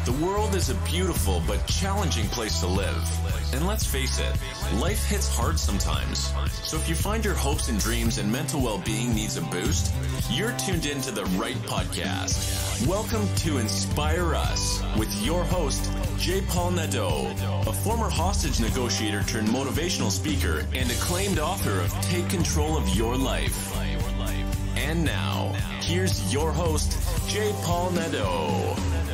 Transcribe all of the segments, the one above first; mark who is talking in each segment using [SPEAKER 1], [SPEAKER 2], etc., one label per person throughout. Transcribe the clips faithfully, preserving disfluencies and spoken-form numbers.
[SPEAKER 1] The world is a beautiful but challenging place to live. And let's face it, life hits hard sometimes. So if you find your hopes and dreams and mental well-being needs a boost, you're tuned into the right podcast. Welcome to Inspire Us with your host, J. Paul Nadeau, a former hostage negotiator turned motivational speaker and acclaimed author of Take Control of Your Life. And now, here's your host, J. Paul Nadeau.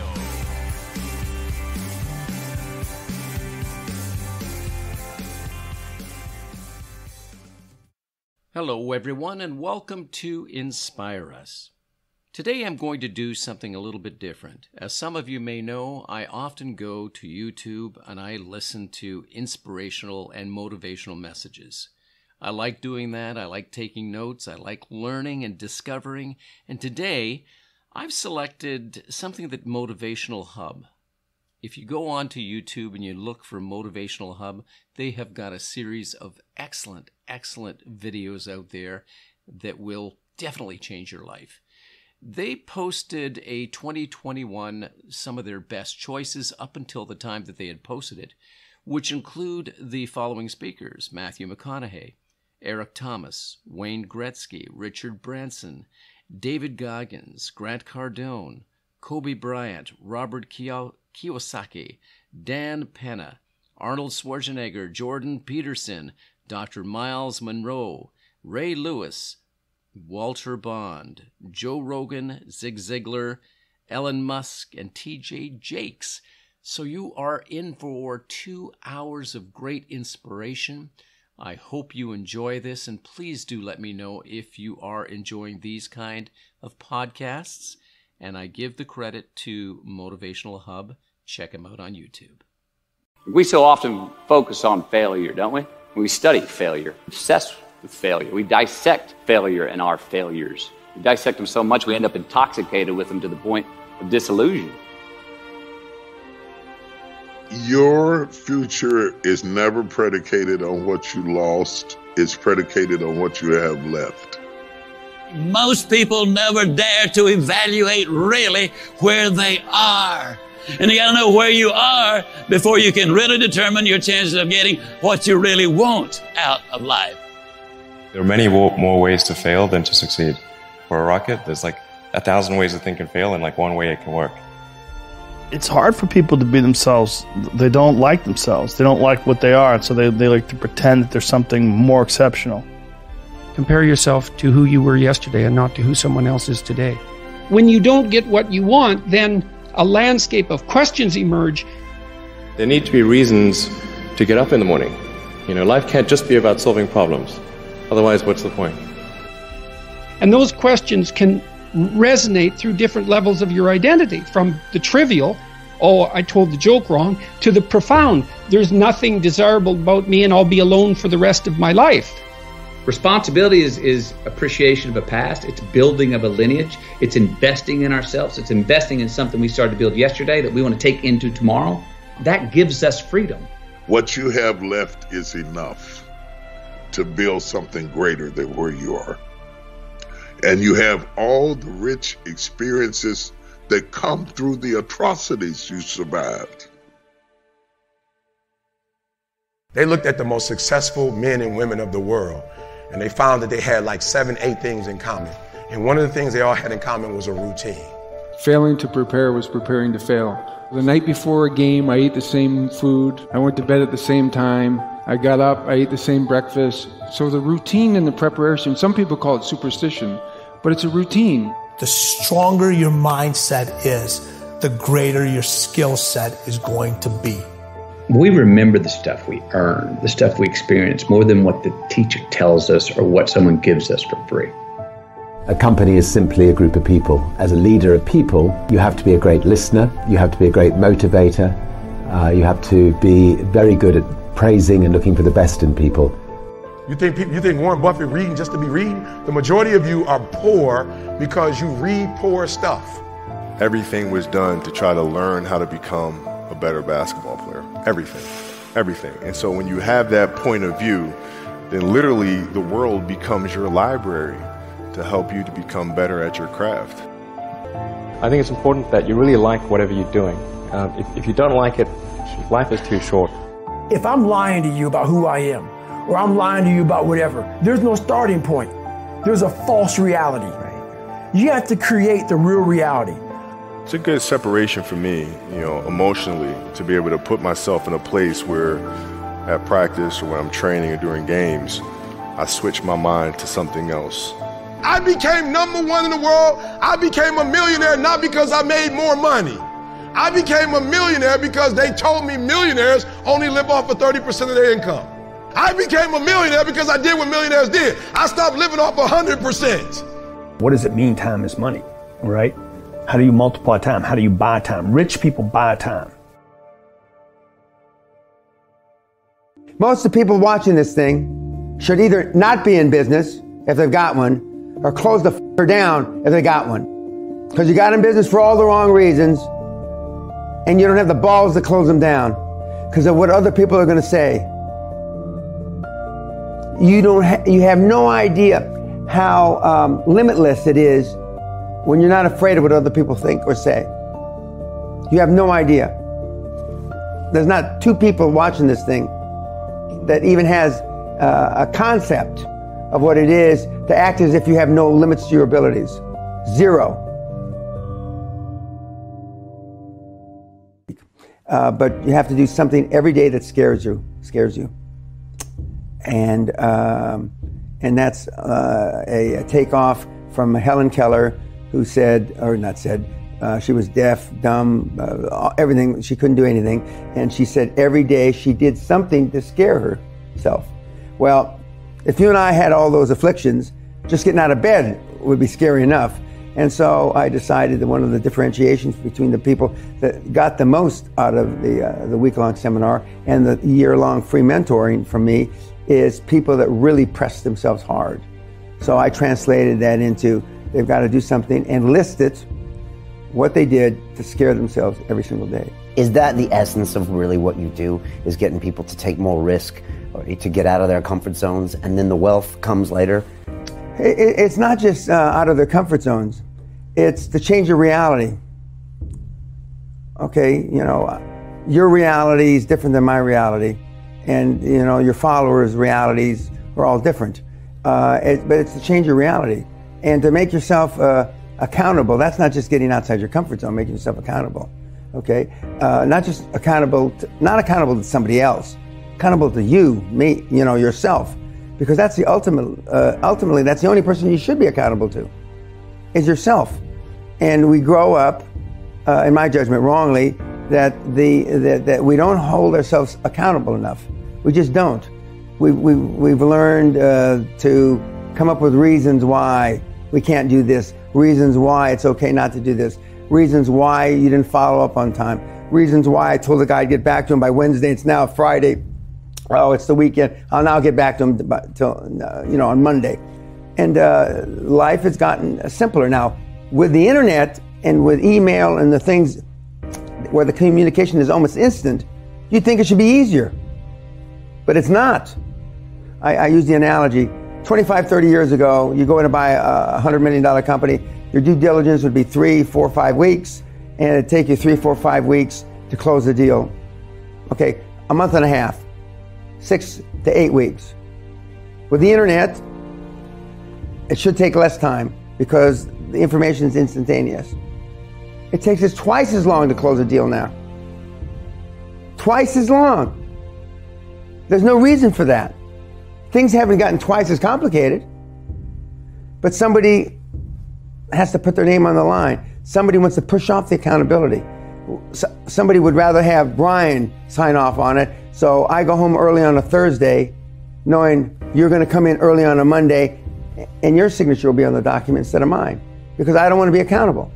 [SPEAKER 2] Hello, everyone, and welcome to Inspire Us. Today I'm going to do something a little bit different. As some of you may know, I often go to YouTube and I listen to inspirational and motivational messages. I like doing that. I like taking notes. I like learning and discovering. And today, I've selected something that Motivational Hub. If you go on to YouTube and you look for Motivational Hub, they have got a series of excellent, excellent videos out there that will definitely change your life. They posted a twenty twenty-one, some of their best choices up until the time that they had posted it, which include the following speakers: Matthew McConaughey, Eric Thomas, Wayne Gretsky, Richard Branson, David Goggins, Grant Cardone, Kobe Bryant, Robert Kiyosaki, Dan Pena, Arnold Schwarzenegger, Jordan Peterson, Doctor Myles, Munroe, Ray Lewis, Walter Bond, Joe Rogan, Zig Ziglar, Elon Musk, and T J Jakes. So you are in for two hours of great inspiration. I hope you enjoy this, and please do let me know if you are enjoying these kind of podcasts. And I give the credit to Motivational Hub. Check them out on YouTube.
[SPEAKER 3] We so often focus on failure, don't we? We study failure, obsessed with failure. We dissect failure and our failures. We dissect them so much we end up intoxicated with them to the point of disillusion.
[SPEAKER 4] Your future is never predicated on what you lost. It's predicated on what you have left.
[SPEAKER 5] Most people never dare to evaluate really where they are. And you got to know where you are before you can really determine your chances of getting what you really want out of life.
[SPEAKER 6] There are many more ways to fail than to succeed. For a rocket, there's like a thousand ways to think and fail and like one way it can work.
[SPEAKER 7] It's hard for people to be themselves. They don't like themselves. They don't like what they are, and so they, they like to pretend that there's something more exceptional.
[SPEAKER 8] Compare yourself to who you were yesterday and not to who someone else is today.
[SPEAKER 9] When you don't get what you want, then a landscape of questions emerge.
[SPEAKER 6] There need to be reasons to get up in the morning. You know, life can't just be about solving problems. Otherwise, what's the point?
[SPEAKER 9] And those questions can resonate through different levels of your identity, from the trivial, oh, I told the joke wrong, to the profound, there's nothing desirable about me and I'll be alone for the rest of my life.
[SPEAKER 10] Responsibility is, is appreciation of a past. It's building of a lineage. It's investing in ourselves. It's investing in something we started to build yesterday that we want to take into tomorrow. That gives us freedom.
[SPEAKER 4] What you have left is enough to build something greater than where you are. And you have all the rich experiences that come through the atrocities you survived.
[SPEAKER 11] They looked at the most successful men and women of the world, and they found that they had like seven, eight things in common. And one of the things they all had in common was a routine.
[SPEAKER 12] Failing to prepare was preparing to fail. The night before a game, I ate the same food. I went to bed at the same time. I got up, I ate the same breakfast. So the routine and the preparation, some people call it superstition, but it's a routine.
[SPEAKER 13] The stronger your mindset is, the greater your skill set is going to be.
[SPEAKER 10] We remember the stuff we earn, the stuff we experience, more than what the teacher tells us or what someone gives us for free.
[SPEAKER 14] A company is simply a group of people. As a leader of people, you have to be a great listener, you have to be a great motivator, uh, you have to be very good at praising and looking for the best in people.
[SPEAKER 11] You think people, you think Warren Buffett reading just to be reading? The majority of you are poor because you read poor stuff.
[SPEAKER 15] Everything was done to try to learn how to become a better basketball player. Everything, everything. And so when you have that point of view, then literally the world becomes your library to help you to become better at your craft.
[SPEAKER 6] I think it's important that you really like whatever you're doing. Um, if, if you don't like it, life is too short.
[SPEAKER 16] If I'm lying to you about who I am, or I'm lying to you about whatever, there's no starting point. There's a false reality. Right. You have to create the real reality.
[SPEAKER 15] It's a good separation for me, you know, emotionally, to be able to put myself in a place where at practice or when I'm training or during games, I switch my mind to something else.
[SPEAKER 11] I became number one in the world. I became a millionaire not because I made more money. I became a millionaire because they told me millionaires only live off of thirty percent of their income. I became a millionaire because I did what millionaires did. I stopped living off one hundred percent.
[SPEAKER 16] What does it mean time is money, right? How do you multiply time? How do you buy time? Rich people buy time.
[SPEAKER 17] Most of the people watching this thing should either not be in business if they've got one, or close the f***er down if they got one. Because you got in business for all the wrong reasons, and you don't have the balls to close them down because of what other people are going to say. You don't. Ha- you have no idea how um, limitless it is when you're not afraid of what other people think or say. You have no idea. There's not two people watching this thing that even has uh, a concept of what it is to act as if you have no limits to your abilities. Zero. Uh, but you have to do something every day that scares you, scares you. And um, and that's uh, a, a takeoff from Helen Keller, who said, or not said, uh, she was deaf, dumb, uh, everything, she couldn't do anything. And she said every day she did something to scare herself. Well, if you and I had all those afflictions, just getting out of bed would be scary enough. And so I decided that one of the differentiations between the people that got the most out of the, uh, the week-long seminar and the year-long free mentoring from me is people that really press themselves hard. So I translated that into they've got to do something and list it, what they did to scare themselves every single day.
[SPEAKER 18] Is that the essence of really what you do, is getting people to take more risk, or to get out of their comfort zones, and then the wealth comes later?
[SPEAKER 17] It's not just uh, out of their comfort zones. It's to change your reality. Okay, you know, your reality is different than my reality. And, you know, your followers' realities are all different. Uh, it, but it's to change your reality. And to make yourself uh, accountable. That's not just getting outside your comfort zone, making yourself accountable. Okay? Uh, not just accountable, to, not accountable to somebody else. Accountable to you, me, you know, yourself. Because that's the ultimate, uh, ultimately, that's the only person you should be accountable to, is yourself. And we grow up, uh, in my judgment, wrongly, that the that, that we don't hold ourselves accountable enough. We just don't. We, we, we've learned uh, to come up with reasons why we can't do this, reasons why it's okay not to do this, reasons why you didn't follow up on time, reasons why I told the guy I'd get back to him by Wednesday, it's now Friday. Oh, it's the weekend. I'll now get back to him till, uh, you know, on Monday. And uh, life has gotten simpler. Now, with the internet and with email and the things where the communication is almost instant, you'd think it should be easier. But it's not. I, I use the analogy, twenty-five, thirty years ago, you go in to buy a one hundred million dollars company, your due diligence would be three, four, five weeks, and it'd take you three, four, five weeks to close the deal. Okay, a month and a half. Six to eight weeks. With the internet, it should take less time because the information is instantaneous. It takes us twice as long to close a deal now. Twice as long. There's no reason for that. Things haven't gotten twice as complicated, but somebody has to put their name on the line. Somebody wants to push off the accountability. Somebody would rather have Brian sign off on it. So I go home early on a Thursday, knowing you're going to come in early on a Monday, and your signature will be on the document instead of mine, because I don't want to be accountable.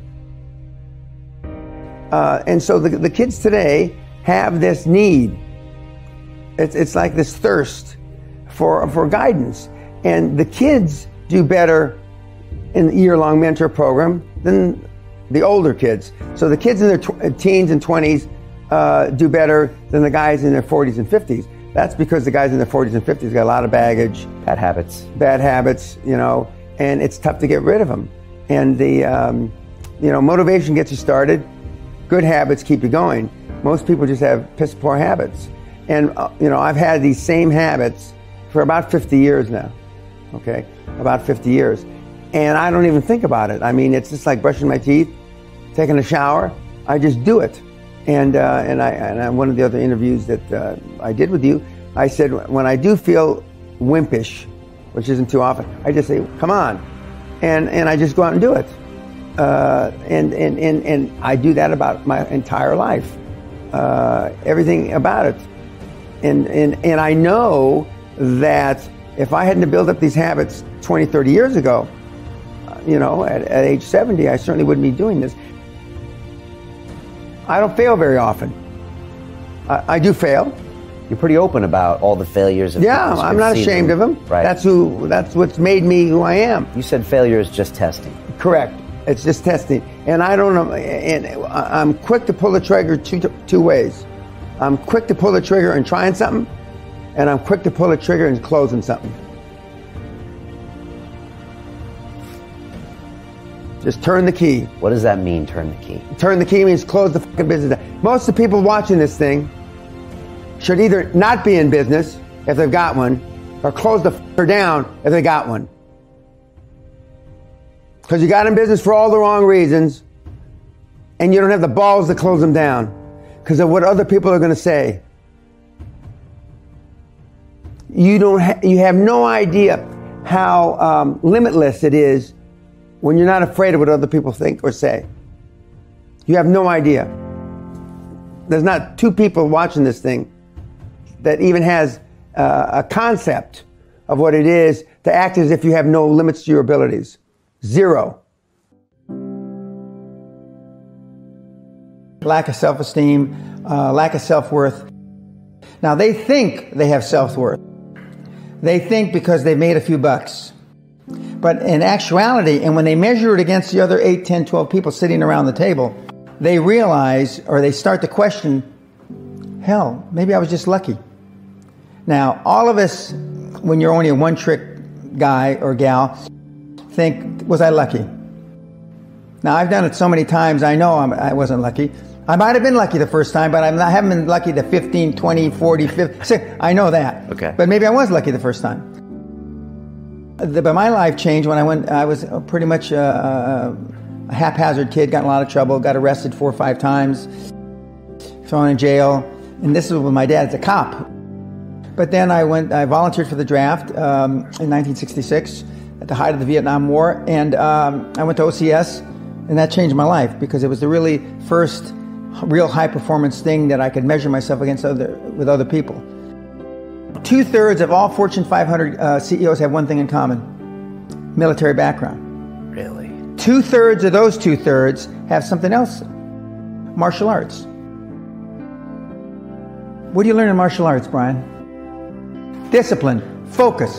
[SPEAKER 17] Uh, and so the, the kids today have this need. It's, it's like this thirst for, for guidance. And the kids do better in the year-long mentor program than the older kids. So the kids in their tw- teens and twenties uh, do better than the guys in their forties and fifties. That's because the guys in their forties and fifties got a lot of baggage.
[SPEAKER 18] Bad habits.
[SPEAKER 17] Bad habits, you know, and it's tough to get rid of them. And the um, You know, motivation gets you started. Good habits keep you going. Most people just have piss poor habits. And, uh, you know, I've had these same habits for about fifty years now, okay? About fifty years. And I don't even think about it. I mean, it's just like brushing my teeth, taking a shower. I just do it. And uh, and I and I, one of the other interviews that uh, I did with you, I said, when I do feel wimpish, which isn't too often, I just say, come on. And, and I just go out and do it. Uh, and, and, and, and I do that about my entire life. Uh, everything about it. And, and, and I know that if I hadn't built up these habits twenty, thirty years ago, you know, at, at age seventy, I certainly wouldn't be doing this. I don't fail very often. I, I do fail.
[SPEAKER 18] You're pretty open about all the failures. Of
[SPEAKER 17] yeah, I'm not ashamed them. of them.
[SPEAKER 18] Right.
[SPEAKER 17] That's who. That's what's made me who I am.
[SPEAKER 18] You said failure is just testing.
[SPEAKER 17] Correct. It's just testing, and I don't know. And I'm quick to pull the trigger two two ways. I'm quick to pull the trigger and trying something, and I'm quick to pull the trigger and closing something. Just turn the key.
[SPEAKER 18] What does that mean, turn the key?
[SPEAKER 17] Turn the key means close the fucking business down. Most of the people watching this thing should either not be in business if they've got one, or close the fucker down if they got one. Because you got in business for all the wrong reasons, and you don't have the balls to close them down because of what other people are going to say. You don't. Ha- you have no idea how um, limitless it is when you're not afraid of what other people think or say. You have no idea. There's not two people watching this thing that even has uh, a concept of what it is to act as if you have no limits to your abilities. Zero. Lack of self-esteem, uh, lack of self-worth. Now, they think they have self-worth. They think because they've made a few bucks. But in actuality, and when they measure it against the other eight, ten, twelve people sitting around the table, they realize, or they start to question, hell, maybe I was just lucky. Now, all of us, when you're only a one-trick guy or gal, think, was I lucky? Now, I've done it so many times, I know I'm, I wasn't lucky. I might have been lucky the first time, but I'm not, I haven't been lucky the fifteen, twenty, forty, fifty. I know that.
[SPEAKER 18] Okay.
[SPEAKER 17] But maybe I was lucky the first time. The, but my life changed when I went, I was pretty much a, a haphazard kid, got in a lot of trouble, got arrested four or five times, thrown in jail. And this was with my dad as a cop. But then I went, I volunteered for the draft um, in nineteen sixty-six at the height of the Vietnam War. And um, I went to O C S, and that changed my life because it was the really first real high performance thing that I could measure myself against other, with other people. Two-thirds of all Fortune five hundred uh, C E Os have one thing in common: military background.
[SPEAKER 18] Really?
[SPEAKER 17] Two-thirds of those two-thirds have something else: martial arts. What do you learn in martial arts, Brian? Discipline, focus.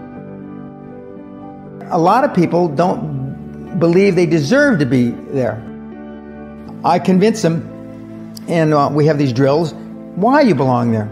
[SPEAKER 17] A lot of people don't believe they deserve to be there. I convince them, and uh, we have these drills, why you belong there.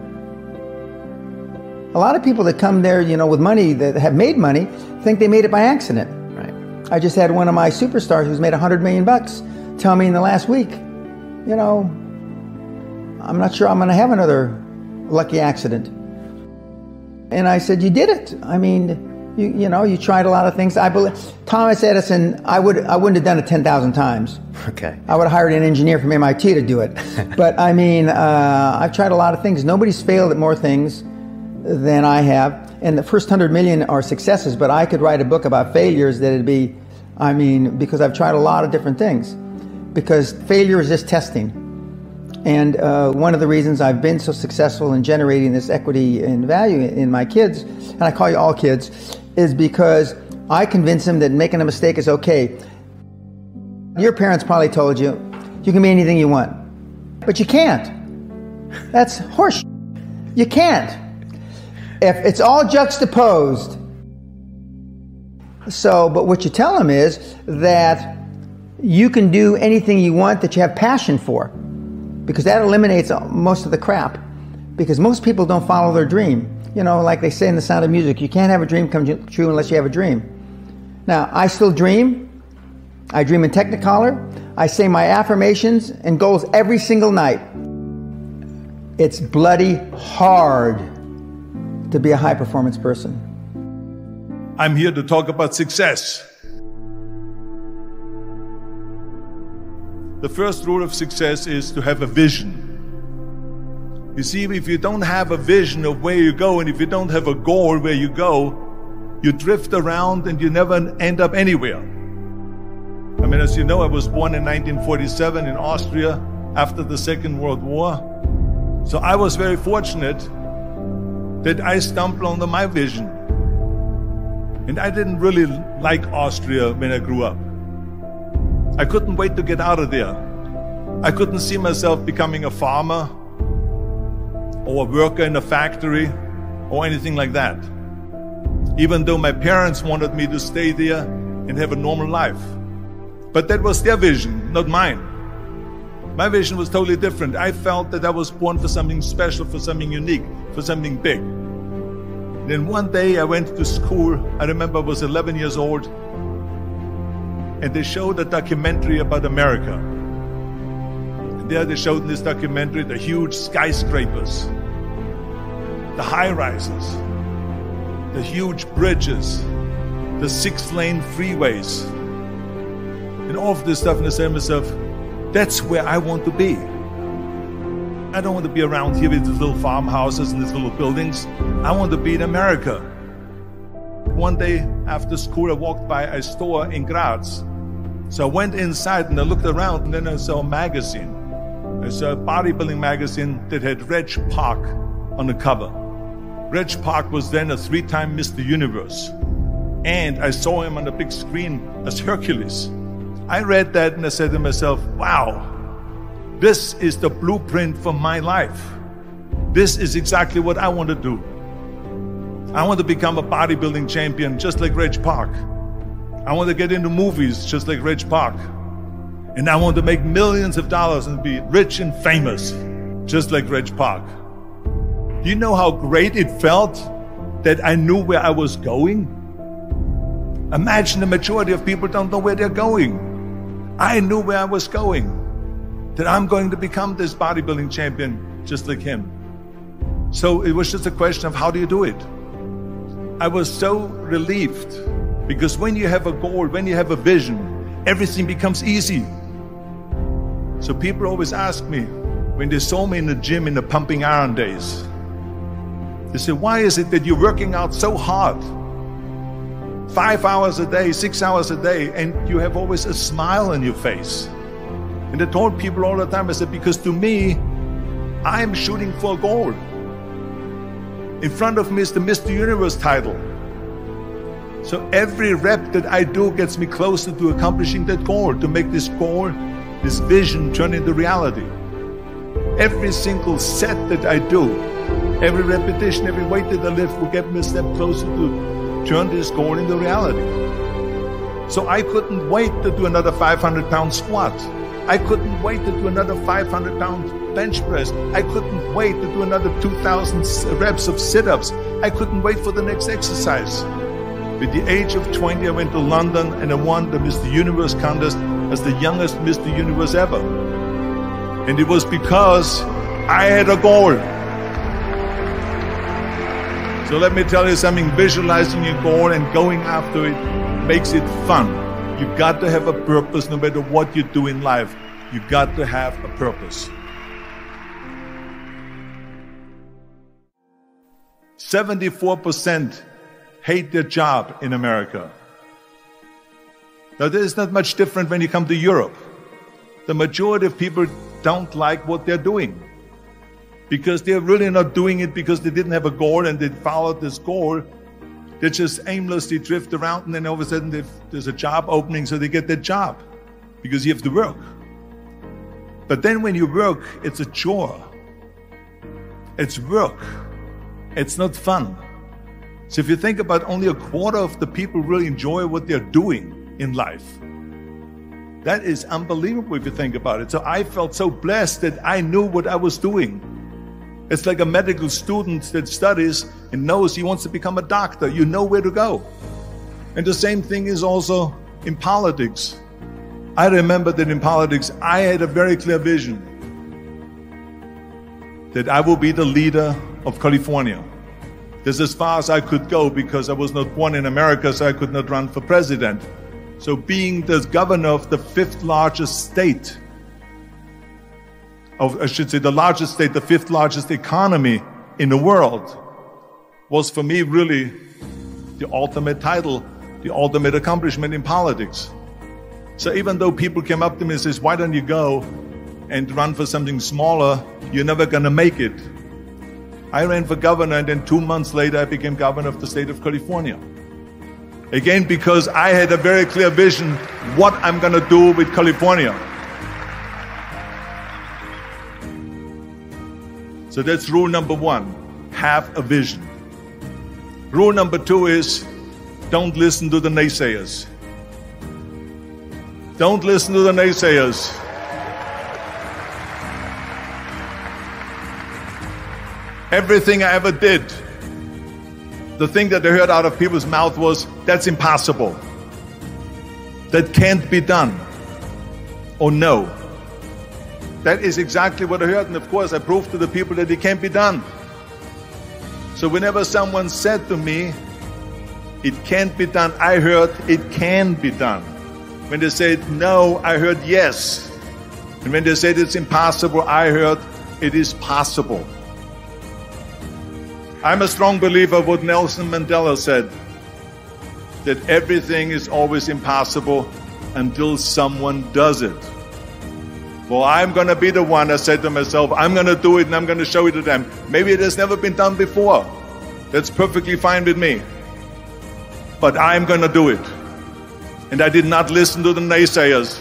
[SPEAKER 17] A lot of people that come there, you know, with money, that have made money, think they made it by accident.
[SPEAKER 18] Right.
[SPEAKER 17] I just had one of my superstars who's made a hundred million bucks tell me in the last week, you know, I'm not sure I'm going to have another lucky accident. And I said, you did it. I mean, you you know, you tried a lot of things. I believe Thomas Edison, I would I wouldn't have done it ten thousand times.
[SPEAKER 18] Okay.
[SPEAKER 17] I would have hired an engineer from M I T to do it. But I mean, uh, I've tried a lot of things. Nobody's failed at more things than I have. And the first hundred million are successes, but I could write a book about failures that'd be, I mean, because I've tried a lot of different things. Because failure is just testing. And uh, one of the reasons I've been so successful in generating this equity and value in my kids, and I call you all kids, is because I convince them that making a mistake is okay. Your parents probably told you, you can be anything you want. But you can't. That's horse. You can't. If it's all juxtaposed. So, but what you tell them is that you can do anything you want that you have passion for. Because that eliminates most of the crap. Because most people don't follow their dream. You know, like they say in The Sound of Music, you can't have a dream come true unless you have a dream. Now, I still dream, I dream in Technicolor. I say my affirmations and goals every single night. It's bloody hard to be a high-performance person.
[SPEAKER 19] I'm here to talk about success. The first rule of success is to have a vision. You see, if you don't have a vision of where you go, and if you don't have a goal where you go, you drift around and you never end up anywhere. I mean, as you know, I was born in nineteen forty-seven in Austria after the Second World War. So I was very fortunate that I stumbled onto my vision. And I didn't really like Austria when I grew up. I couldn't wait to get out of there. I couldn't see myself becoming a farmer or a worker in a factory or anything like that. Even though my parents wanted me to stay there and have a normal life. But that was their vision, not mine. My vision was totally different. I felt that I was born for something special, for something unique, for something big. Then one day I went to school. I remember I was eleven years old. And they showed a documentary about America. And there they showed in this documentary the huge skyscrapers, the high-rises, the huge bridges, the six-lane freeways, and all of this stuff. And I said to myself, that's where I want to be. I don't want to be around here with these little farmhouses and these little buildings. I want to be in America. One day after school, I walked by a store in Graz. So I went inside and I looked around, and then I saw a magazine. I saw a bodybuilding magazine that had Reg Park on the cover. Reg Park was then a three-time Mister Universe. And I saw him on the big screen as Hercules. I read that and I said to myself, wow, this is the blueprint for my life. This is exactly what I want to do. I want to become a bodybuilding champion just like Reg Park. I want to get into movies just like Reg Park. And I want to make millions of dollars and be rich and famous just like Reg Park. Do you know how great it felt that I knew where I was going? Imagine the majority of people don't know where they're going. I knew where I was going, that I'm going to become this bodybuilding champion just like him. So it was just a question of how do you do it? I was so relieved because when you have a goal, when you have a vision, everything becomes easy. So people always ask me, when they saw me in the gym in the pumping iron days, they say, why is it that you're working out so hard? Five hours a day, six hours a day, and you have always a smile on your face. And I told people all the time, I said, because to me, I'm shooting for a goal. In front of me is the Mister Universe title. So every rep that I do gets me closer to accomplishing that goal, to make this goal, this vision turn into reality. Every single set that I do, every repetition, every weight that I lift will get me a step closer to turn this goal into reality. So I couldn't wait to do another five hundred pound squat. I couldn't wait to do another five hundred pound bench press. I couldn't wait to do another two thousand reps of sit-ups. I couldn't wait for the next exercise. At the age of twenty, I went to London and I won the Mister Universe contest as the youngest Mister Universe ever. And it was because I had a goal. So let me tell you something, visualizing your goal and going after it makes it fun. You've got to have a purpose no matter what you do in life. You've got to have a purpose. seventy-four percent hate their job in America. Now, this is not much different when you come to Europe. The majority of people don't like what they're doing because they're really not doing it because they didn't have a goal and they followed this goal. They just aimlessly drift around, and then all of a sudden there's a job opening, so they get that job because you have to work. But then when you work, it's a chore. It's work. It's not fun. So if you think about only a quarter of the people really enjoy what they're doing in life, that is unbelievable if you think about it. So I felt so blessed that I knew what I was doing. It's like a medical student that studies and knows he wants to become a doctor. You know where to go. And the same thing is also in politics. I remember that in politics, I had a very clear vision that I will be the leader of California. That's as far as I could go because I was not born in America, so I could not run for president. So being the governor of the fifth largest state, of, I should say the largest state, the fifth largest economy in the world, was for me really the ultimate title, the ultimate accomplishment in politics. So even though people came up to me and says, why don't you go and run for something smaller, you're never gonna make it. I ran for governor, and then two months later I became governor of the state of California. Again, because I had a very clear vision what I'm gonna do with California. So that's rule number one, have a vision. Rule number two is, don't listen to the naysayers. Don't listen to the naysayers. Everything I ever did, the thing that I heard out of people's mouth was, that's impossible. That can't be done. Or no. That is exactly what I heard, and of course I proved to the people that it can't be done. So whenever someone said to me, it can't be done, I heard, it can be done. When they said no, I heard yes. And when they said it's impossible, I heard it is possible. I'm a strong believer of what Nelson Mandela said, that everything is always impossible until someone does it. Well, I'm going to be the one, I said to myself, I'm going to do it and I'm going to show it to them. Maybe it has never been done before. That's perfectly fine with me. But I'm going to do it. And I did not listen to the naysayers.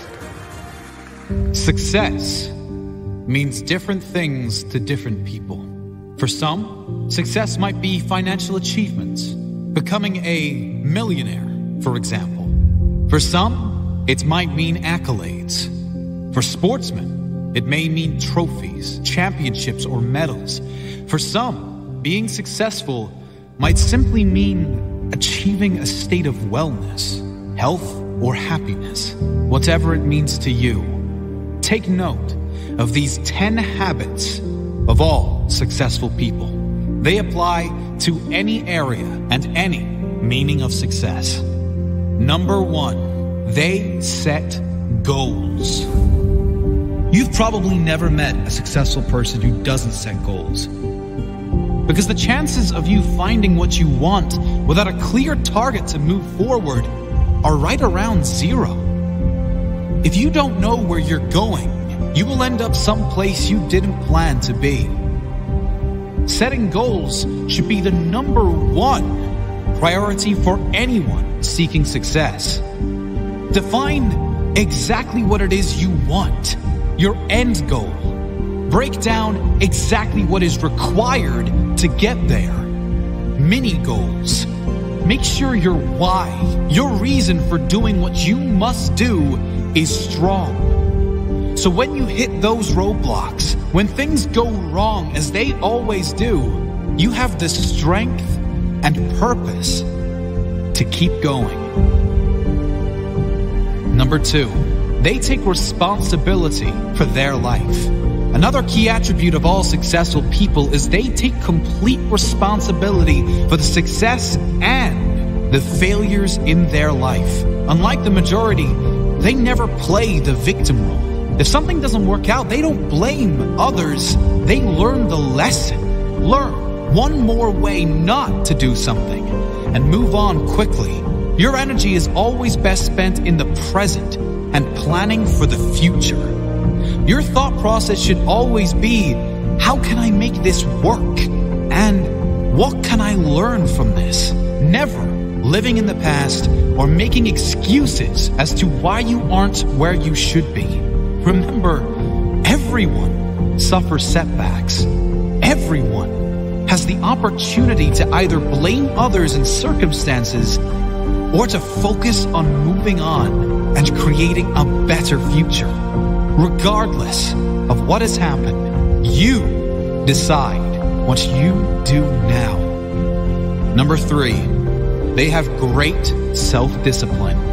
[SPEAKER 20] Success means different things to different people. For some, success might be financial achievements, becoming a millionaire, for example. For some, it might mean accolades. For sportsmen, it may mean trophies, championships, or medals. For some, being successful might simply mean achieving a state of wellness, health, or happiness, whatever it means to you. Take note of these ten habits of all successful people. They apply to any area and any meaning of success. Number one, they set goals. You've probably never met a successful person who doesn't set goals. Because the chances of you finding what you want without a clear target to move forward are right around zero. If you don't know where you're going, you will end up someplace you didn't plan to be. Setting goals should be the number one priority for anyone seeking success. Define exactly what it is you want, your end goal. Break down exactly what is required to get there. Mini goals. Make sure your why, your reason for doing what you must do, is strong. So when you hit those roadblocks, when things go wrong as they always do, you have the strength and purpose to keep going. Number two, they take responsibility for their life. Another key attribute of all successful people is they take complete responsibility for the success and the failures in their life. Unlike the majority, they never play the victim role. If something doesn't work out, they don't blame others. They learn the lesson. Learn one more way not to do something and move on quickly. Your energy is always best spent in the present and planning for the future. Your thought process should always be, how can I make this work? And what can I learn from this? Never living in the past or making excuses as to why you aren't where you should be. Remember, everyone suffers setbacks. Everyone has the opportunity to either blame others and circumstances or to focus on moving on and creating a better future. Regardless of what has happened, you decide what you do now. Number three, they have great self-discipline.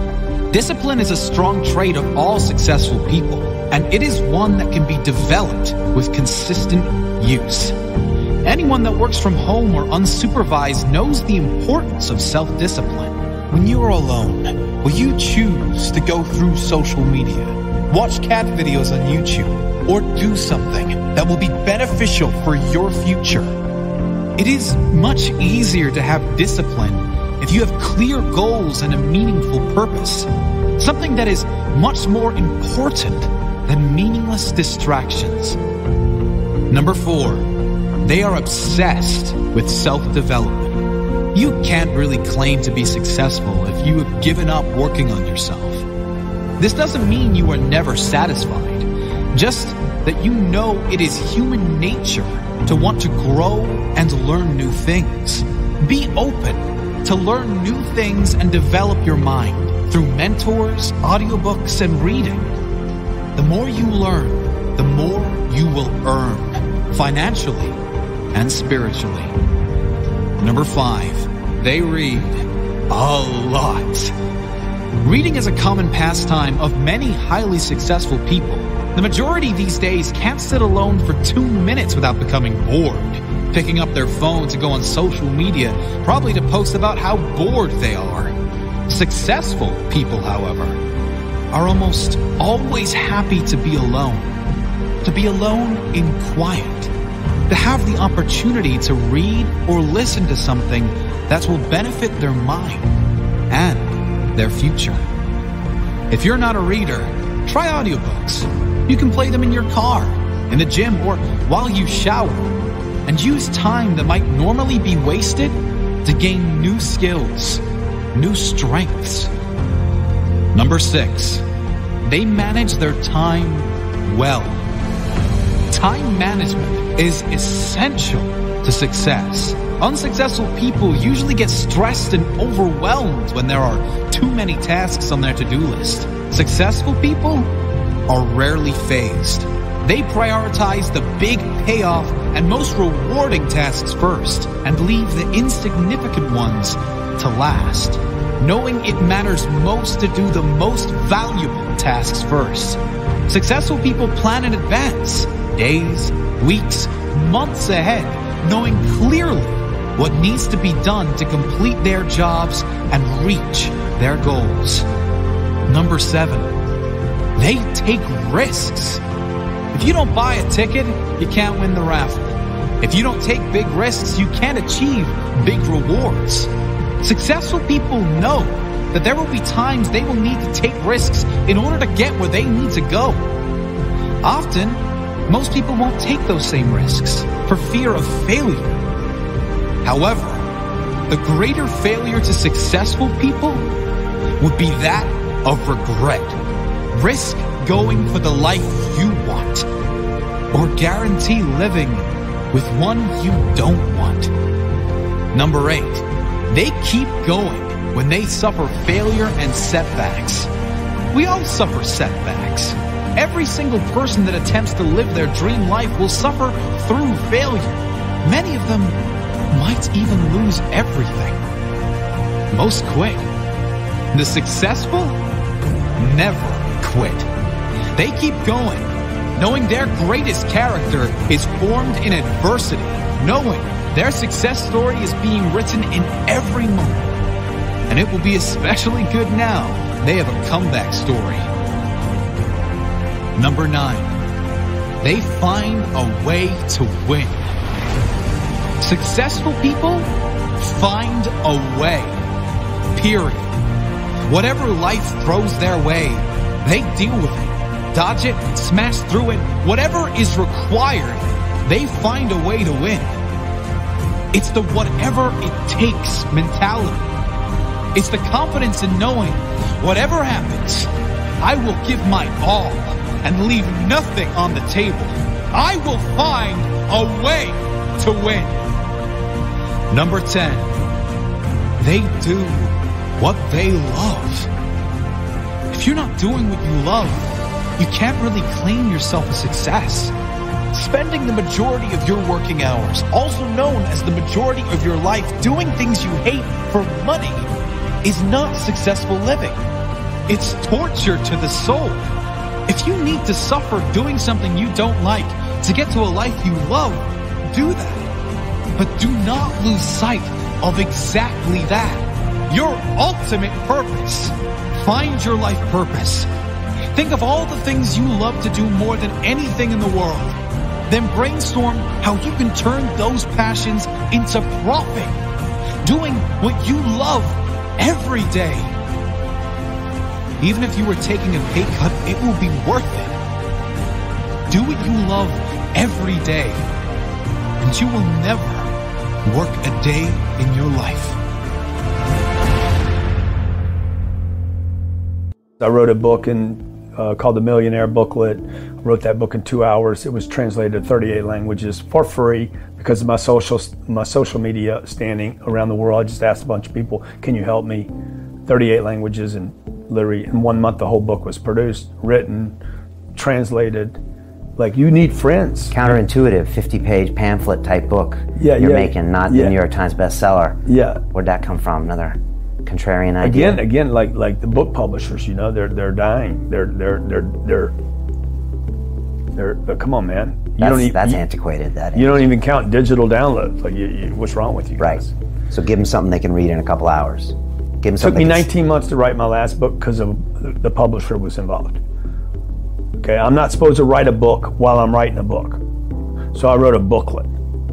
[SPEAKER 20] Discipline is a strong trait of all successful people, and it is one that can be developed with consistent use. Anyone that works from home or unsupervised knows the importance of self-discipline. When you are alone, will you choose to go through social media, watch cat videos on YouTube, or do something that will be beneficial for your future? It is much easier to have discipline if you have clear goals and a meaningful purpose, something that is much more important than meaningless distractions. Number four, they are obsessed with self-development. You can't really claim to be successful if you have given up working on yourself. This doesn't mean you are never satisfied, just that you know it is human nature to want to grow and learn new things. Be open to learn new things and develop your mind through mentors, audiobooks, and reading. The more you learn, the more you will earn, financially and spiritually. Number five, they read a lot. Reading is a common pastime of many highly successful people. The majority these days can't sit alone for two minutes without becoming bored, picking up their phone to go on social media, probably to post about how bored they are. Successful people, however, are almost always happy to be alone, to be alone in quiet, to have the opportunity to read or listen to something that will benefit their mind and their future. If you're not a reader, try audiobooks. You can play them in your car, in the gym, or while you shower, and use time that might normally be wasted to gain new skills, new strengths. Number six, they manage their time well. Time management is essential to success. Unsuccessful people usually get stressed and overwhelmed when there are too many tasks on their to-do list. Successful people are rarely phased. They prioritize the big payoff and most rewarding tasks first and leave the insignificant ones to last, knowing it matters most to do the most valuable tasks first. Successful people plan in advance, days, weeks, months ahead, knowing clearly what needs to be done to complete their jobs and reach their goals. Number seven, they take risks. If you don't buy a ticket, you can't win the raffle. If you don't take big risks, you can't achieve big rewards. Successful people know that there will be times they will need to take risks in order to get where they need to go. Often, most people won't take those same risks for fear of failure. However, the greater failure to successful people would be that of regret. Risk going for the life you want, or guarantee living with one you don't want. Number eight, they keep going when they suffer failure and setbacks. We all suffer setbacks. Every single person that attempts to live their dream life will suffer through failure. Many of them might even lose everything. Most quit. The successful never quit. They keep going, knowing their greatest character is formed in adversity, knowing their success story is being written in every moment. And it will be especially good now they have a comeback story. Number nine, they find a way to win. Successful people find a way, period. Whatever life throws their way, they deal with it, dodge it, smash through it. Whatever is required, they find a way to win. It's the whatever it takes mentality. It's the confidence in knowing whatever happens, I will give my all and leave nothing on the table. I will find a way to win. Number ten, they do what they love. If you're not doing what you love, you can't really claim yourself a success. Spending the majority of your working hours, also known as the majority of your life, doing things you hate for money is not successful living. It's torture to the soul. If you need to suffer doing something you don't like to get to a life you love, do that. But do not lose sight of exactly that. Your ultimate purpose. Find your life purpose. Think of all the things you love to do more than anything in the world. Then brainstorm how you can turn those passions into profit. Doing what you love every day. Even if you were taking a pay cut, it will be worth it. Do what you love every day, and you will never work a day in your life.
[SPEAKER 7] I wrote a book in, uh, called The Millionaire Booklet. I wrote that book in two hours. It was translated to thirty-eight languages for free because of my social, my social media standing around the world. I just asked a bunch of people, can you help me? thirty-eight languages, and literally in one month the whole book was produced, written, translated. Like, you need friends.
[SPEAKER 18] Counterintuitive, fifty-page pamphlet type book
[SPEAKER 7] yeah,
[SPEAKER 18] you're
[SPEAKER 7] yeah,
[SPEAKER 18] making, not
[SPEAKER 7] yeah.
[SPEAKER 18] the New York Times bestseller.
[SPEAKER 7] Yeah.
[SPEAKER 18] Where'd that come from? Another contrarian idea?
[SPEAKER 7] Again, again, like like the book publishers, you know, they're they're dying. They're they're they're they're they're. they're come on, man. You
[SPEAKER 18] That's,
[SPEAKER 7] don't even,
[SPEAKER 18] that's
[SPEAKER 7] you,
[SPEAKER 18] antiquated. That
[SPEAKER 7] you don't even count digital downloads. Like, you, you, what's wrong with you guys?
[SPEAKER 18] Right. So give them something they can read in a couple hours. Give them
[SPEAKER 7] It took
[SPEAKER 18] something.
[SPEAKER 7] me
[SPEAKER 18] they can
[SPEAKER 7] nineteen months to write my last book because of the publisher was involved. Okay, I'm not supposed to write a book while I'm writing a book. So I wrote a booklet.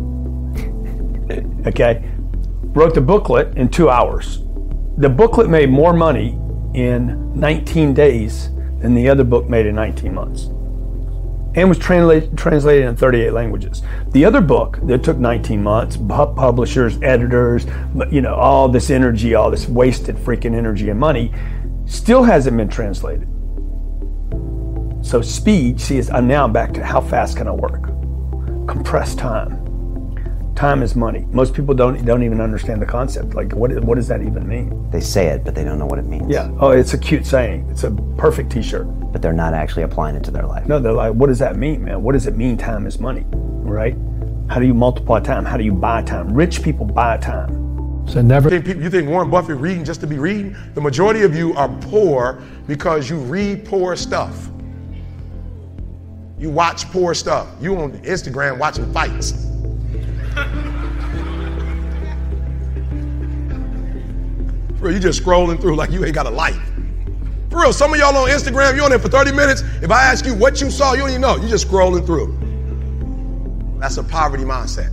[SPEAKER 7] Okay, wrote the booklet in two hours. The booklet made more money in nineteen days than the other book made in nineteen months. And was translate, translated in thirty-eight languages. The other book that took nineteen months, pu- publishers, editors, you know, all this energy, all this wasted freaking energy and money, still hasn't been translated. So speed, see, is, I'm now back to how fast can I work? Compressed time. Time is money. Most people don't don't even understand the concept. Like, what what does that even mean?
[SPEAKER 18] They say it, but they don't know what it means.
[SPEAKER 7] Yeah. Oh, it's a cute saying. It's a perfect T-shirt.
[SPEAKER 18] But they're not actually applying it to their life.
[SPEAKER 7] No, they're like, what does that mean, man? What does it mean time is money, right? How do you multiply time? How do you buy time? Rich people buy time.
[SPEAKER 11] So never. You think, you think Warren Buffett reading just to be reading? The majority of you are poor because you read poor stuff. You watch poor stuff. You on Instagram watching fights. Bro, you just scrolling through like you ain't got a life. For real, some of y'all on Instagram, you on there for thirty minutes. If I ask you what you saw, you don't even know. You just scrolling through. That's a poverty mindset.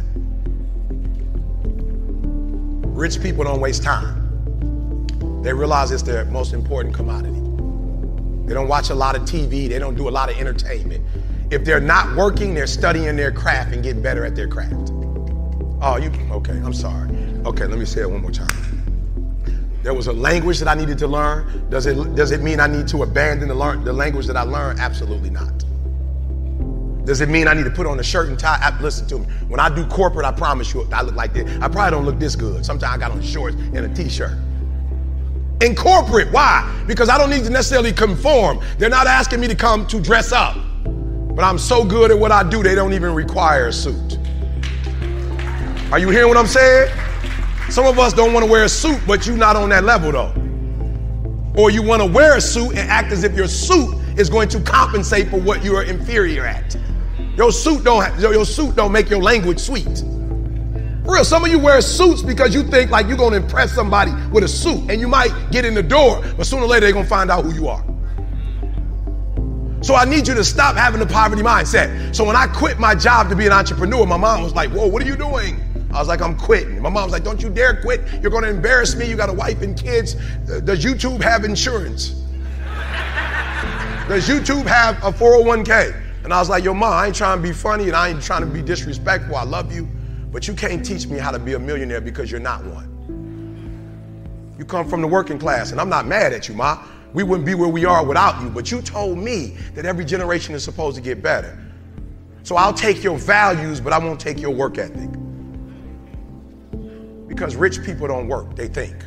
[SPEAKER 11] Rich people don't waste time. They realize it's their most important commodity. They don't watch a lot of T V. They don't do a lot of entertainment. If they're not working, they're studying their craft and getting better at their craft. Oh, you, okay, I'm sorry. Okay, let me say it one more time. There was a language that I needed to learn. Does it, does it mean I need to abandon the, learn, the language that I learned? Absolutely not. Does it mean I need to put on a shirt and tie? I, listen to me. When I do corporate, I promise you, I look like this. I probably don't look this good. Sometimes I got on shorts and a t-shirt. In corporate, why? Because I don't need to necessarily conform. They're not asking me to come to dress up. But I'm so good at what I do, they don't even require a suit. Are you hearing what I'm saying? Some of us don't want to wear a suit, but you're not on that level though. Or you want to wear a suit and act as if your suit is going to compensate for what you are inferior at. Your suit don't, your suit don't make your language sweet. For real, some of you wear suits because you think like you're going to impress somebody with a suit, and you might get in the door, but sooner or later they're going to find out who you are. So I need you to stop having the poverty mindset. So when I quit my job to be an entrepreneur, my mom was like, whoa, what are you doing? I was like, I'm quitting. My mom was like, don't you dare quit. You're going to embarrass me. You got a wife and kids. Does YouTube have insurance? Does YouTube have a four oh one k? And I was like, yo, mom, I ain't trying to be funny and I ain't trying to be disrespectful. I love you. But you can't teach me how to be a millionaire because you're not one. You come from the working class, and I'm not mad at you, Ma. We wouldn't be where we are without you, but you told me that every generation is supposed to get better. So I'll take your values, but I won't take your work ethic. Because rich people don't work, they think.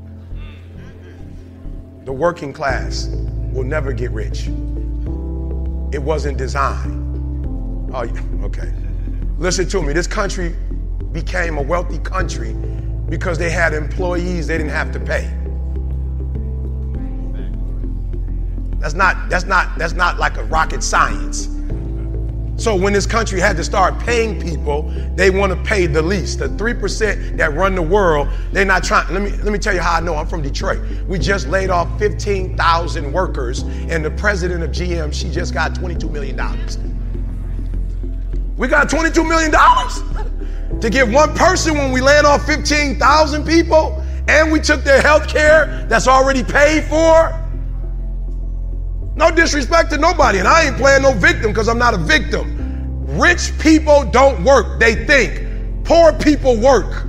[SPEAKER 11] The working class will never get rich. It wasn't designed. Oh, okay. Listen to me, this country became a wealthy country because they had employees they didn't have to pay. That's not, that's not, that's not like a rocket science. So when this country had to start paying people, they want to pay the least. The three percent that run the world, they're not trying. Let me, let me tell you how I know. I'm from Detroit. We just laid off fifteen thousand workers, and the president of G M, she just got twenty-two million dollars. We got twenty-two million dollars to give one person when we laid off fifteen thousand people, and we took their health care that's already paid for. No disrespect to nobody, and I ain't playing no victim because I'm not a victim. Rich people don't work, they think. Poor people work.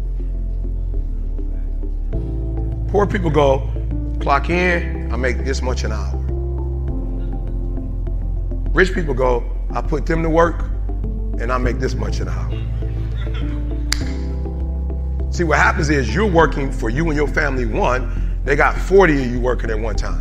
[SPEAKER 11] Poor people go, clock in, I make this much an hour. Rich people go, I put them to work, and I make this much an hour. See, what happens is you're working for you and your family one, they got forty of you working at one time.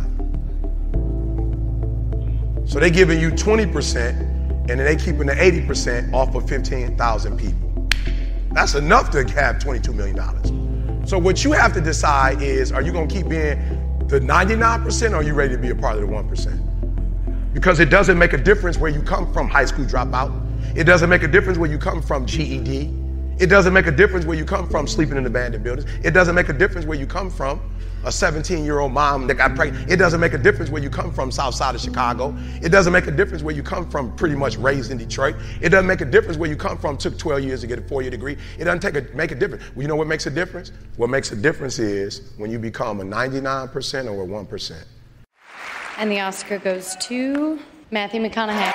[SPEAKER 11] So they're giving you twenty percent, and then they keeping the eighty percent off of fifteen thousand people. That's enough to have twenty-two million dollars. So what you have to decide is, are you gonna keep being the ninety-nine percent, or are you ready to be a part of the one percent? Because it doesn't make a difference where you come from, high school dropout. It doesn't make a difference where you come from, G E D. It doesn't make a difference where you come from, sleeping in abandoned buildings. It doesn't make a difference where you come from, a seventeen-year-old mom that got pregnant. It doesn't make a difference where you come from, south side of Chicago. It doesn't make a difference where you come from, pretty much raised in Detroit. It doesn't make a difference where you come from, took twelve years to get a four-year degree. It doesn't take a, make a difference. Well, you know what makes a difference? What makes a difference is when you become a ninety-nine percent or a one percent.
[SPEAKER 21] And the Oscar goes to Matthew McConaughey.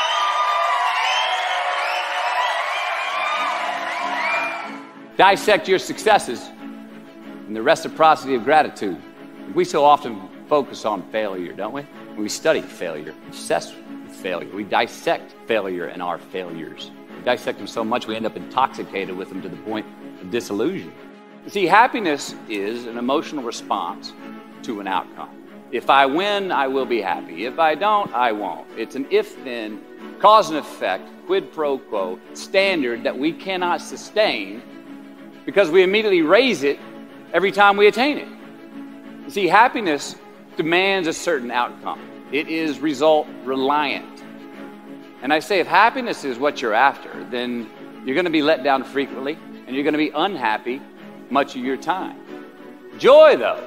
[SPEAKER 3] Dissect your successes and the reciprocity of gratitude. We so often focus on failure, don't we? We study failure, obsessed with failure. We dissect failure and our failures. We dissect them so much we end up intoxicated with them to the point of disillusion. You see, happiness is an emotional response to an outcome. If I win, I will be happy. If I don't, I won't. It's an if-then, cause and effect, quid pro quo standard that we cannot sustain because we immediately raise it every time we attain it. You see, happiness demands a certain outcome. It is result reliant. And I say if happiness is what you're after, then you're going to be let down frequently and you're going to be unhappy much of your time. Joy, though,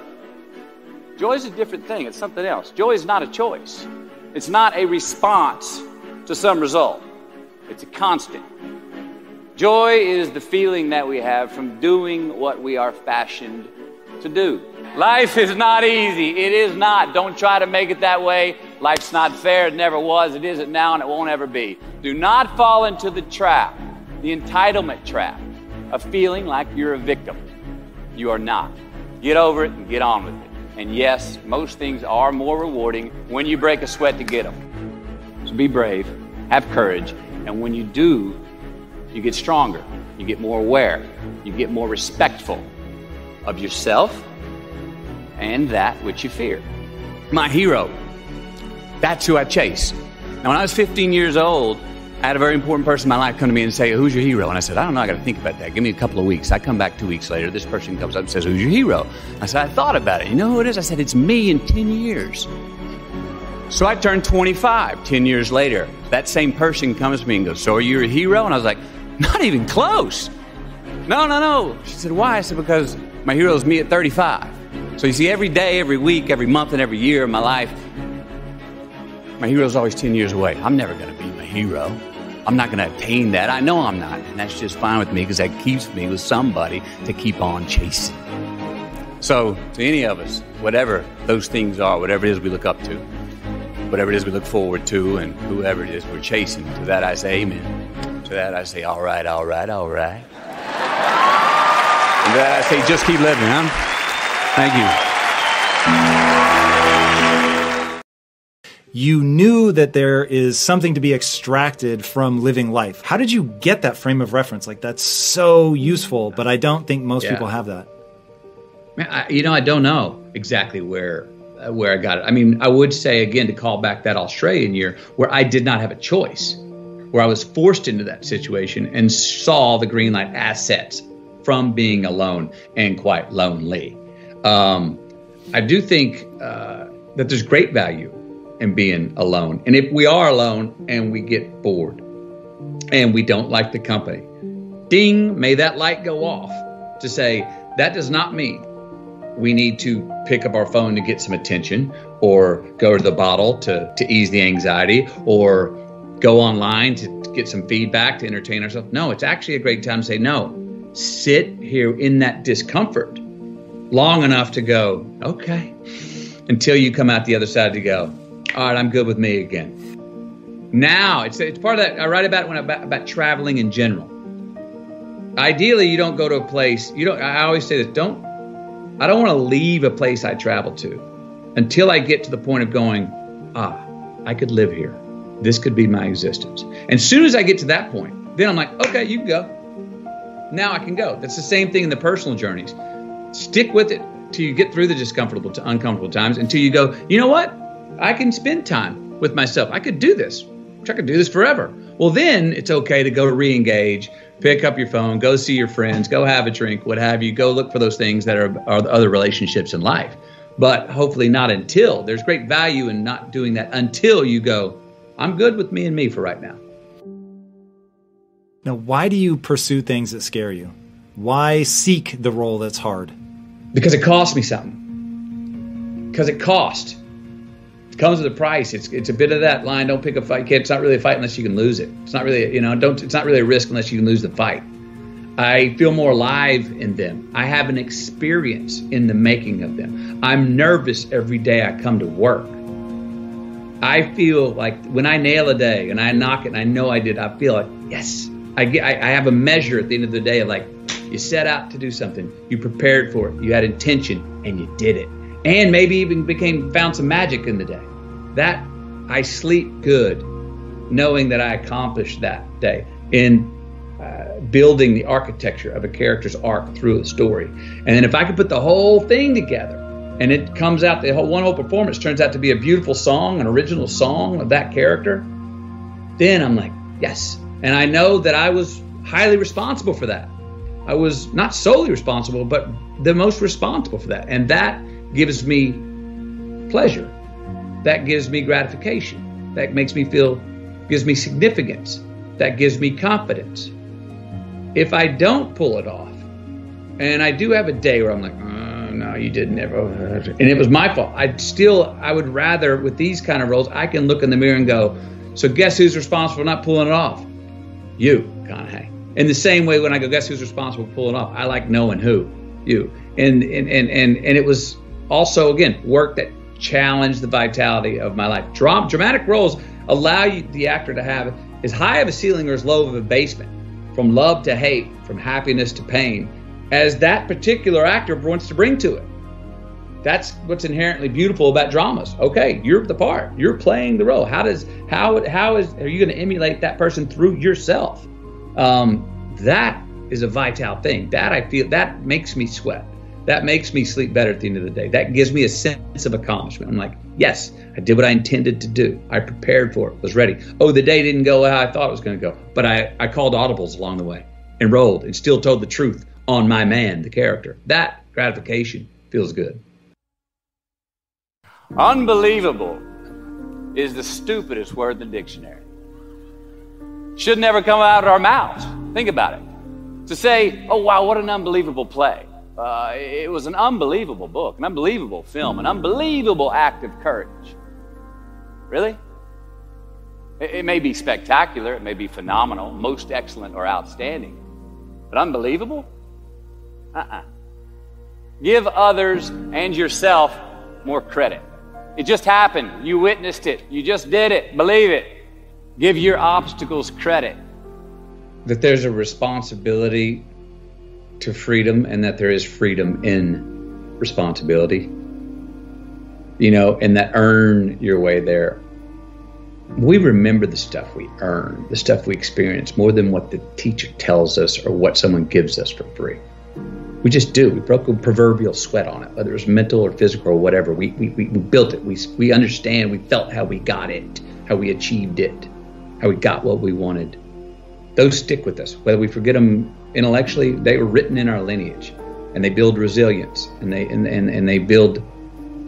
[SPEAKER 3] joy is a different thing. It's something else. Joy is not a choice. It's not a response to some result. It's a constant. Joy is the feeling that we have from doing what we are fashioned to do. Life is not easy. It is not. Don't try to make it that way. Life's not fair. It never was. It isn't now, and it won't ever be. Do not fall into the trap, the entitlement trap, of feeling like you're a victim. You are not. Get over it and get on with it. And yes, most things are more rewarding when you break a sweat to get them. So be brave, have courage, and when you do, you get stronger, you get more aware, you get more respectful of yourself and that which you fear. My hero, that's who I chase. Now, when I was fifteen years old, I had a very important person in my life come to me and say, who's your hero? And I said, I don't know, I got to think about that. Give me a couple of weeks. I come back two weeks later, this person comes up and says, who's your hero? I said, I thought about it. You know who it is? I said, it's me in ten years. So I turned twenty-five, ten years later. That same person comes to me and goes, so are you a hero? And I was like, not even close. No, no, no. She said, why? I said, because my hero is me at thirty-five. So you see, every day, every week, every month, and every year of my life, my hero is always ten years away. I'm never going to be my hero. I'm not going to attain that. I know I'm not. And that's just fine with me because that keeps me with somebody to keep on chasing. So to any of us, whatever those things are, whatever it is we look up to, whatever it is we look forward to, and whoever it is we're chasing, to that I say amen. To that I say, all right, all right, all right. And to that I say, just keep living, huh? Thank you.
[SPEAKER 22] You knew that there is something to be extracted from living life. How did you get that frame of reference? Like, that's so useful, but I don't think most
[SPEAKER 10] Yeah.
[SPEAKER 22] people have that.
[SPEAKER 10] Man, I, you know, I don't know exactly where uh, where I got it. I mean, I would say, again, to call back that Australian year where I did not have a choice, where I was forced into that situation and saw the green light assets from being alone and quite lonely. Um, I do think uh, that there's great value and being alone. And if we are alone and we get bored and we don't like the company, ding, may that light go off to say, that does not mean we need to pick up our phone to get some attention, or go to the bottle to, to ease the anxiety, or go online to get some feedback to entertain ourselves. No, it's actually a great time to say, no, sit here in that discomfort long enough to go, okay, until you come out the other side to go, all right, I'm good with me again. Now, it's it's part of that. I write about it when about, about traveling in general. Ideally, you don't go to a place, you don't, I always say this, don't, I don't want to leave a place I travel to until I get to the point of going, ah, I could live here. This could be my existence. And as soon as I get to that point, then I'm like, okay, you can go. Now I can go. That's the same thing in the personal journeys. Stick with it till you get through the discomfortable to uncomfortable times, until you go, you know what? I can spend time with myself. I could do this. I could do this forever. Well, then it's okay to go re-engage, pick up your phone, go see your friends, go have a drink, what have you. Go look for those things that are, are the other relationships in life. But hopefully not until. There's great value in not doing that until you go, I'm good with me and me for right now.
[SPEAKER 22] Now, why do you pursue things that scare you? Why seek the role that's hard?
[SPEAKER 10] Because it costs me something. Because it costs. It comes with a price. It's it's a bit of that line, don't pick a fight, kid. It's not really a fight unless you can lose it. It's not really, you know, don't. It's not really a risk unless you can lose the fight. I feel more alive in them. I have an experience in the making of them. I'm nervous every day I come to work. I feel like when I nail a day and I knock it and I know I did, I feel like, yes. I, get, I, I have a measure at the end of the day of like, you set out to do something, you prepared for it, you had intention, and you did it. And maybe even became found some magic in the day. That, I sleep good knowing that I accomplished that day in uh, building the architecture of a character's arc through a story. And then if I could put the whole thing together, and it comes out, the whole one whole performance turns out to be a beautiful song, an original song of that character, then I'm like, yes. And I know that I was highly responsible for that. I was not solely responsible, but the most responsible for that. And that gives me pleasure. That gives me gratification. That makes me feel, gives me significance. That gives me confidence. If I don't pull it off, and I do have a day where I'm like, oh, no, you didn't ever, and it was my fault. I still, I would rather, with these kind of roles, I can look in the mirror and go, so guess who's responsible for not pulling it off? You, McConaughey. In the same way, when I go, guess who's responsible for pulling it off? I like knowing who, you. And and and and and it was also, again, work that challenged the vitality of my life. Dram- dramatic roles allow you, the actor, to have as high of a ceiling or as low of a basement, from love to hate, from happiness to pain, as that particular actor wants to bring to it. That's what's inherently beautiful about dramas. Okay, you're the part. You're playing the role. How does how how is are you going to emulate that person through yourself? Um, that is a vital thing. That I feel that makes me sweat. That makes me sleep better at the end of the day. That gives me a sense of accomplishment. I'm like, yes, I did what I intended to do. I prepared for it. Was ready. Oh, the day didn't go how I thought it was going to go, but I I called audibles along the way and rolled and still told the truth on my man, the character. That gratification feels good.
[SPEAKER 3] Unbelievable is the stupidest word in the dictionary. Should never come out of our mouths. Think about it. To say, oh, wow, what an unbelievable play. Uh, it was an unbelievable book, an unbelievable film, an unbelievable act of courage. Really? It, it may be spectacular, it may be phenomenal, most excellent or outstanding, but unbelievable? Uh-uh. Give others and yourself more credit. It just happened. You witnessed it. You just did it. Believe it. Give your obstacles credit.
[SPEAKER 10] That there's a responsibility to freedom, and that there is freedom in responsibility. You know, and that earn your way there. We remember the stuff we earn, the stuff we experience, more than what the teacher tells us or what someone gives us for free. We just do. We broke a proverbial sweat on it, whether it was mental or physical or whatever. We we, we built it. We we understand. We felt how we got it, how we achieved it, how we got what we wanted. Those stick with us. Whether we forget them intellectually, they were written in our lineage, and they build resilience, and they and and, and they build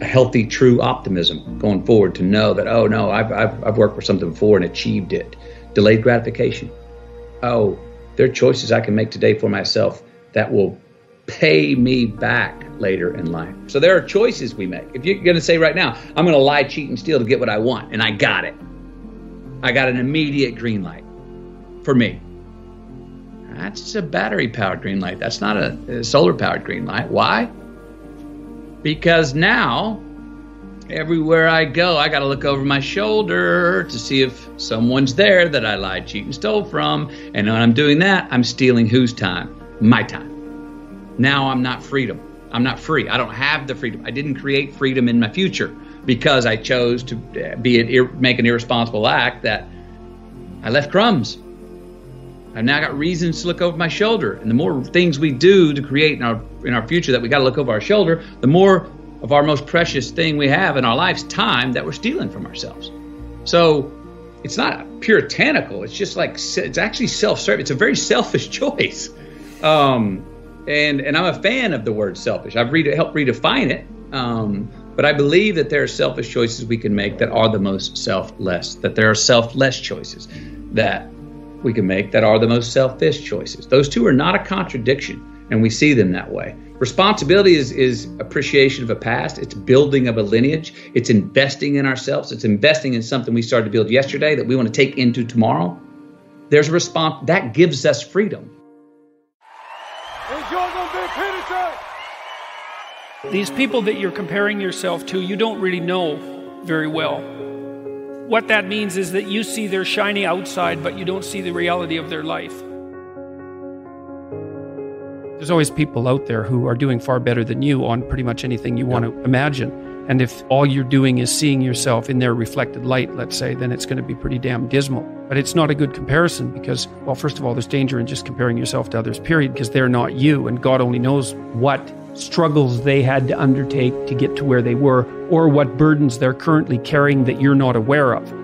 [SPEAKER 10] a healthy, true optimism going forward to know that, oh no, I've, I've, I've worked for something before and achieved it. Delayed gratification. Oh, there are choices I can make today for myself that will pay me back later in life. So there are choices we make. If you're going to say right now, I'm going to lie, cheat, and steal to get what I want, and I got it. I got an immediate green light for me. That's a battery-powered green light. That's not a, a solar-powered green light. Why? Because now, everywhere I go, I got to look over my shoulder to see if someone's there that I lied, cheated, and stole from. And when I'm doing that, I'm stealing whose time? My time. Now I'm not freedom. I'm not free. I don't have the freedom. I didn't create freedom in my future because I chose to be an, make an irresponsible act that I left crumbs. I've now got reasons to look over my shoulder. And the more things we do to create in our in our future that we got to look over our shoulder, the more of our most precious thing we have in our life's time that we're stealing from ourselves. So it's not puritanical. It's just like, it's actually self-serving. It's a very selfish choice. Um, and, and I'm a fan of the word selfish. I've read, helped redefine it. Um, but I believe that there are selfish choices we can make that are the most selfless, that there are selfless choices that we can make that are the most selfish choices. Those two are not a contradiction, and we see them that way. Responsibility is, is appreciation of a past. It's building of a lineage. It's investing in ourselves. It's investing in something we started to build yesterday that we want to take into tomorrow. There's a response that gives us freedom.
[SPEAKER 8] These people that you're comparing yourself to, you don't really know very well. What that means is that you see their shiny outside, but you don't see the reality of their life. There's always people out there who are doing far better than you on pretty much anything you want to imagine. And if all you're doing is seeing yourself in their reflected light, let's say, then it's going to be pretty damn dismal. But it's not a good comparison because, well, first of all, there's danger in just comparing yourself to others, period, because they're not you. And God only knows what struggles they had to undertake to get to where they were, or what burdens they're currently carrying that you're not aware of.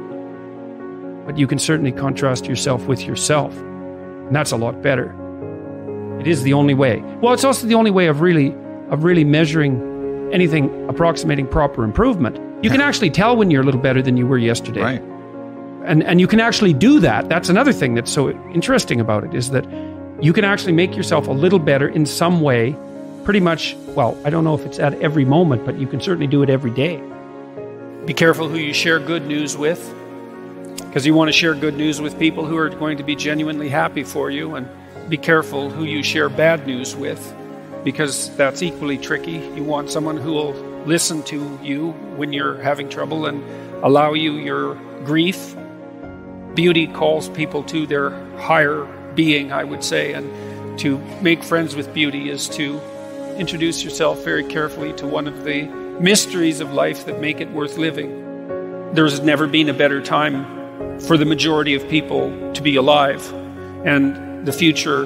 [SPEAKER 8] But you can certainly contrast yourself with yourself, and that's a lot better. It is the only way. Well, it's also the only way of really of really measuring anything approximating proper improvement. You can actually tell when you're a little better than you were yesterday.
[SPEAKER 1] Right.
[SPEAKER 8] And and you can actually do that. That's another thing that's so interesting about it, is that you can actually make yourself a little better in some way, pretty much, well, I don't know if it's at every moment, but you can certainly do it every day. Be careful who you share good news with, because you want to share good news with people who are going to be genuinely happy for you, and be careful who you share bad news with, because that's equally tricky. You want someone who will listen to you when you're having trouble and allow you your grief. Beauty calls people to their higher being, I would say, and to make friends with beauty is to introduce yourself very carefully to one of the mysteries of life that make it worth living. There's never been a better time for the majority of people to be alive. And the future,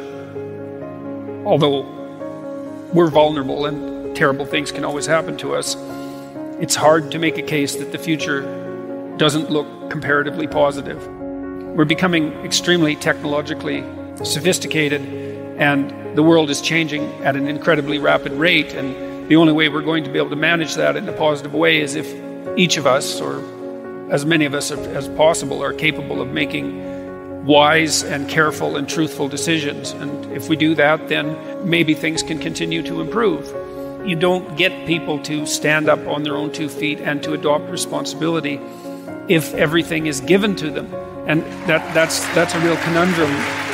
[SPEAKER 8] although we're vulnerable and terrible things can always happen to us, it's hard to make a case that the future doesn't look comparatively positive. We're becoming extremely technologically sophisticated, and the world is changing at an incredibly rapid rate, and the only way we're going to be able to manage that in a positive way is if each of us, or as many of us as possible, are capable of making wise and careful and truthful decisions. And if we do that, then maybe things can continue to improve. You don't get people to stand up on their own two feet and to adopt responsibility if everything is given to them. And that, that's, that's a real conundrum.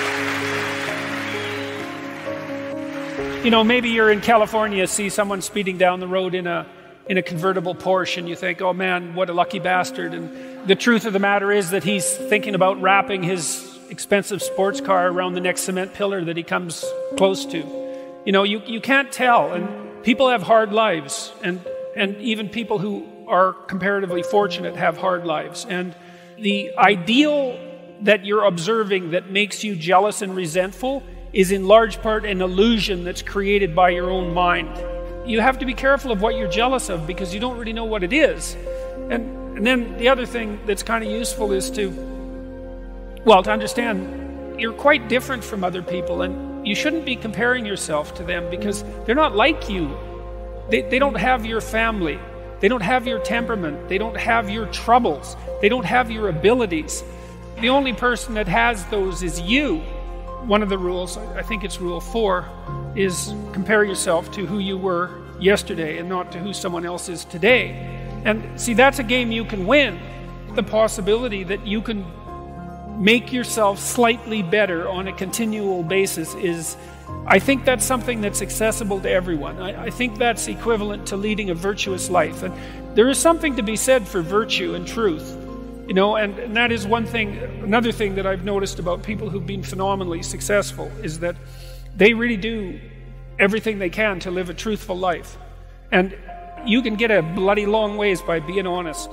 [SPEAKER 8] You know, maybe you're in California, see someone speeding down the road in a in a convertible Porsche, and you think, oh man, what a lucky bastard. And the truth of the matter is that he's thinking about wrapping his expensive sports car around the next cement pillar that he comes close to. You know, you, you can't tell. And people have hard lives. And, and even people who are comparatively fortunate have hard lives. And the ideal that you're observing that makes you jealous and resentful is in large part an illusion that's created by your own mind. You have to be careful of what you're jealous of, because you don't really know what it is. And, and then the other thing that's kind of useful is to, well, to understand you're quite different from other people, and you shouldn't be comparing yourself to them because they're not like you. They, they don't have your family.
[SPEAKER 9] They don't have your temperament. They don't have your troubles. They don't have your abilities. The only person that has those is you. One of the rules, I think it's rule four, is compare yourself to who you were yesterday and not to who someone else is today. And see, that's a game you can win. The possibility that you can make yourself slightly better on a continual basis is, I think that's something that's accessible to everyone. I, I think that's equivalent to leading a virtuous life. And there is something to be said for virtue and truth. You know, and, and that is one thing, another thing that I've noticed about people who've been phenomenally successful is that they really do everything they can to live a truthful life. And you can get a bloody long ways by being honest.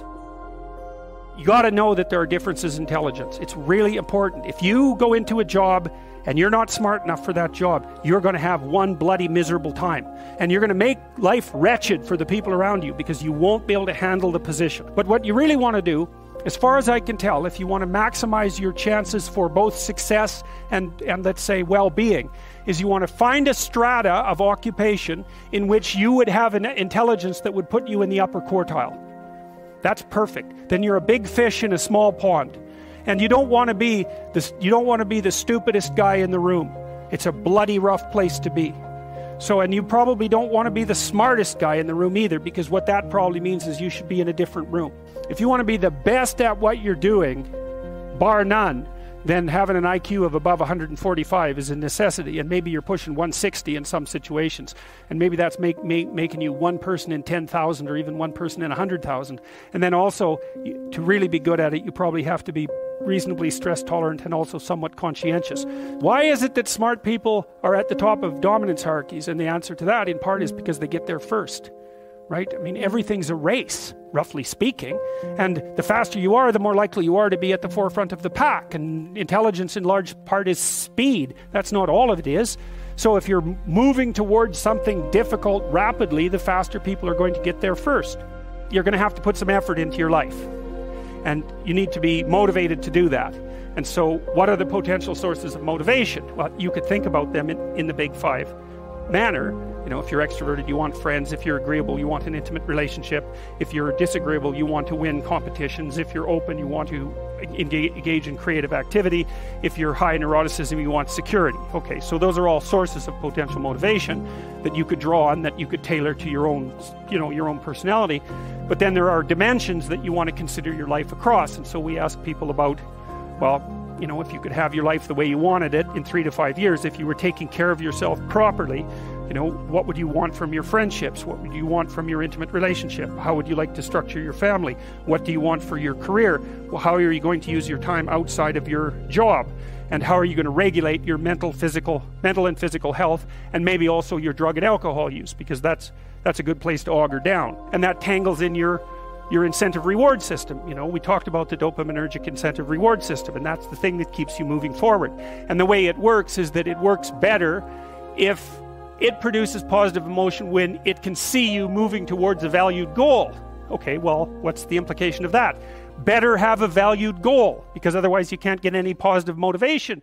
[SPEAKER 9] You got to know that there are differences in intelligence. It's really important. If you go into a job and you're not smart enough for that job, you're going to have one bloody miserable time. And you're going to make life wretched for the people around you because you won't be able to handle the position. But what you really want to do, as far as I can tell, if you want to maximize your chances for both success and, and let's say, well-being, is you want to find a strata of occupation in which you would have an intelligence that would put you in the upper quartile. That's perfect. Then you're a big fish in a small pond. And you don't want to be the, you don't want to be the stupidest guy in the room. It's a bloody rough place to be. So, and you probably don't want to be the smartest guy in the room either, because what that probably means is you should be in a different room. If you want to be the best at what you're doing, bar none, then having an I Q of above one hundred forty-five is a necessity, and maybe you're pushing one sixty in some situations, and maybe that's make, make, making you one person in ten thousand or even one person in one hundred thousand. And then also, to really be good at it, you probably have to be reasonably stress tolerant and also somewhat conscientious. Why is it that smart people are at the top of dominance hierarchies? And the answer to that, in part, is because they get there first. Right? I mean, everything's a race, roughly speaking, and the faster you are, the more likely you are to be at the forefront of the pack, and intelligence in large part is speed. That's not all of it is. So if you're moving towards something difficult rapidly, the faster people are going to get there first. You're going to have to put some effort into your life, and you need to be motivated to do that. And so what are the potential sources of motivation? Well, you could think about them in, in the big five manner. You know, if you're extroverted, you want friends. If you're agreeable, you want an intimate relationship. If you're disagreeable, you want to win competitions. If you're open, you want to engage, engage in creative activity. If you're high neuroticism, you want security. Okay, so those are all sources of potential motivation that you could draw on, that you could tailor to your own, you know, your own personality. But then there are dimensions that you want to consider your life across. And so we ask people about, well, you know, if you could have your life the way you wanted it in three to five years, if you were taking care of yourself properly, you know, what would you want from your friendships? What would you want from your intimate relationship? How would you like to structure your family? What do you want for your career? Well, how are you going to use your time outside of your job? And how are you going to regulate your mental, physical, mental and physical health, and maybe also your drug and alcohol use, because that's that's a good place to auger down. And that tangles in your your incentive reward system. You know, we talked about the dopaminergic incentive reward system, and that's the thing that keeps you moving forward. And the way it works is that it works better if it produces positive emotion when it can see you moving towards a valued goal. Okay, well, what's the implication of that? Better have a valued goal, because otherwise you can't get any positive motivation.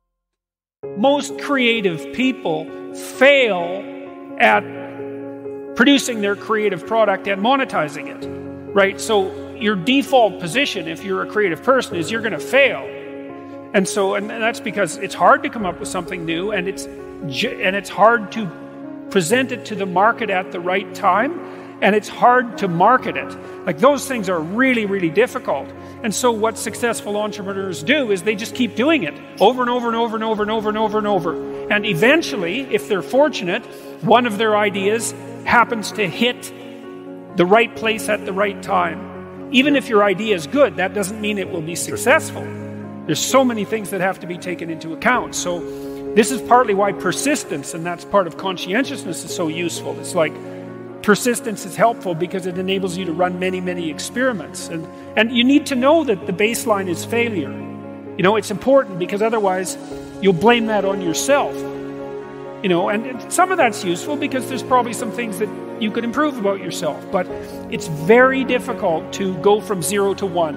[SPEAKER 9] Most creative people fail at producing their creative product and monetizing it, right? So your default position, if you're a creative person, is you're going to fail. And so, and that's because it's hard to come up with something new, and it's and it's hard to present it to the market at the right time, and it's hard to market it. Like, those things are really, really difficult. And so what successful entrepreneurs do is they just keep doing it over and over and over and over and over and over and over. And eventually, if they're fortunate, one of their ideas happens to hit the right place at the right time. Even if your idea is good, that doesn't mean it will be successful. There's so many things that have to be taken into account. So this is partly why persistence, and that's part of conscientiousness, is so useful. It's like persistence is helpful because it enables you to run many, many experiments. And, and you need to know that the baseline is failure. You know, it's important, because otherwise you'll blame that on yourself. You know, and, and some of that's useful because there's probably some things that you could improve about yourself. But it's very difficult to go from zero to one.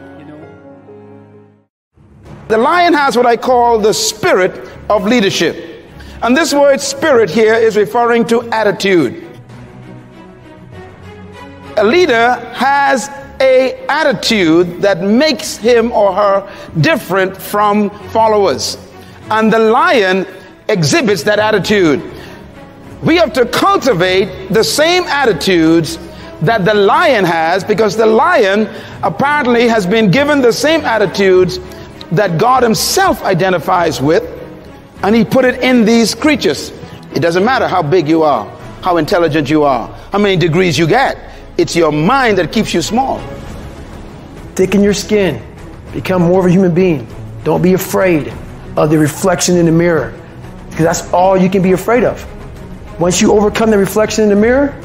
[SPEAKER 1] The lion has what I call the spirit of leadership. And this word spirit here is referring to attitude. A A leader has a attitude that makes him or her different from followers. And the lion exhibits that attitude. We have to cultivate the same attitudes that the lion has, because the lion apparently has been given the same attitudes that God himself identifies with, and he put it in these creatures. It doesn't matter how big you are, how intelligent you are, how many degrees you get. It's your mind that keeps you small.
[SPEAKER 16] Thicken your skin. Become more of a human being. Don't be afraid of the reflection in the mirror, because that's all you can be afraid of. Once you overcome the reflection in the mirror,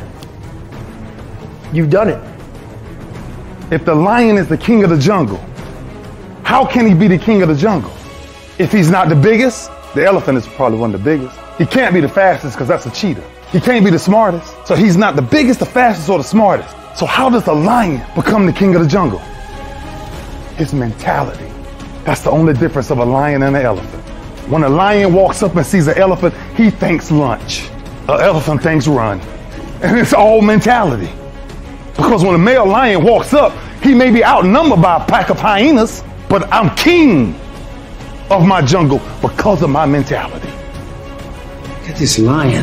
[SPEAKER 16] you've done it.
[SPEAKER 2] If the lion is the king of the jungle, how can he be the king of the jungle? If he's not the biggest, the elephant is probably one of the biggest. He can't be the fastest because that's a cheetah. He can't be the smartest, so he's not the biggest, the fastest, or the smartest. So how does the lion become the king of the jungle? His mentality. That's the only difference of a lion and an elephant. When a lion walks up and sees an elephant, he thinks lunch. An elephant thinks run. And it's all mentality. Because when a male lion walks up, he may be outnumbered by a pack of hyenas, but I'm king of my jungle because of my mentality.
[SPEAKER 5] Look at this lion.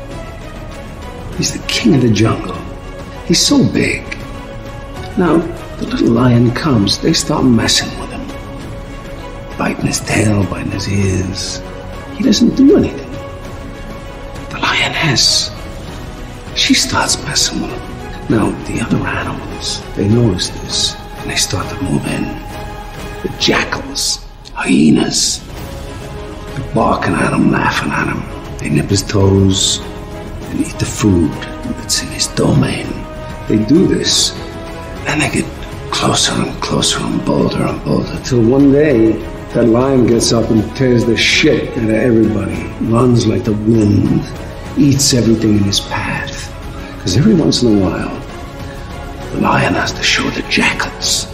[SPEAKER 5] He's the king of the jungle. He's so big. Now, the little lion comes, they start messing with him. Biting his tail, biting his ears. He doesn't do anything. The lioness, she starts messing with him. Now, the other animals, they notice this, and they start to move in. The jackals, hyenas, they're barking at him, laughing at him. They nip his toes and eat the food that's in his domain. They do this, and they get closer and closer and bolder and bolder, till one day, that lion gets up and tears the shit out of everybody, runs like the wind, eats everything in his path. Because every once in a while, the lion has to show the jackals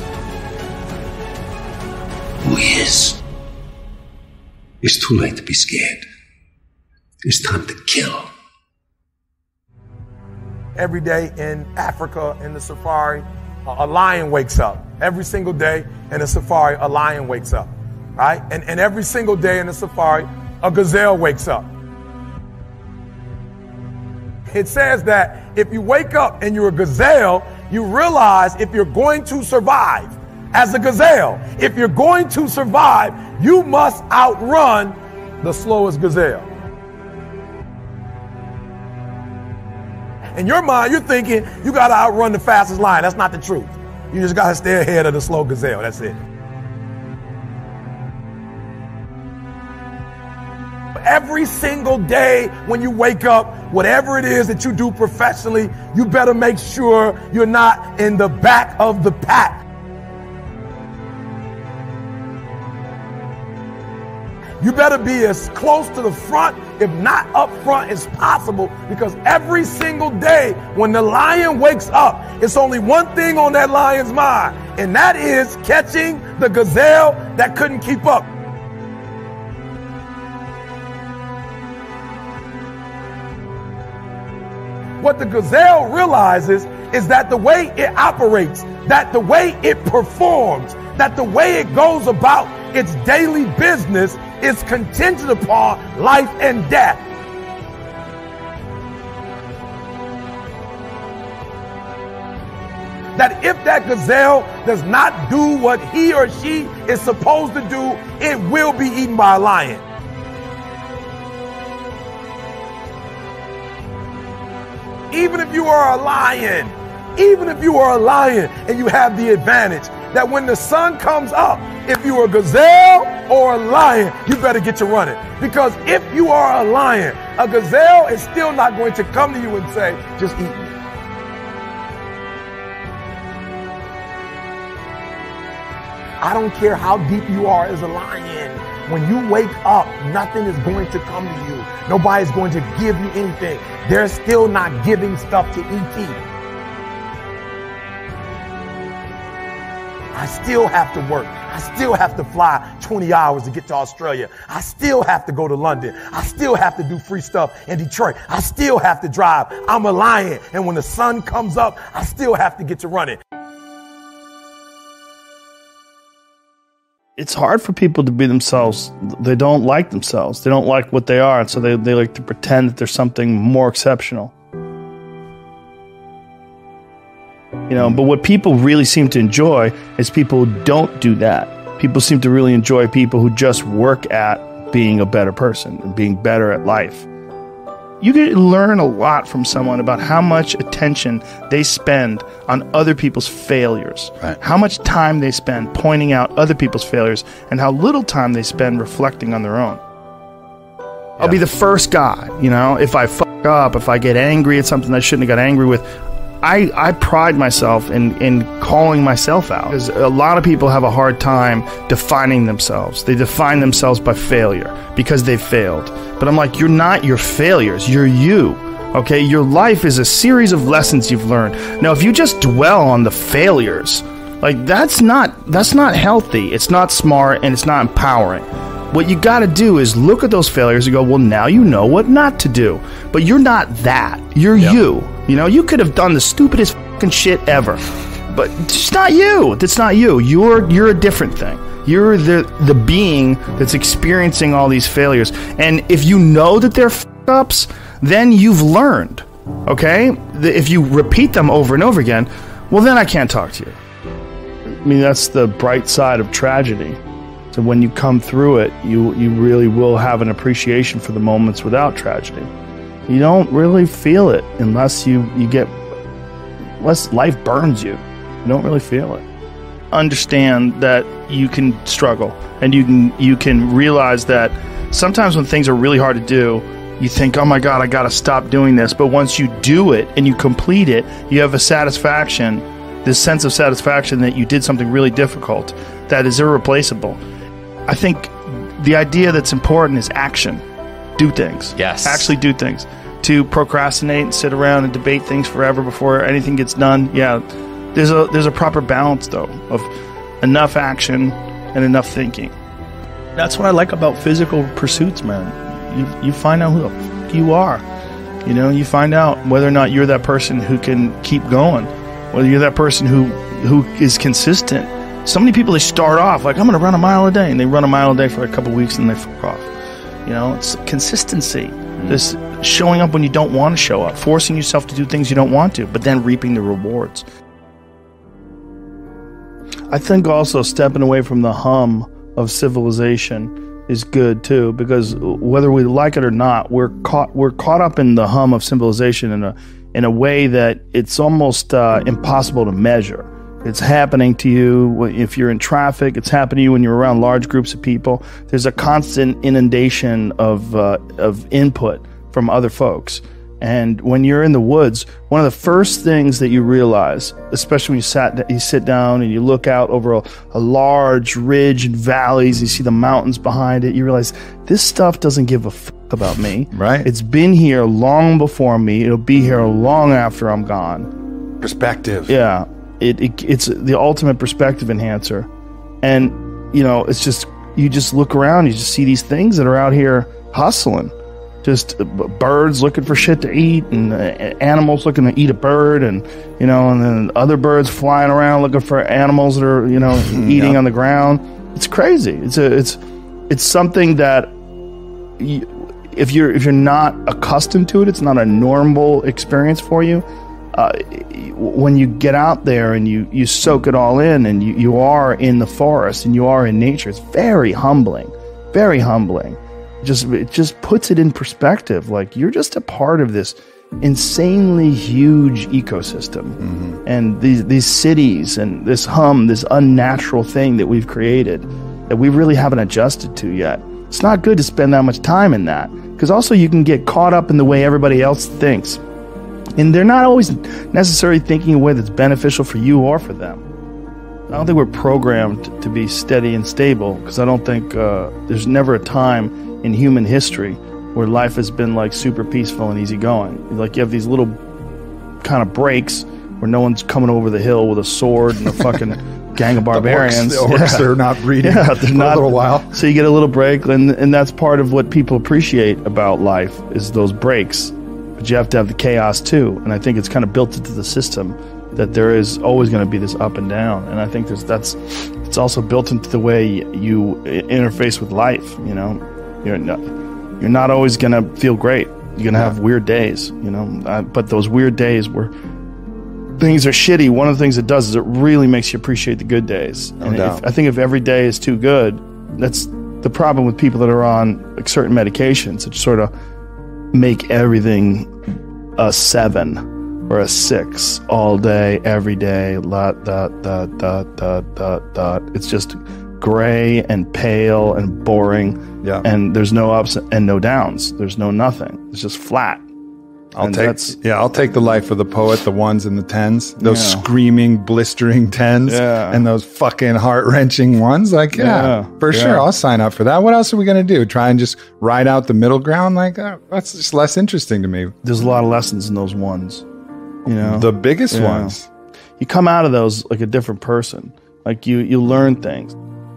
[SPEAKER 5] who he is. It's too late to be scared. It's time to kill.
[SPEAKER 11] Every day in Africa, in the safari, a lion wakes up. Every single day in the safari, a lion wakes up. Right? And, and every single day in the safari, a gazelle wakes up. It says that if you wake up and you're a gazelle, you realize if you're going to survive as a gazelle, if you're going to survive, you must outrun the slowest gazelle. In your mind, you're thinking you got to outrun the fastest lion. That's not the truth. You just got to stay ahead of the slow gazelle. That's it. Every single day when you wake up, whatever it is that you do professionally, you better make sure you're not in the back of the pack. You better be as close to the front, if not up front, as possible, because every single day when the lion wakes up, it's only one thing on that lion's mind, and that is catching the gazelle that couldn't keep up. What the gazelle realizes is that the way it operates, that the way it performs, that the way it goes about its daily business is contingent upon life and death. That if that gazelle does not do what he or she is supposed to do, it will be eaten by a lion. Even if you are a lion, even if you are a lion and you have the advantage that when the sun comes up, if you're a gazelle or a lion, you better get to running. Because if you are a lion, a gazelle is still not going to come to you and say, just eat me. I don't care how deep you are as a lion. When you wake up, nothing is going to come to you. Nobody's going to give you anything. They're still not giving stuff to E T.
[SPEAKER 4] I still have to work. I still have to fly twenty hours to get to Australia. I still have to go to London. I still have to do free stuff in Detroit. I still have to drive. I'm a lion. And when the sun comes up, I still have to get to running.
[SPEAKER 12] It's hard for people to be themselves. They don't like themselves. They don't like what they are. And so they, they like to pretend that there's something more exceptional. You know, but what people really seem to enjoy is people who don't do that. People seem to really enjoy people who just work at being a better person and being better at life. You can learn a lot from someone about how much attention they spend on other people's failures, right. How much time they spend pointing out other people's failures, and how little time they spend reflecting on their own. Yeah. I'll be the first guy, you know, if I fuck up, if I get angry at something I shouldn't have got angry with, I, I pride myself in, in calling myself out. Because a lot of people have a hard time defining themselves. They define themselves by failure because they failed. But I'm like, you're not your failures, you're you. Okay, your life is a series of lessons you've learned. Now, if you just dwell on the failures, like that's not that's not healthy. It's not smart and it's not empowering. What you got to do is look at those failures and go, well, now you know what not to do. But you're not that. You're yep. you. You know, you could have done the stupidest fucking shit ever. But it's not you. That's not you. You're you're a different thing. You're the the being that's experiencing all these failures. And if you know that they're f-ups, then you've learned. Okay? If you repeat them over and over again, well, then I can't talk to you. I mean, that's the bright side of tragedy. So when you come through it, you you really will have an appreciation for the moments without tragedy. You don't really feel it unless you, you get, unless life burns you. You don't really feel it. Understand that you can struggle, and you can you can realize that sometimes when things are really hard to do, you think, oh my God, I gotta stop doing this. But once you do it and you complete it, you have a satisfaction, this sense of satisfaction that you did something really difficult that is irreplaceable. I think the idea that's important is action. Do things.
[SPEAKER 23] Yes.
[SPEAKER 12] Actually do things. To procrastinate and sit around and debate things forever before anything gets done, yeah, there's a there's a proper balance, though, of enough action and enough thinking. That's what I like about physical pursuits, man. You you find out who the fuck you are. You know, you find out whether or not you're that person who can keep going, whether you're that person who who is consistent. So many people, they start off like, I'm going to run a mile a day, and they run a mile a day for a couple weeks and they fuck off. You know, it's consistency. Mm-hmm. This showing up when you don't want to show up, forcing yourself to do things you don't want to, but then reaping the rewards. I think also stepping away from the hum of civilization is good too, because whether we like it or not, we're caught we're caught up in the hum of civilization in a in a way that it's almost uh, impossible to measure. It's happening to you if you're in traffic. It's happening to you when you're around large groups of people. There's a constant inundation of uh, of input from other folks. And when you're in the woods, one of the first things that you realize, especially when you sat, you sit down and you look out over a, a large ridge and valleys, you see the mountains behind it, you realize this stuff doesn't give a fuck about me.
[SPEAKER 23] Right.
[SPEAKER 12] It's been here long before me. It'll be here long after I'm gone.
[SPEAKER 23] Perspective.
[SPEAKER 12] Yeah. It, it it's the ultimate perspective enhancer. And, you know, it's just, you just look around, you just see these things that are out here hustling. Just birds looking for shit to eat, and animals looking to eat a bird, and, you know, and then other birds flying around looking for animals that are, you know, eating
[SPEAKER 23] yeah.
[SPEAKER 12] on the ground. It's crazy. It's a, it's, it's something that you, if you're, if you're not accustomed to it, it's not a normal experience for you. Uh, when you get out there and you, you soak it all in, and you, you are in the forest and you are in nature, it's very humbling, very humbling. Just it just puts it in perspective. Like, you're just a part of this insanely huge ecosystem, mm-hmm. and these these cities and this hum, this unnatural thing that we've created that we really haven't adjusted to yet. It's not good to spend that much time in that, because also you can get caught up in the way everybody else thinks, and they're not always necessarily thinking in a way that's beneficial for you or for them. I don't think we're programmed to be steady and stable, because I don't think uh, there's never a time in human history where life has been like super peaceful and easygoing. Like, you have these little kind of breaks where no one's coming over the hill with a sword and a fucking gang of barbarians.
[SPEAKER 13] The orcs, the orcs
[SPEAKER 12] yeah.
[SPEAKER 13] are not breeding
[SPEAKER 12] yeah,
[SPEAKER 13] for
[SPEAKER 12] not,
[SPEAKER 13] a little while.
[SPEAKER 12] So you get a little break, and, and that's part of what people appreciate about life is those breaks. But you have to have the chaos too, and I think it's kind of built into the system that there is always going to be this up and down, and I think there's, that's it's also built into the way you interface with life. You know, you're not, you're not always going to feel great. You're going to have weird days, you know, uh, but those weird days where things are shitty, one of the things it does is it really makes you appreciate the good days.
[SPEAKER 13] No
[SPEAKER 12] and
[SPEAKER 13] doubt.
[SPEAKER 12] If, I think if every day is too good, that's the problem with people that are on like, certain medications that sort of make everything a seven or a six all day, every day, lot, dot, dot, dot, dot, dot, dot. It's just gray and pale and boring.
[SPEAKER 13] Yeah.
[SPEAKER 12] And there's no ups and no downs. There's no nothing. It's just flat.
[SPEAKER 13] I'll
[SPEAKER 12] And
[SPEAKER 13] take
[SPEAKER 12] that's-
[SPEAKER 13] yeah, I'll take the life of the poet, the ones and the tens, those
[SPEAKER 12] Yeah.
[SPEAKER 13] screaming, blistering tens,
[SPEAKER 12] Yeah.
[SPEAKER 13] and those fucking heart wrenching ones. Like, yeah,
[SPEAKER 12] Yeah.
[SPEAKER 13] for
[SPEAKER 12] Yeah.
[SPEAKER 13] sure, I'll sign up for that. What else are we gonna do? Try and just ride out the middle ground? Like, uh, that's just less interesting to me.
[SPEAKER 12] There's a lot of lessons in those ones. You know,
[SPEAKER 13] The biggest
[SPEAKER 12] Yeah.
[SPEAKER 13] ones.
[SPEAKER 12] You come out of those like a different person. Like you, you learn things.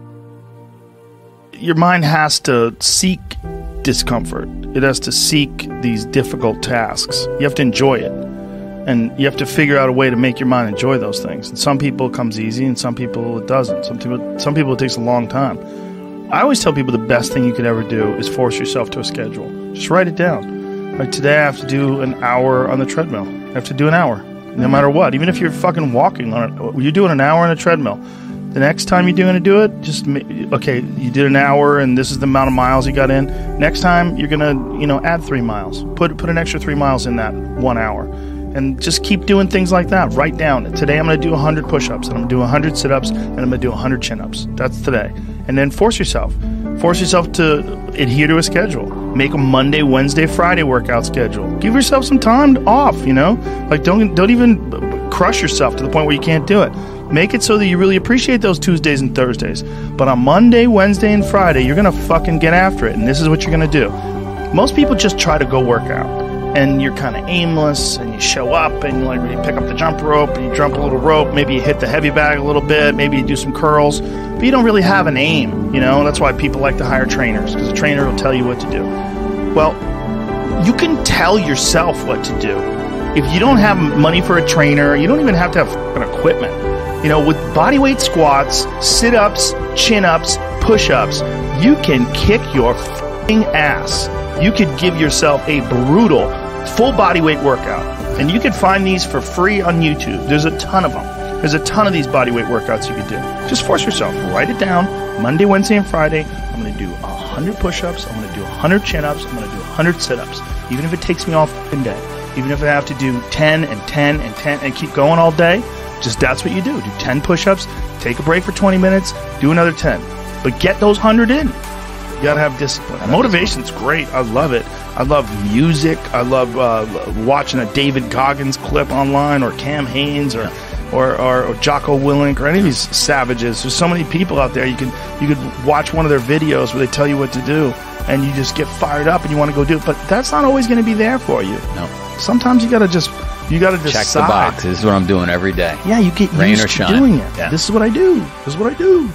[SPEAKER 12] Your mind has to seek discomfort. It has to seek these difficult tasks. You have to enjoy it. And you have to figure out a way to make your mind enjoy those things. And some people it comes easy and some people it doesn't. Some people, some people it takes a long time. I always tell people the best thing you could ever do is force yourself to a schedule. Just write it down. Like today I have to do an hour on the treadmill. I have to do an hour, no matter what. Even if you're fucking walking on it, you're doing an hour on a treadmill. The next time you're going to do it, just, ma- okay, you did an hour and this is the amount of miles you got in. Next time you're going to, you know, add three miles. Put put an extra three miles in that one hour. And just keep doing things like that. Write down, today I'm going to do one hundred push-ups, and I'm going to do one hundred sit-ups, and I'm going to do one hundred chin-ups. That's today. And then force yourself. Force yourself to adhere to a schedule. Make a Monday, Wednesday, Friday workout schedule. Give yourself some time off, you know? Like, don't don't even crush yourself to the point where you can't do it. Make it so that you really appreciate those Tuesdays and Thursdays. But on Monday, Wednesday, and Friday, you're going to fucking get after it, and this is what you're going to do. Most people just try to go work out, and you're kind of aimless, and you show up, and you like you pick up the jump rope, and you jump a little rope, maybe you hit the heavy bag a little bit, maybe you do some curls, but you don't really have an aim, you know? That's why people like to hire trainers, because a trainer will tell you what to do. Well, you can tell yourself what to do. If you don't have money for a trainer, you don't even have to have fucking equipment. You know, with bodyweight squats, sit-ups, chin-ups, push-ups, you can kick your fucking ass. You could give yourself a brutal full bodyweight workout. And you can find these for free on YouTube. There's a ton of them. There's a ton of these bodyweight workouts you could do. Just force yourself. Write it down. Monday, Wednesday, and Friday, I'm going to do one hundred push-ups. I'm going to do one hundred chin-ups. I'm going to do one hundred sit-ups. Even if it takes me all fucking day. Even if I have to do ten and ten and ten and keep going all day, just that's what you do. Do ten push-ups, take a break for twenty minutes, do another ten. But get those one hundred in. You gotta have discipline. Motivation's great. I love it. I love music. I love uh, watching a David Goggins clip online, or Cam Haines, or, or, or, or Jocko Willink, or any of these savages. There's so many people out there. You can you could watch one of their videos where they tell you what to do, and you just get fired up and you want to go do it. But that's not always going to be there for you.
[SPEAKER 14] No.
[SPEAKER 12] Sometimes you gotta just you gotta decide.
[SPEAKER 14] Check the box. This is what I'm doing every day.
[SPEAKER 12] Yeah, you get
[SPEAKER 14] Rain
[SPEAKER 12] used
[SPEAKER 14] or
[SPEAKER 12] to
[SPEAKER 14] shine.
[SPEAKER 12] doing it.
[SPEAKER 14] Yeah.
[SPEAKER 12] This is what I do. This is what I do.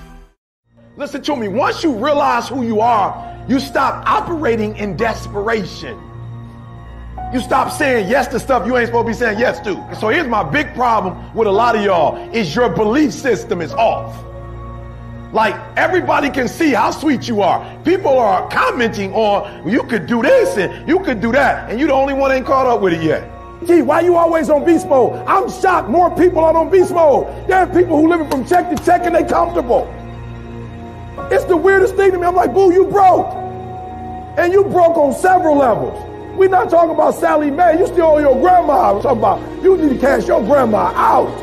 [SPEAKER 4] Listen to me. Once you realize who you are, you stop operating in desperation. You stop saying yes to stuff you ain't supposed to be saying yes to. So here's my big problem with a lot of y'all is your belief system is off. Like, everybody can see how sweet you are. People are commenting on, well, you could do this and you could do that, and you the only one ain't caught up with it yet. Gee, why you always on beast mode? I'm shocked more people are on beast mode. There are people who living from check to check and they comfortable. It's the weirdest thing to me. I'm like, boo, you broke. And you broke on several levels. We're not talking about Sally Mae. You still owe your grandma. We're talking about you need to cash your grandma out.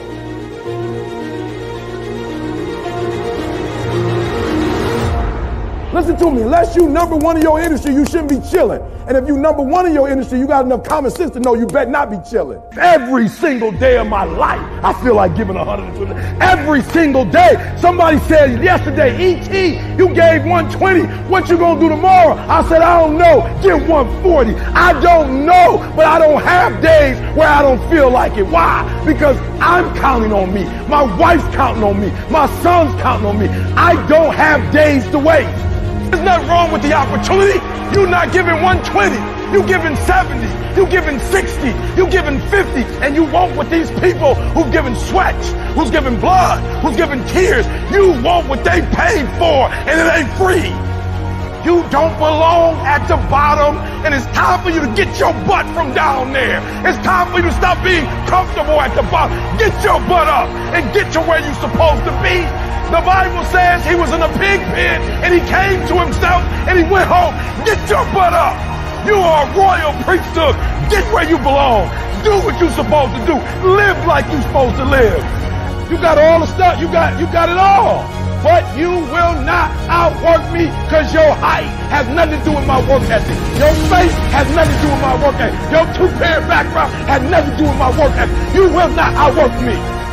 [SPEAKER 11] Listen to me, unless you number one in your industry, you shouldn't be chilling. And if you number one in your industry, you got enough common sense to know you better not be chilling. Every single day of my life, I feel like giving one hundred twenty. Every single day. Somebody said yesterday, E T, you gave one twenty. What you gonna do tomorrow? I said, I don't know. Give one forty. I don't know, but I don't have days where I don't feel like it. Why? Because I'm counting on me. My wife's counting on me. My son's counting on me. I don't have days to waste. There's nothing wrong with the opportunity. You're not giving one twenty. You're giving seventy. You're giving sixty. You're giving fifty. And you want what these people who've given sweat, who's given blood, who's given tears, you want what they paid for, and it ain't free. You don't belong at the bottom, and it's time for you to get your butt from down there. It's time for you to stop being comfortable at the bottom. Get your butt up and get to where you're supposed to be. The Bible says he was in a pig pen and he came to himself and he went home. Get your butt up. You are a royal priesthood. Get where you belong. Do what you're supposed to do. Live like you're supposed to live. You got all the stuff. You got, you got it all. But you will not outwork me because your height has nothing to do with my work ethic. Your face has nothing to do with my work ethic. Your two-parent background has nothing to do with my work ethic. You will not outwork me.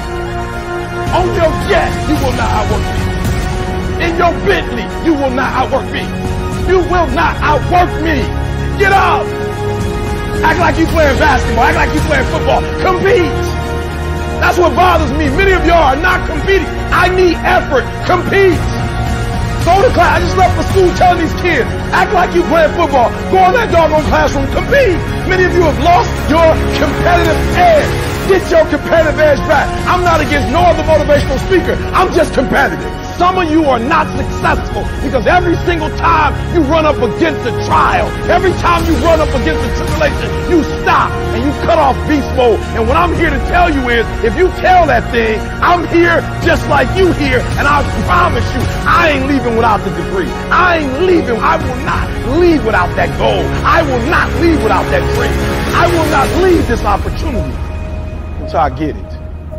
[SPEAKER 11] On your jet, you will not outwork me. In your Bentley, you will not outwork me. You will not outwork me. Get up. Act like you playing basketball. Act like you playing football. Compete. That's what bothers me. Many of y'all are not competing. I need effort. Compete. Go to class. I just left for school telling these kids, act like you playing football. Go in that doggone classroom. Compete. Many of you have lost your competitive edge. Get your competitive edge back. I'm not against no other motivational speaker. I'm just competitive. Some of you are not successful because every single time you run up against a trial, every time you run up against a tribulation, you stop and you cut off beast mode. And what I'm here to tell you is, if you tell that thing, I'm here just like you here, and I promise you, I ain't leaving without the degree. I ain't leaving. I will not leave without that goal. I will not leave without that dream. I will not leave this opportunity until I get it.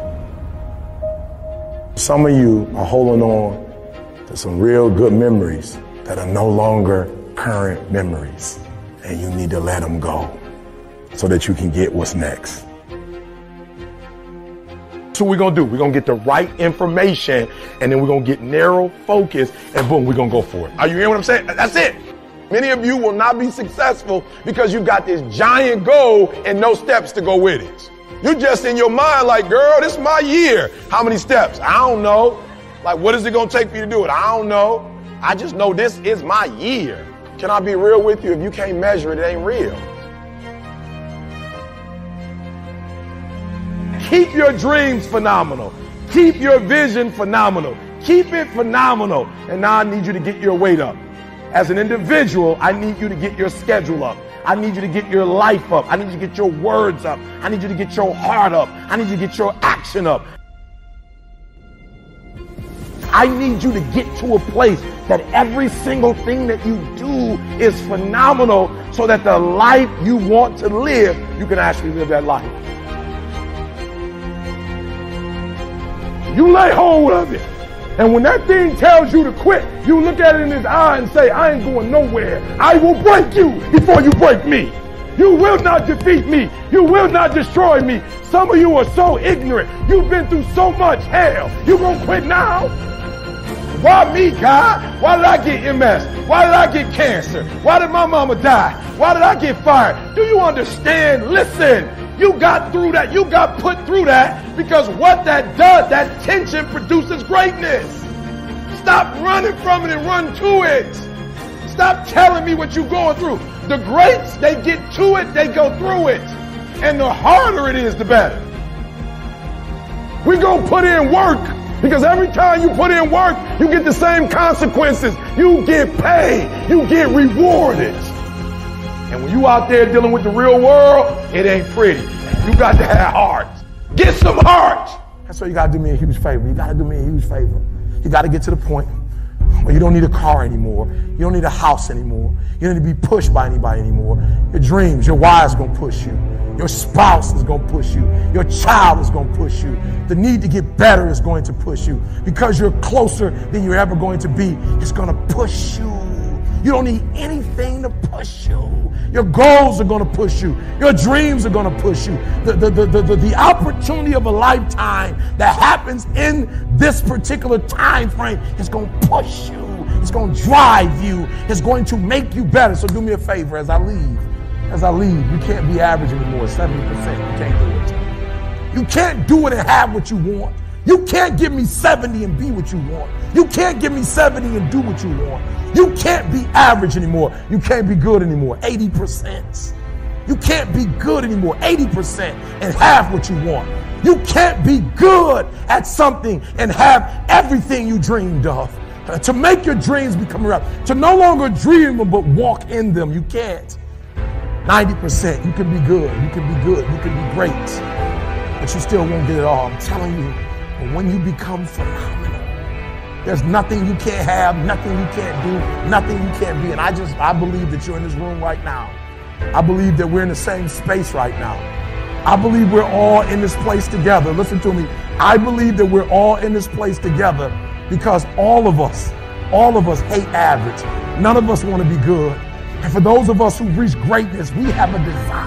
[SPEAKER 4] Some of you are holding on to some real good memories that are no longer current memories, and you need to let them go so that you can get what's next. So we're gonna do, we're gonna get the right information, and then we're gonna get narrow focus, and boom, we're gonna go for it. Are you hearing what I'm saying? That's it. Many of you will not be successful because you've got this giant goal and no steps to go with it. You're just in your mind like, girl, this is my year. How many steps? I don't know. Like, what is it going to take for you to do it? I don't know. I just know this is my year. Can I be real with you? If you can't measure it, it ain't real. Keep your dreams phenomenal. Keep your vision phenomenal. Keep it phenomenal. And now I need you to get your weight up. As an individual, I need you to get your schedule up. I need you to get your life up. I need you to get your words up. I need you to get your heart up. I need you to get your action up. I need you to get to a place that every single thing that you do is phenomenal so that the life you want to live, you can actually live that life. You lay hold of it. And when that thing tells you to quit, you look at it in his eye and say, I ain't going nowhere. I will break you before you break me. You will not defeat me. You will not destroy me. Some of you are so ignorant. You've been through so much hell. You gonna quit now? Why me, God? Why did I get M S? Why did I get cancer? Why did my mama die? Why did I get fired? Do you understand? Listen. You got through that. You got put through that because what that does, that tension produces greatness. Stop running from it and run to it. Stop telling me what you're going through. The greats, they get to it, they go through it. And the harder it is, the better. We're going to put in work because every time you put in work, you get the same consequences. You get paid. You get rewarded. And when you out there dealing with the real world, it ain't pretty. You got to have heart. Get some heart. That's why you got to do me a huge favor. You got to do me a huge favor. You got to get to the point where you don't need a car anymore. You don't need a house anymore. You don't need to be pushed by anybody anymore. Your dreams, your wife's going to push you. Your spouse is going to push you. Your child is going to push you. The need to get better is going to push you. Because you're closer than you're ever going to be, it's going to push you. You don't need anything to push you. Your goals are going to push you. Your dreams are going to push you. The, the, the, the, the, the opportunity of a lifetime that happens in this particular time frame is going to push you. It's going to drive you. It's going to make you better. So do me a favor as I leave. As I leave, you can't be average anymore, seventy percent. You can't do it. You can't do it and have what you want. You can't give me seventy and be what you want. You can't give me seventy and do what you want. You can't be average anymore. You can't be good anymore, eighty percent. You can't be good anymore, eighty percent, and have what you want. You can't be good at something and have everything you dreamed of. Uh, to make your dreams become real, to no longer dream them but walk in them, you can't. ninety percent, you can be good, you can be good, you can be great, but you still won't get it all. I'm telling you, but when you become phenomenal, there's nothing you can't have, nothing you can't do, nothing you can't be. And I just, I believe that you're in this room right now. I believe that we're in the same space right now. I believe we're all in this place together. Listen to me. I believe that we're all in this place together because all of us, all of us hate average. None of us want to be good. And for those of us who've reached greatness, we have a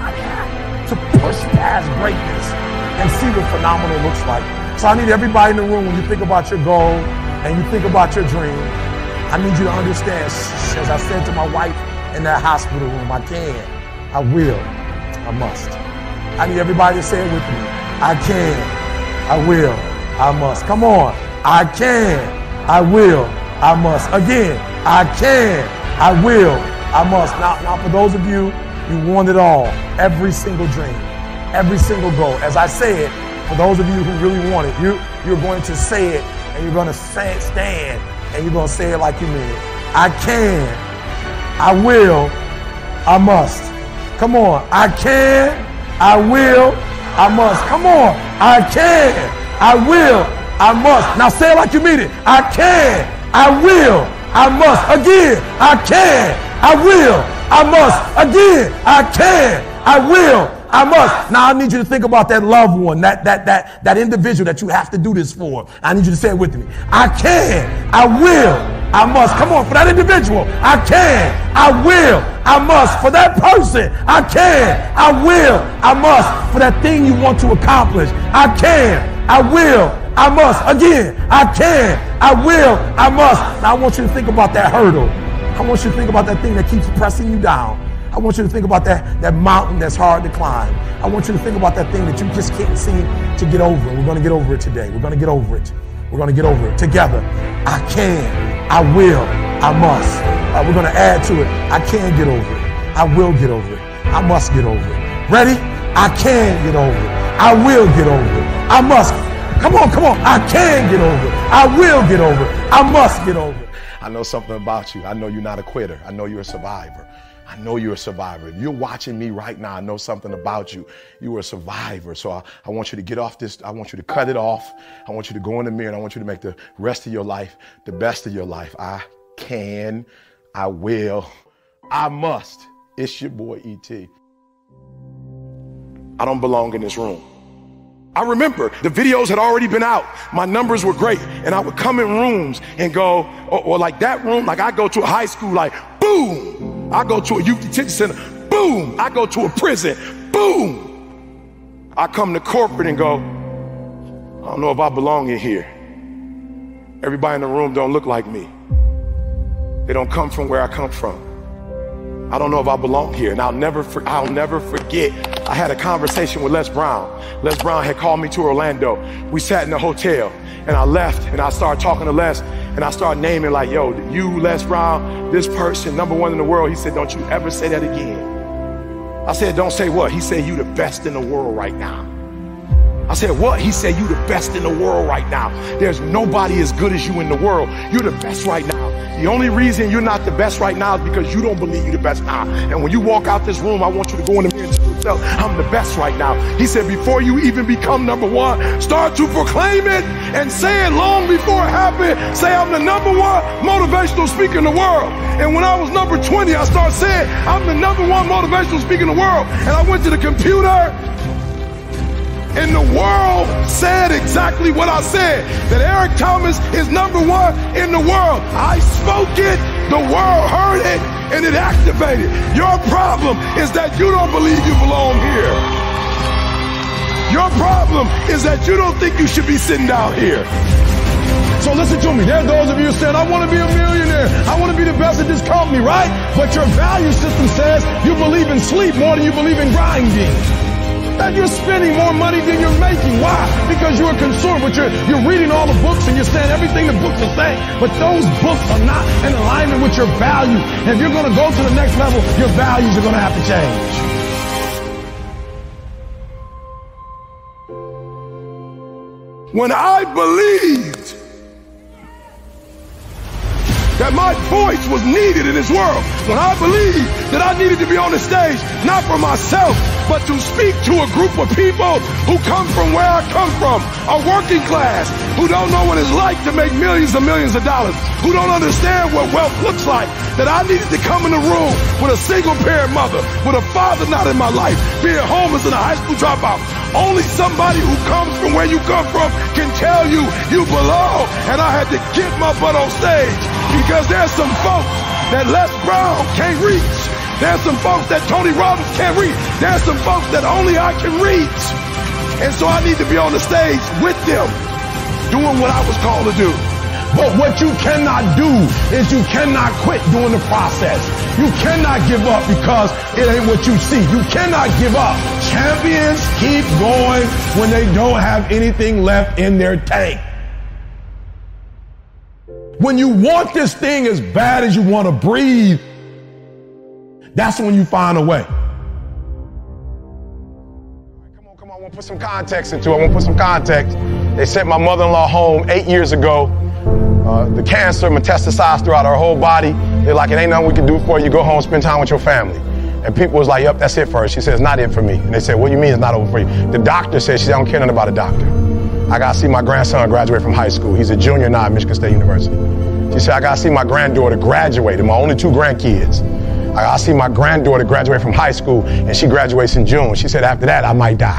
[SPEAKER 4] desire to push past greatness and see what phenomenal looks like. So I need everybody in the room, when you think about your goal and you think about your dream, I need you to understand, as I said to my wife in that hospital room, I can, I will, I must. I need everybody to say it with me. I can, I will, I must. Come on. I can, I will, I must. Again, I can, I will, I must. Now, now for those of you, you want it all. Every single dream, every single goal. As I said, for those of you who really want it, you, you're going to say it and you're going to say, stand and you're going to say it like you mean it. I can, I will, I must. Come on. I can, I will, I must. Come on. I can, I will, I must. Now say it like you mean it. I can, I will, I must. Again, I can, I will, I must. Again, I can, I will, I must. Now I need you to think about that loved one, that that that that individual that you have to do this for. I need you to say it with me. I can, I will, I must. Come on, for that individual. I can, I will, I must. For that person, I can, I will, I must. For that thing you want to accomplish, I can, I will, I must. Again, I can, I will, I must. Now I want you to think about that hurdle. I want you to think about that thing that keeps pressing you down. I want you to think about that, that mountain that's hard to climb. I want you to think about that thing that you just can't seem to get over. We're going to get over it today. We're going to get over it. We're going to get over it together. I can, I will, I must. Uh, we're going to add to it. I can get over it. I will get over it. I must get over it. Ready? I can get over it. I will get over it. I must. Come on, come on. I can get over it. I will get over it. I must get over it.
[SPEAKER 11] I know something about you. I know you're not a quitter. I know you're a survivor. I know you're a survivor. If you're watching me right now, I know something about you. You are a survivor. So I, I want you to get off this. I want you to cut it off. I want you to go in the mirror and I want you to make the rest of your life the best of your life. I can, I will, I must. It's your boy E T. I don't belong in this room. I remember the videos had already been out. My numbers were great. And I would come in rooms and go, or, or like that room, like I go to a high school, like boom. I go to a youth detention center, boom. I go to a prison, boom. I come to corporate and go, I don't know if I belong in here. Everybody in the room don't look like me. They don't come from where I come from. I don't know if I belong here. And I'll never, for, I'll never forget, I had a conversation with Les Brown. Les Brown had called me to Orlando. We sat in the hotel and I left and I started talking to Les and I started naming like, yo, you, Les Brown, this person, number one in the world. He said, don't you ever say that again. I said, don't say what? He said, you the best in the world right now. I said, what? He said, you the best in the world right now. There's nobody as good as you in the world. You're the best right now. The only reason you're not the best right now is because you don't believe you're the best now. And when you walk out this room, I want you to go in the mirror and tell yourself, I'm the best right now. He said, before you even become number one, start to proclaim it and say it long before it happened. Say, I'm the number one motivational speaker in the world. And when I was number twenty, I started saying, I'm the number one motivational speaker in the world. And I went to the computer And the world said exactly what I said, that Eric Thomas is number one in the world. I spoke it, the world heard it, and it activated. Your problem is that you don't believe you belong here. Your problem is that you don't think you should be sitting down here. So listen to me. There are those of you saying, I want to be a millionaire. I want to be the best at this company, right? But your value system says you believe in sleep more than you believe in grinding. That you're spending more money than you're making. Why? Because you're a consumer, but you're, you're reading all the books and you're saying everything the books are saying. But those books are not in alignment with your value. And if you're going to go to the next level, your values are going to have to change. When I believed that my voice was needed in this world, when I believed that I needed to be on the stage, not for myself, but to speak to a group of people who come from where I come from, a working class, who don't know what it's like to make millions and millions of dollars, who don't understand what wealth looks like, that I needed to come in the room with a single parent mother, with a father not in my life, being homeless and a high school dropout. Only somebody who comes from where you come from can tell you you belong. And I had to get my butt on stage because there's some folks that Les Brown can't reach. There's some folks that Tony Robbins can't reach. There's some folks that only I can reach. And so I need to be on the stage with them, doing what I was called to do. But what you cannot do is you cannot quit during the process. You cannot give up because it ain't what you see. You cannot give up. Champions keep going when they don't have anything left in their tank. When you want this thing as bad as you want to breathe, that's when you find a way. Come on, come on, I want to put some context into it. I want to put some context. They sent my mother-in-law home eight years ago. Uh, the cancer metastasized throughout her whole body. They're like, it ain't nothing we can do for you. Go home, spend time with your family. And people was like, yep, that's it for her. She said, it's not it for me. And they said, what do you mean it's not over for you? The doctor said, she said, I don't care nothing about a doctor. I got to see my grandson graduate from high school. He's a junior now at Michigan State University. She said, I got to see my granddaughter graduate, and my only two grandkids. I got to see my granddaughter graduate from high school, and she graduates in June. She said, after that, I might die.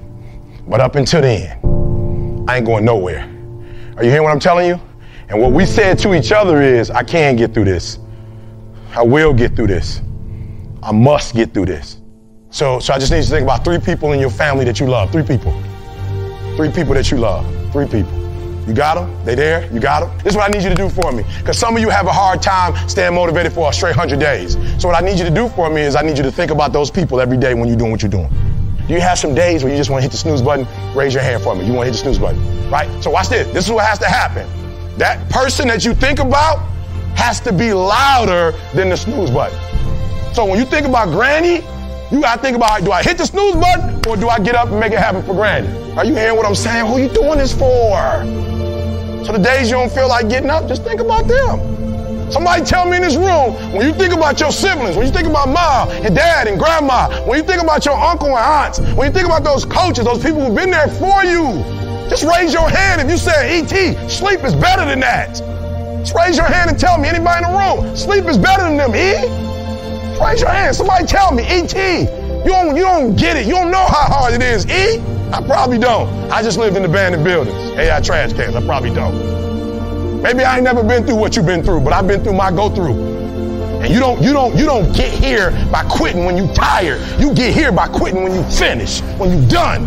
[SPEAKER 11] But up until then, I ain't going nowhere. Are you hearing what I'm telling you? And what we said to each other is, I can get through this. I will get through this. I must get through this. So, so I just need you to think about three people in your family that you love. Three people. Three people that you love. Three people. You got them? They there? You got them? This is what I need you to do for me. Because some of you have a hard time staying motivated for a straight hundred days. So what I need you to do for me is I need you to think about those people every day when you're doing what you're doing. Do you have some days where you just want to hit the snooze button? Raise your hand for me. You want to hit the snooze button, right? So watch this. This is what has to happen. That person that you think about has to be louder than the snooze button. So when you think about Granny, you got to think about, do I hit the snooze button or do I get up and make it happen for Granny? Are you hearing what I'm saying? Who are you doing this for? So the days you don't feel like getting up, just think about them. Somebody tell me in this room, when you think about your siblings, when you think about mom and dad and grandma, when you think about your uncle and aunts, when you think about those coaches, those people who've been there for you, just raise your hand if you say, E T, sleep is better than that. Just raise your hand and tell me, anybody in the room, sleep is better than them, E? Just raise your hand. Somebody tell me, E T, you don't, you don't get it. You don't know how hard it is, E? I probably don't. I just lived in abandoned buildings. A I trash cans, I probably don't. Maybe I ain't never been through what you've been through, but I've been through my go-through. And you don't, you don't, you don't get here by quitting when you tired. You get here by quitting when you finish, when you done.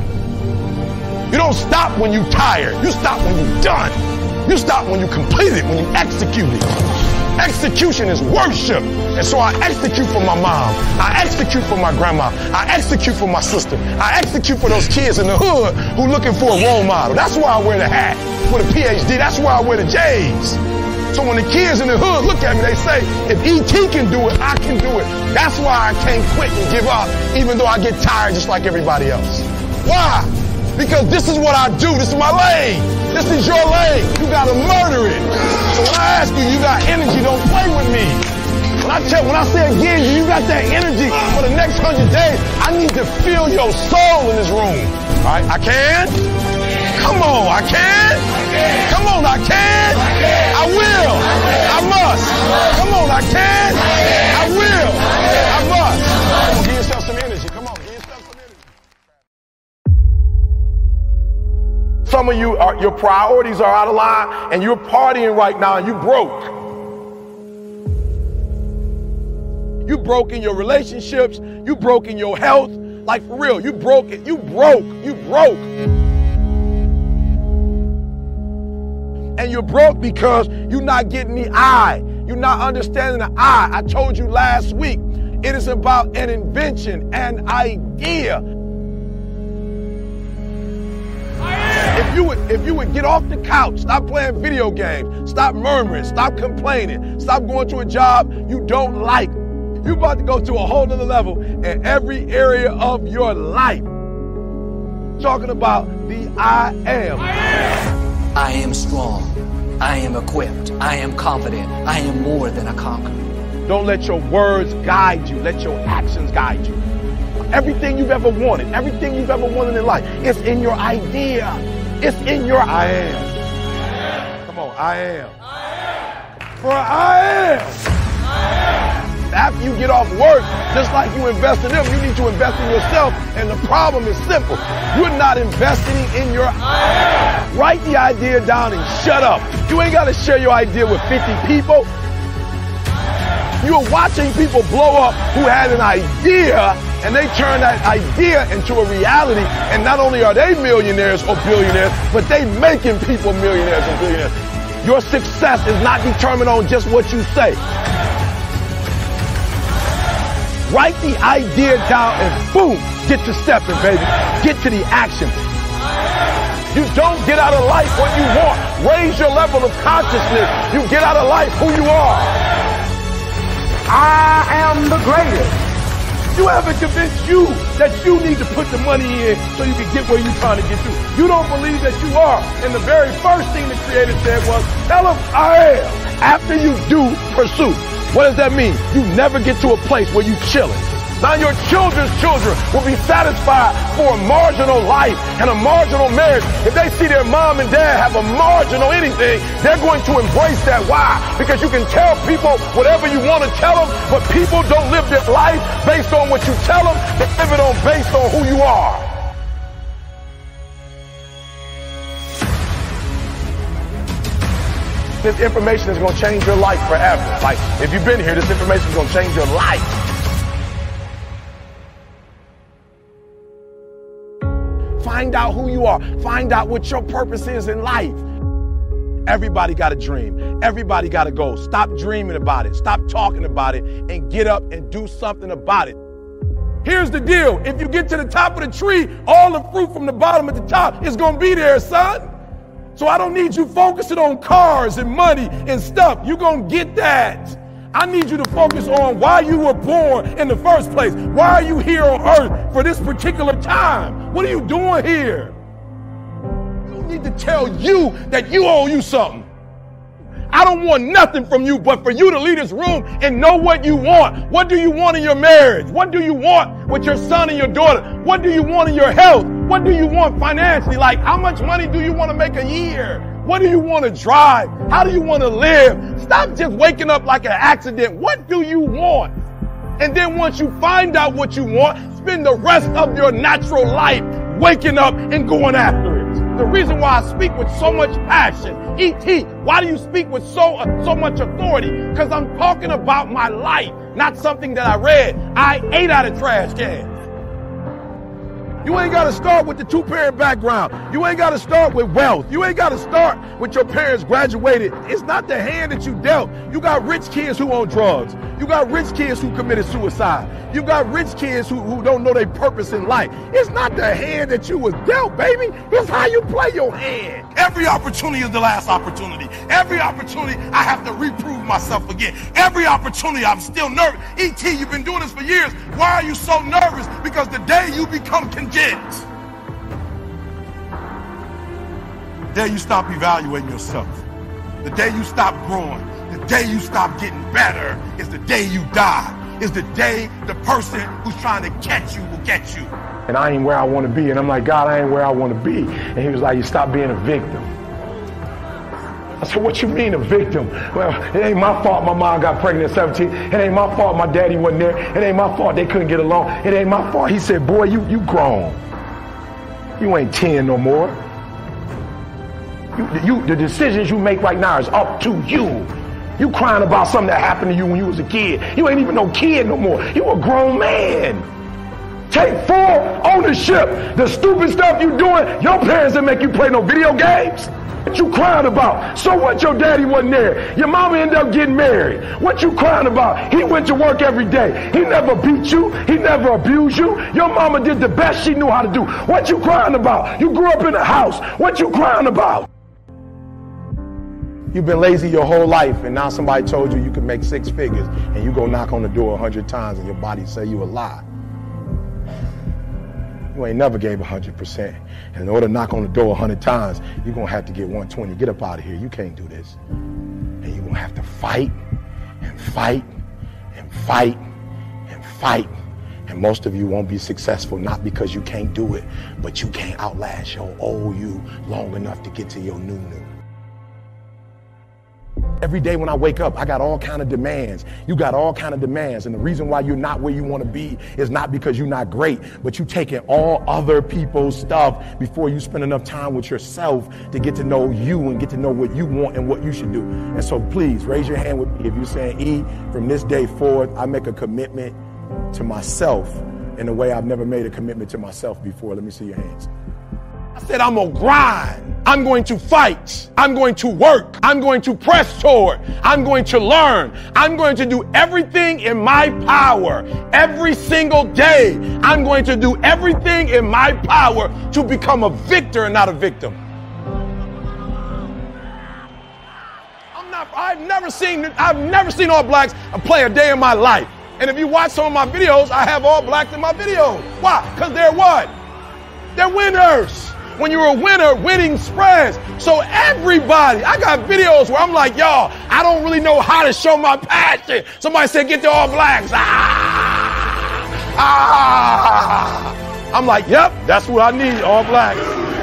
[SPEAKER 11] You don't stop when you tired. You stop when you done. You stop when you complete it, when you execute it. Execution is worship. And so I execute for my mom. I execute for my grandma. I execute for my sister. I execute for those kids in the hood who looking for a role model. That's why I wear the hat with a P H D. That's why I wear the J's. So when the kids in the hood look at me, they say, if E T can do it, I can do it. That's why I can't quit and give up, even though I get tired just like everybody else. Why? Because this is what I do. This is my lane. This is your lane. You gotta murder it. So when I ask you, you got energy, don't play with me. When I tell, when I say again, you got that energy for the next hundred days, I need to feel your soul in this room. All right, I can? Come on, I can? Come on, I can? I will. I must. Come on, I can? I will. I must. Come on, give yourself some energy. Come on, give yourself some energy. some of you, are, your priorities are out of line and you're partying right now and you broke. You broke in your relationships. You broke in your health. Like for real, you broke it. You broke. You broke. And you're broke because you're not getting the I. You're not understanding the I. I told you last week, it is about an invention, an idea. If you would, if you would get off the couch, stop playing video games, stop murmuring, stop complaining, stop going to a job you don't like. You're about to go to a whole nother level in every area of your life. Talking about the I am.
[SPEAKER 6] I am. I am strong. I am equipped. I am confident. I am more than a conqueror.
[SPEAKER 11] Don't let your words guide you. Let your actions guide you. Everything you've ever wanted, everything you've ever wanted in life, it's in your idea. It's in your I am. Come on, I am. For I am. After you get off work, just like you invest in them, you need to invest in yourself. And the problem is simple. You're not investing in your idea. Write the idea down and shut up. You ain't got to share your idea with fifty people. You're watching people blow up who had an idea and they turn that idea into a reality. And not only are they millionaires or billionaires, but they making people millionaires and billionaires. Your success is not determined on just what you say. Write the idea down and boom, get to stepping, baby. Get to the action. You don't get out of life what you want. Raise your level of consciousness. You get out of life who you are. I am the greatest. You haven't convinced you that you need to put the money in so you can get where you're trying to get to. You don't believe that you are. And the very first thing the Creator said was, tell them I am. After you do, pursue. What does that mean? You never get to a place where you chilling. Now your children's children will be satisfied for a marginal life and a marginal marriage. If they see their mom and dad have a marginal anything, they're going to embrace that. Why? Because you can tell people whatever you want to tell them, but people don't live their life based on what you tell them. They live it on based on who you are. This information is going to change your life forever. Like, if you've been here, this information is going to change your life. Find out who you are. Find out what your purpose is in life. Everybody got a dream. Everybody got a goal. Stop dreaming about it. Stop talking about it and get up and do something about it. Here's the deal. If you get to the top of the tree, all the fruit from the bottom at the top is going to be there, son. So I don't need you focusing on cars and money and stuff. You're going to get that. I need you to focus on why you were born in the first place. Why are you here on earth for this particular time? What are you doing here? You need to tell you that you owe you something. I don't want nothing from you but for you to leave this room and know what you want. What do you want in your marriage? What do you want with your son and your daughter? What do you want in your health? What do you want financially? Like, how much money do you want to make a year? What do you want to drive? How do you want to live? Stop just waking up like an accident. What do you want? And then once you find out what you want, spend the rest of your natural life waking up and going after it. The reason why I speak with so much passion, E T, why do you speak with so uh, so much authority? Because I'm talking about my life, not something that I read. I ate out of trash cans. You ain't got to start with the two-parent background. You ain't got to start with wealth. You ain't got to start with your parents graduated. It's not the hand that you dealt. You got rich kids who own drugs. You got rich kids who committed suicide. You got rich kids who, who don't know their purpose in life. It's not the hand that you was dealt, baby. It's how you play your hand. Every opportunity is the last opportunity. Every opportunity, I have to reprove myself again. Every opportunity, I'm still nervous. E T, you've been doing this for years. Why are you so nervous? Because the day you become content, the day you stop evaluating yourself, the day you stop growing, the day you stop getting better is the day you die. Is the day the person who's trying to catch you will get you. And I ain't where I want to be. And I'm like, God, I ain't where I want to be. And he was like, you stop being a victim. I said, what you mean a victim? Well, it ain't my fault my mom got pregnant at seventeen. It ain't my fault my daddy wasn't there. It ain't my fault they couldn't get along. It ain't my fault. He said, boy, you, you grown. You ain't ten no more.
[SPEAKER 4] You, you, the decisions you make right now is up to you. You crying about something that happened to you when you was a kid. You ain't even no kid no more. You a grown man. Take full ownership. The stupid stuff you doing, your parents didn't make you play no video games. What you crying about? So what, your daddy wasn't there? Your mama ended up getting married. What you crying about? He went to work every day. He never beat you. He never abused you. Your mama did the best she knew how to do. What you crying about? You grew up in a house. What you crying about? You've been lazy your whole life, and now somebody told you you can make six figures, and you go knock on the door a hundred times, and your body say you a lie. You ain't never gave a hundred percent. And in order to knock on the door a hundred times, you're gonna have to get one twenty. Get up out of here. You can't do this. And you're gonna have to fight and fight and fight and fight. And most of you won't be successful, not because you can't do it, but you can't outlast your old you long enough to get to your new new. Every day when I wake up, I got all kind of demands. You got all kind of demands. And the reason why you're not where you want to be is not because you're not great, but you taking all other people's stuff before you spend enough time with yourself to get to know you and get to know what you want and what you should do. And so please raise your hand with me if you're saying, E, from this day forward, I make a commitment to myself in a way I've never made a commitment to myself before. Let me see your hands. I said, I'm gonna grind. I'm going to fight. I'm going to work. I'm going to press toward. I'm going to learn. I'm going to do everything in my power every single day. I'm going to do everything in my power to become a victor and not a victim. I'm not, I've never seen, I've never seen All Blacks play a day in my life. And if you watch some of my videos, I have All Blacks in my videos. Why? Because they're what? They're winners. When you're a winner, winning spreads. So everybody, I got videos where I'm like, y'all, I don't really know how to show my passion. Somebody said, get the All Blacks. Ah, ah. I'm like, yep, that's what I need, All Blacks.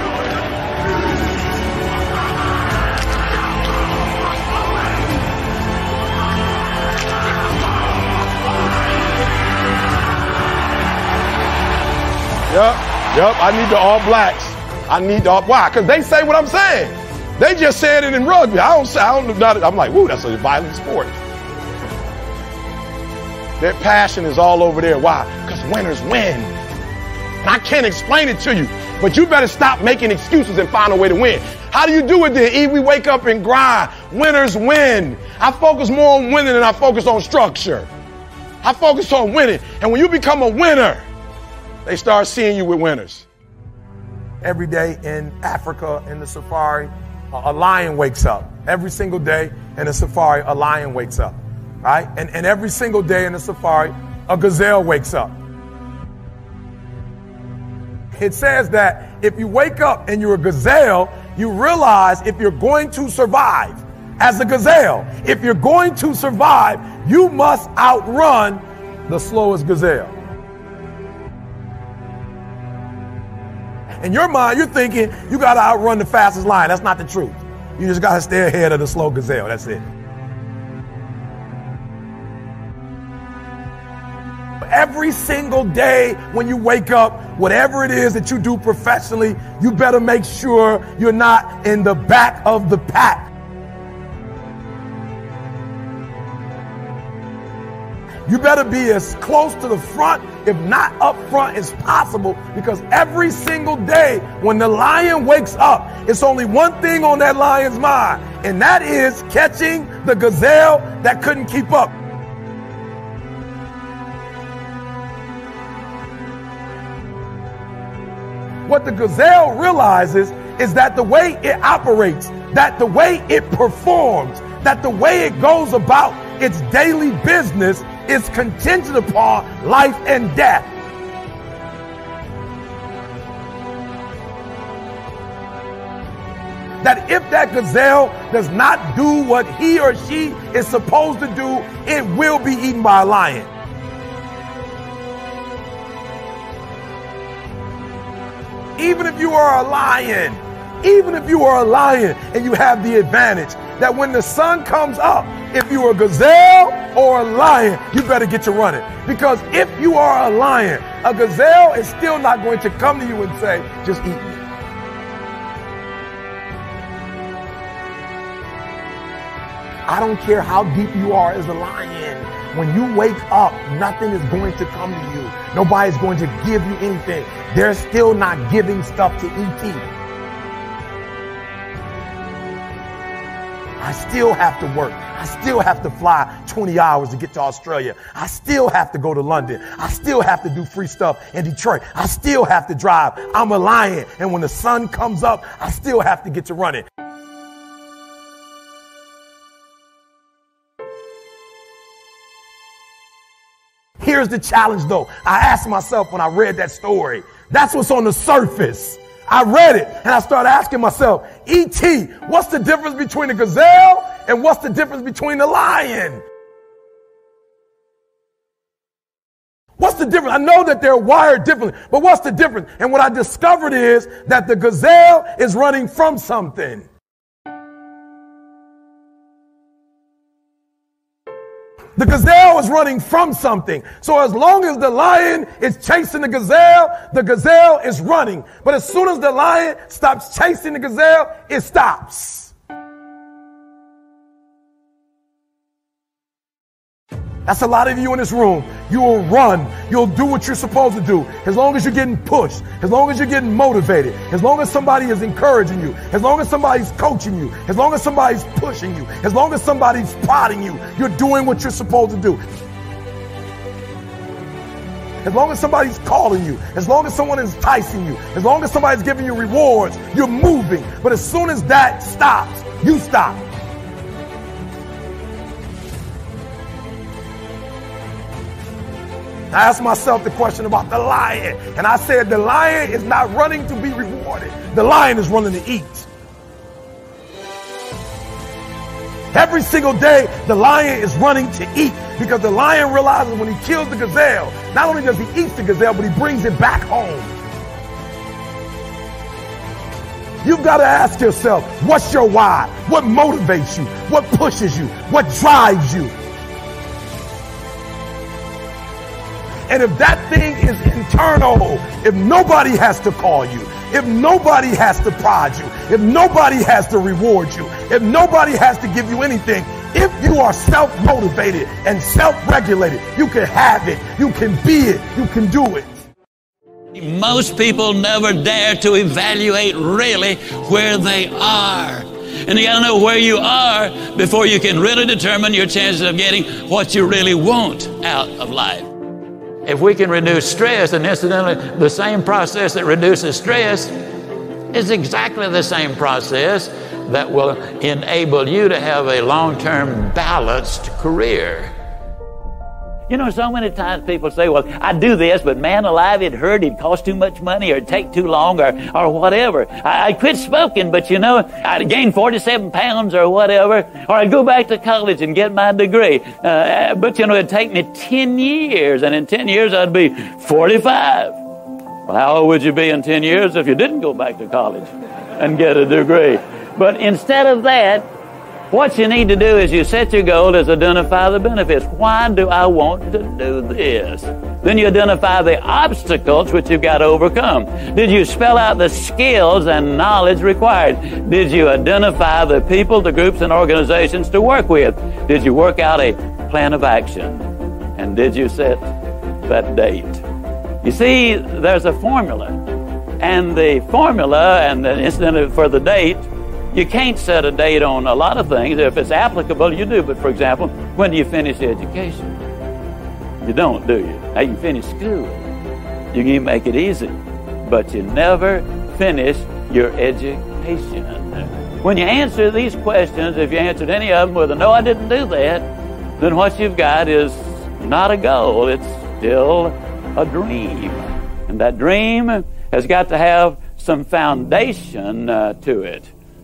[SPEAKER 4] Yep, yep, I need the All Blacks. I need the, why? Because they say what I'm saying. They just said it in rugby. I don't say, I don't know. I'm like, woo, that's a violent sport. Their passion is all over there. Why? Because winners win. And I can't explain it to you, but you better stop making excuses and find a way to win. How do you do it then? E, we wake up and grind. Winners win. I focus more on winning than I focus on structure. I focus on winning. And when you become a winner, they start seeing you with winners. Every day in Africa, in the safari, a lion wakes up. Every single day in the safari, a lion wakes up, right? And, and every single day in the safari, a gazelle wakes up. It says that if you wake up and you're a gazelle, you realize if you're going to survive as a gazelle, if you're going to survive, you must outrun the slowest gazelle. In your mind, you're thinking you got to outrun the fastest lion. That's not the truth. You just got to stay ahead of the slow gazelle. That's it. Every single day when you wake up, whatever it is that you do professionally, you better make sure you're not in the back of the pack. You better be as close to the front, if not up front, as possible, because every single day when the lion wakes up, it's only one thing on that lion's mind, and that is catching the gazelle that couldn't keep up. What the gazelle realizes is that the way it operates, that the way it performs, that the way it goes about its daily business is contingent upon life and death. That if that gazelle does not do what he or she is supposed to do, it will be eaten by a lion. Even if you are a lion, even if you are a lion and you have the advantage that when the sun comes up, if you're a gazelle or a lion, you better get to running. Because if you are a lion, a gazelle is still not going to come to you and say, just eat me. I don't care how deep you are as a lion. When you wake up, nothing is going to come to you. Nobody's going to give you anything. They're still not giving stuff to E T. I still have to work. I still have to fly twenty hours to get to Australia. I still have to go to London. I still have to do free stuff in Detroit. I still have to drive. I'm a lion. And when the sun comes up, I still have to get to running. Here's the challenge though. I asked myself when I read that story, that's what's on the surface. I read it and I started asking myself, E T, what's the difference between a gazelle and what's the difference between a lion? What's the difference? I know that they're wired differently, but what's the difference? And what I discovered is that the gazelle is running from something. The gazelle is running from something. So as long as the lion is chasing the gazelle, the gazelle is running. But as soon as the lion stops chasing the gazelle, it stops. That's a lot of you in this room. You will run. You'll do what you're supposed to do. As long as you're getting pushed, as long as you're getting motivated, as long as somebody is encouraging you, as long as somebody's coaching you, as long as somebody's pushing you, as long as somebody's prodding you, you're doing what you're supposed to do. As long as somebody's calling you, as long as someone is enticing you, as long as somebody's giving you rewards, you're moving. But as soon as that stops, you stop. I asked myself the question about the lion, and I said the lion is not running to be rewarded. The lion is running to eat. Every single day, the lion is running to eat because the lion realizes when he kills the gazelle, not only does he eat the gazelle, but he brings it back home. You've got to ask yourself, what's your why? What motivates you? What pushes you? What drives you? And if that thing is internal, if nobody has to call you, if nobody has to prod you, if nobody has to reward you, if nobody has to give you anything, if you are self-motivated and self-regulated, you can have it, you can be it, you can do it.
[SPEAKER 15] Most people never dare to evaluate really where they are. And you got to know where you are before you can really determine your chances of getting what you really want out of life. If we can reduce stress, and incidentally, the same process that reduces stress is exactly the same process that will enable you to have a long-term balanced career. You know, so many times people say, well, I do this, but man alive, it hurt, it cost too much money, or it take too long, or, or whatever. I, I quit smoking, but you know, I'd gain forty-seven pounds or whatever, or I'd go back to college and get my degree. Uh, but you know, it'd take me ten years, and in ten years I'd be forty-five. Well, how old would you be in ten years if you didn't go back to college and get a degree? But instead of that, what you need to do is you set your goal is identify the benefits. Why do I want to do this? Then you identify the obstacles which you've got to overcome. Did you spell out the skills and knowledge required? Did you identify the people, the groups, and organizations to work with? Did you work out a plan of action? And did you set that date? You see, there's a formula. And the formula and the incident for the date, you can't set a date on a lot of things. If it's applicable, you do. But for example, when do you finish education? You don't, do you? Now, you can finish school. You can make it easy. But you never finish your education. When you answer these questions, if you answered any of them with a no, I didn't do that, then what you've got is not a goal. It's still a dream. And that dream has got to have some foundation uh, to it.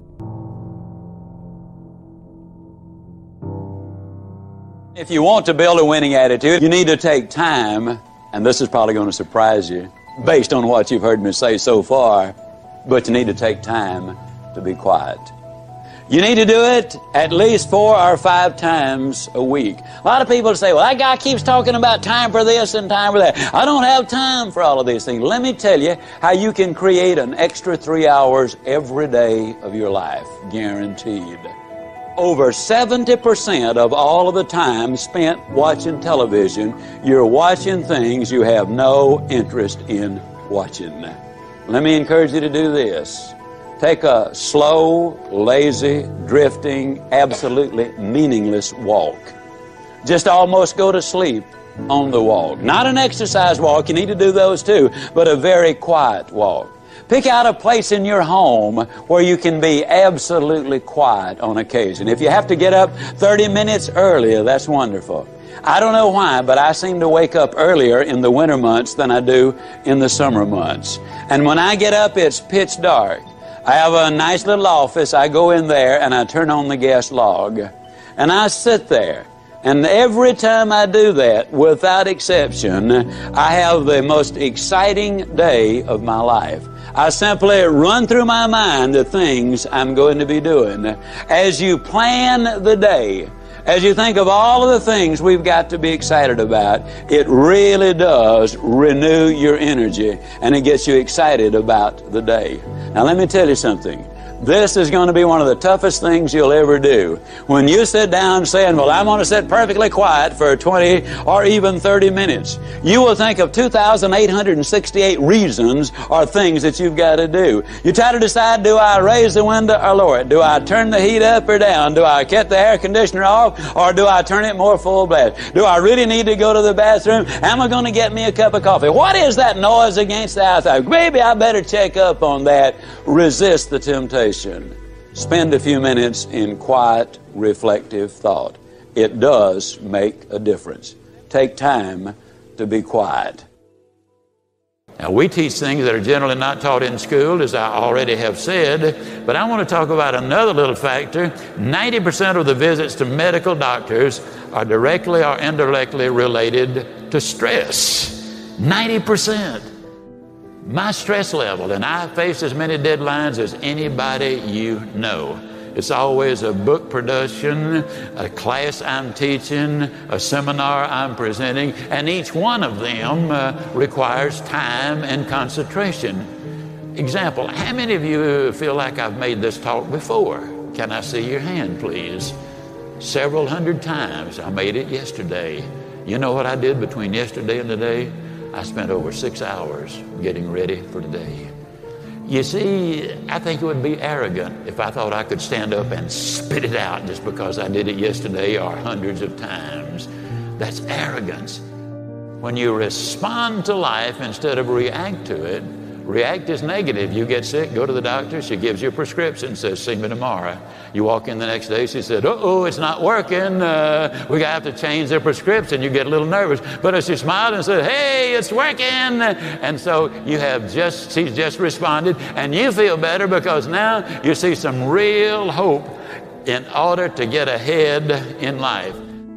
[SPEAKER 15] If you want to build a winning attitude, you need to take time, and this is probably going to surprise you, based on what you've heard me say so far, but you need to take time to be quiet. You need to do it at least four or five times a week. A lot of people say, well, that guy keeps talking about time for this and time for that. I don't have time for all of these things. Let me tell you how you can create an extra three hours every day of your life, guaranteed. over seventy percent of all of the time spent watching television, you're watching things you have no interest in watching. Let me encourage you to do this. Take a slow, lazy, drifting, absolutely meaningless walk. Just almost go to sleep on the walk. Not an exercise walk, you need to do those too, but a very quiet walk. Pick out a place in your home where you can be absolutely quiet on occasion. If you have to get up thirty minutes earlier, that's wonderful. I don't know why, but I seem to wake up earlier in the winter months than I do in the summer months. And when I get up, it's pitch dark. I have a nice little office. I go in there and I turn on the gas log. And I sit there. And every time I do that, without exception, I have the most exciting day of my life. I simply run through my mind the things I'm going to be doing. As you plan the day, as you think of all of the things we've got to be excited about, it really does renew your energy and it gets you excited about the day. Now let me tell you something. This is going to be one of the toughest things you'll ever do. When you sit down saying, well, I'm going to sit perfectly quiet for twenty or even thirty minutes, you will think of two thousand eight hundred sixty-eight reasons or things that you've got to do. You try to decide, do I raise the window or lower it? Do I turn the heat up or down? Do I cut the air conditioner off or do I turn it more full blast? Do I really need to go to the bathroom? Am I going to get me a cup of coffee? What is that noise against the outside? Maybe I better check up on that. Resist the temptation. Spend a few minutes in quiet, reflective thought. It does make a difference. Take time to be quiet.
[SPEAKER 17] Now, we teach things that are generally not taught in school, as I already have said, but I want to talk about another little factor. ninety percent of the visits to medical doctors are directly or indirectly related to stress. ninety percent. My stress level, and I face as many deadlines as anybody you know. It's always a book production, a class I'm teaching, a seminar I'm presenting, and each one of them uh, requires time and concentration. Example, how many of you feel like I've made this talk before? Can I see your hand, please? Several hundred times. I made it yesterday. You know what I did between yesterday and today? I spent over six hours getting ready for today. You see, I think it would be arrogant if I thought I could stand up and spit it out just because I did it yesterday or hundreds of times. That's arrogance. When you respond to life instead of react to it, react is negative. You get sick, go to the doctor, she gives you a prescription, says, see me tomorrow. You walk in the next day, she said, uh-oh, it's not working. Uh, we have to change their prescription. You get a little nervous. But if she smiled and said, hey, it's working. And so you have just, she's just responded, and you feel better because now you see some real hope in order to get ahead in life.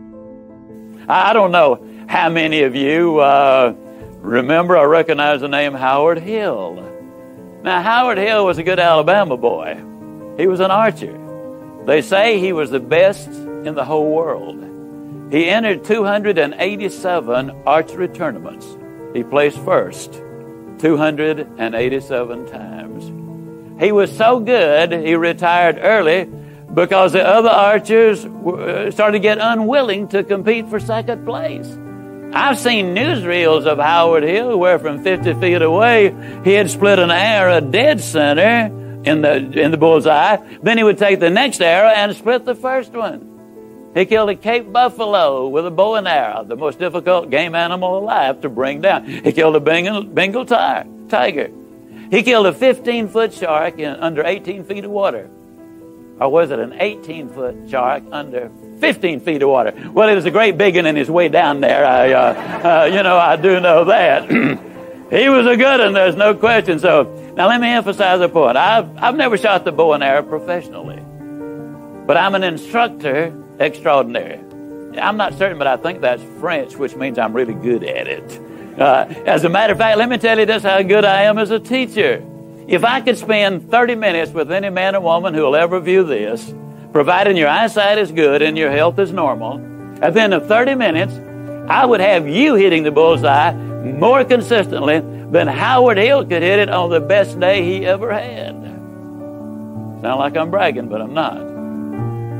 [SPEAKER 3] I don't know how many of you uh, remember or recognize the name Howard Hill. Now, Howard Hill was a good Alabama boy. He was an archer. They say he was the best in the whole world. He entered two hundred eighty-seven archery tournaments. He placed first two hundred eighty-seven times. He was so good, he retired early because the other archers started to get unwilling to compete for second place. I've seen newsreels of Howard Hill where from fifty feet away he had split an arrow dead center in the in the bullseye. Then he would take the next arrow and split the first one. He killed a Cape buffalo with a bow and arrow, the most difficult game animal alive to bring down. He killed a Bengal, Bengal tiger. He killed a fifteen-foot shark in under eighteen feet of water. Or was it an eighteen-foot shark under fifteen feet of water? Well, it was a great big one in his way down there. I, uh, uh, you know, I do know that. He was a good one, there's no question. So now let me emphasize a point. I've, I've never shot the bow and arrow professionally, but I'm an instructor extraordinary. I'm not certain, but I think that's French, which means I'm really good at it. Uh, as a matter of fact, let me tell you just how good I am as a teacher. If I could spend thirty minutes with any man or woman who will ever view this, providing your eyesight is good and your health is normal, at the end of thirty minutes, I would have you hitting the bullseye more consistently than Howard Hill could hit it on the best day he ever had. Sound like I'm bragging, but I'm not.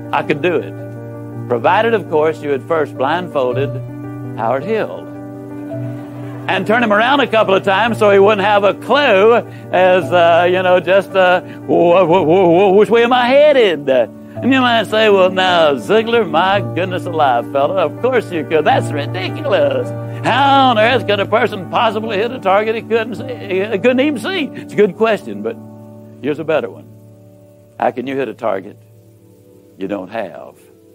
[SPEAKER 17] I could do it. Provided, of course, you had first blindfolded Howard Hill and turn him around a couple of times so he wouldn't have a clue as, uh, you know, just uh, wh- wh- wh- which way am I headed? And you might say, well, now, Ziglar, my goodness alive, fella, of course you could. That's ridiculous. How on earth could a person possibly hit a target he couldn't see, he couldn't even see? It's a good question, but here's a better one. How can you hit a target you don't have?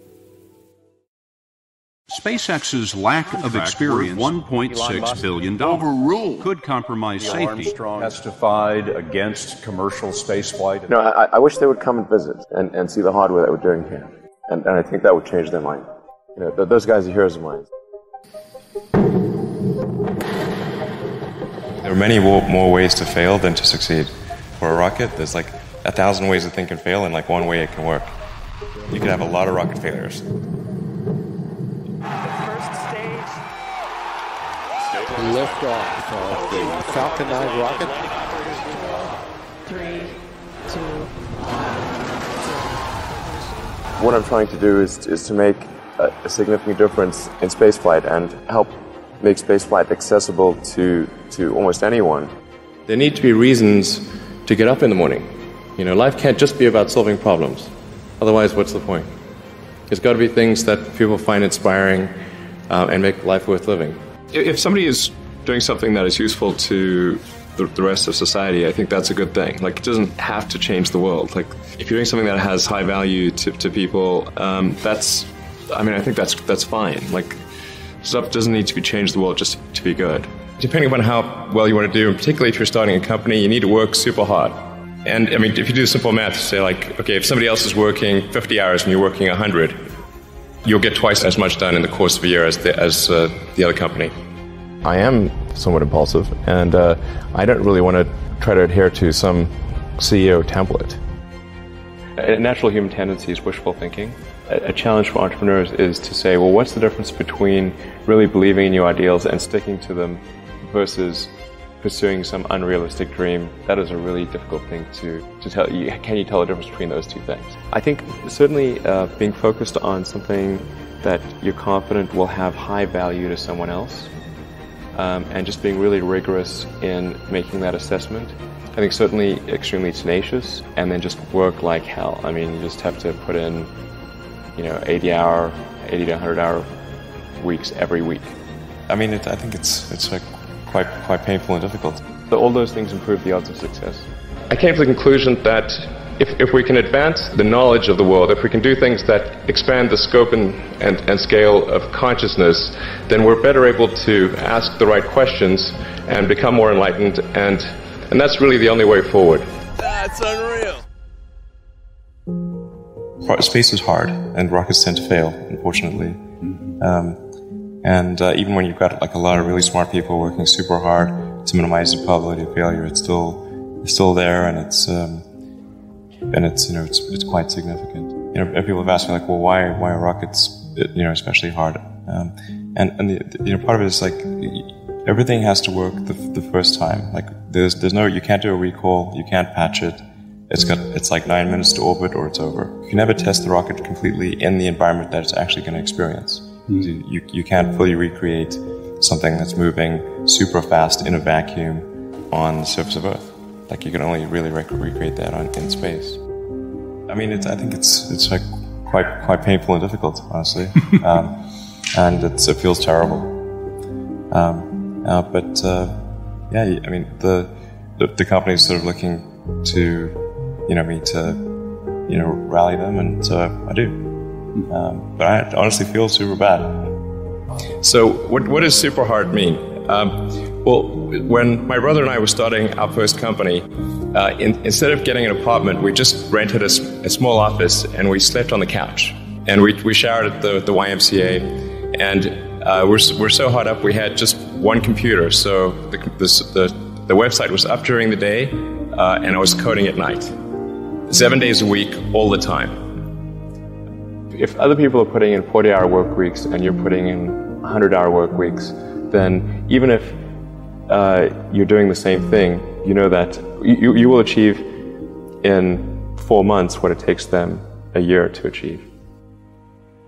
[SPEAKER 19] SpaceX's lack of experience, one point six billion dollars, overruled, could compromise
[SPEAKER 20] Neil
[SPEAKER 19] safety.
[SPEAKER 20] Armstrong testified against commercial spaceflight.
[SPEAKER 23] No, I, I wish they would come and visit and, and see the hardware that we're doing here. And, and I think that would change their mind. You know, th- those guys are heroes of mine.
[SPEAKER 24] There are many more, more ways to fail than to succeed. For a rocket, there's like a thousand ways a thing can fail and like one way it can work. You could have a lot of rocket failures.
[SPEAKER 25] Liftoff of the Falcon nine rocket.
[SPEAKER 21] Three, two,
[SPEAKER 23] What I'm trying to do is, is to make a, a significant difference in spaceflight and help make spaceflight accessible to, to almost anyone.
[SPEAKER 26] There need to be reasons to get up in the morning. You know, life can't just be about solving problems. Otherwise, what's the point? There's got to be things that people find inspiring uh, and make life worth living.
[SPEAKER 27] If somebody is doing something that is useful to the, the rest of society, I think that's a good thing. Like, it doesn't have to change the world. Like, if you're doing something that has high value to, to people, um, that's, I mean, I think that's that's fine. Like, stuff doesn't need to be changed the world just to be good. Depending on how well you want to do, and particularly if you're starting a company, you need to work super hard. And, I mean, if you do simple math, say, like, okay, if somebody else is working fifty hours and you're working one hundred, you'll get twice as much done in the course of a year as the, as, uh, the other company.
[SPEAKER 23] I am somewhat impulsive, and uh, I don't really want to try to adhere to some C E O template.
[SPEAKER 26] A natural human tendency is wishful thinking. A, a challenge for entrepreneurs is to say, well, what's the difference between really believing in your ideals and sticking to them versus pursuing some unrealistic dream? That is a really difficult thing to, to tell you. Can you tell the difference between those two things? I think certainly uh, being focused on something that you're confident will have high value to someone else, um, and just being really rigorous in making that assessment. I think certainly extremely tenacious, and then just work like hell. I mean, you just have to put in, you know, eighty hour, eighty to one hundred hour weeks every week.
[SPEAKER 24] I mean, it, I think it's it's like quite quite painful and difficult.
[SPEAKER 26] So all those things improve the odds of success. I came to the conclusion that if, if we can advance the knowledge of the world, if we can do things that expand the scope and, and, and scale of consciousness, then we're better able to ask the right questions and become more enlightened, and, and that's really the only way forward.
[SPEAKER 19] That's unreal.
[SPEAKER 24] Space is hard, and rockets tend to fail, unfortunately. Um, and uh, even when you've got like a lot of really smart people working super hard to minimize the probability of failure, it's still it's still there, and it's um, and it's you know it's it's quite significant. You know, people have asked me like, well, why why are rockets you know especially hard? Um, and and the, you know part of it is like everything has to work the, the first time. Like there's there's no you can't do a recall, you can't patch it. It's got it's like nine minutes to orbit or it's over. You can never test the rocket completely in the environment that it's actually going to experience. Mm. You you can't fully recreate something that's moving super fast in a vacuum on the surface of Earth. Like you can only really rec- recreate that on, in space. I mean, it's, I think it's it's like quite quite painful and difficult, honestly, um, and it's, it feels terrible. Um, uh, but uh, yeah, I mean, the the, the company is sort of looking to you know me to you know rally them, and so I do. Um, but I honestly feel super bad.
[SPEAKER 27] So what what does super hard mean? Um, well, when my brother and I were starting our first company, uh, in, instead of getting an apartment, we just rented a, a small office and we slept on the couch. And we we showered at the, the Y M C A. And uh, we're we're so hot up, we had just one computer. So the the the, the website was up during the day, uh, and I was coding at night, seven days a week, all the time. If other people are putting in forty hour work weeks and you're putting in one hundred hour work weeks, then even if uh, you're doing the same thing, you know that you, you will achieve in four months what it takes them a year to achieve.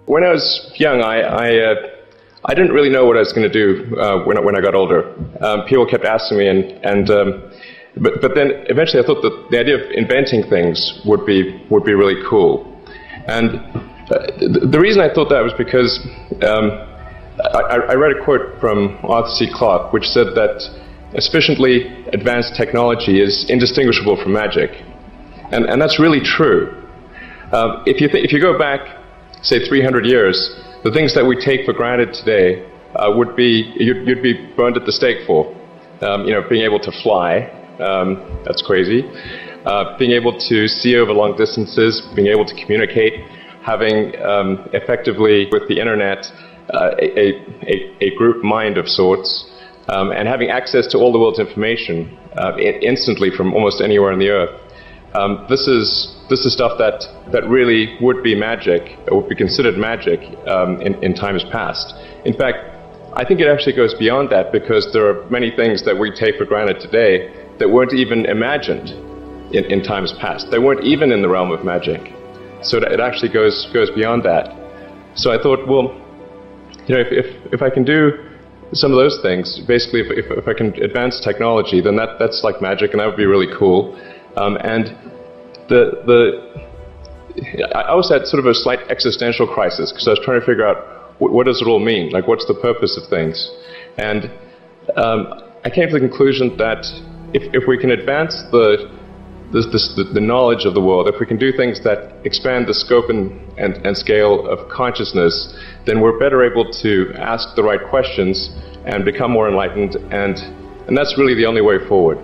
[SPEAKER 27] When I was young, I I, uh, I didn't really know what I was going to do uh, when I, when I got older. Um, people kept asking me, and and um, but but then eventually I thought that the idea of inventing things would be would be really cool. And uh, the, the reason I thought that was because um, I, I read a quote from Arthur C. Clarke, which said that a sufficiently advanced technology is indistinguishable from magic, and and that's really true. Uh, if you th- if you go back, say three hundred years, the things that we take for granted today uh, would be you'd, you'd be burned at the stake for. Um, you know, being able to fly, um, that's crazy. Uh, being able to see over long distances, being able to communicate, having um, effectively with the internet uh, a, a, a group mind of sorts, um, and having access to all the world's information uh, instantly from almost anywhere on the earth. Um, this is this is stuff that, that really would be magic, or would be considered magic um, in, in times past. In fact, I think it actually goes beyond that, because there are many things that we take for granted today that weren't even imagined in, in times past. They weren't even in the realm of magic. So it actually goes goes beyond that. So I thought, well, you know, if if, if I can do some of those things, basically, if, if if I can advance technology, then that that's like magic, and that would be really cool. Um, and the the I also had sort of a slight existential crisis, because I was trying to figure out what, what does it all mean? Like, what's the purpose of things? And um, I came to the conclusion that if if we can advance the This, this, the, the knowledge of the world, if we can do things that expand the scope and, and, and scale of consciousness, then we're better able to ask the right questions and become more enlightened, and and that's really the only way forward.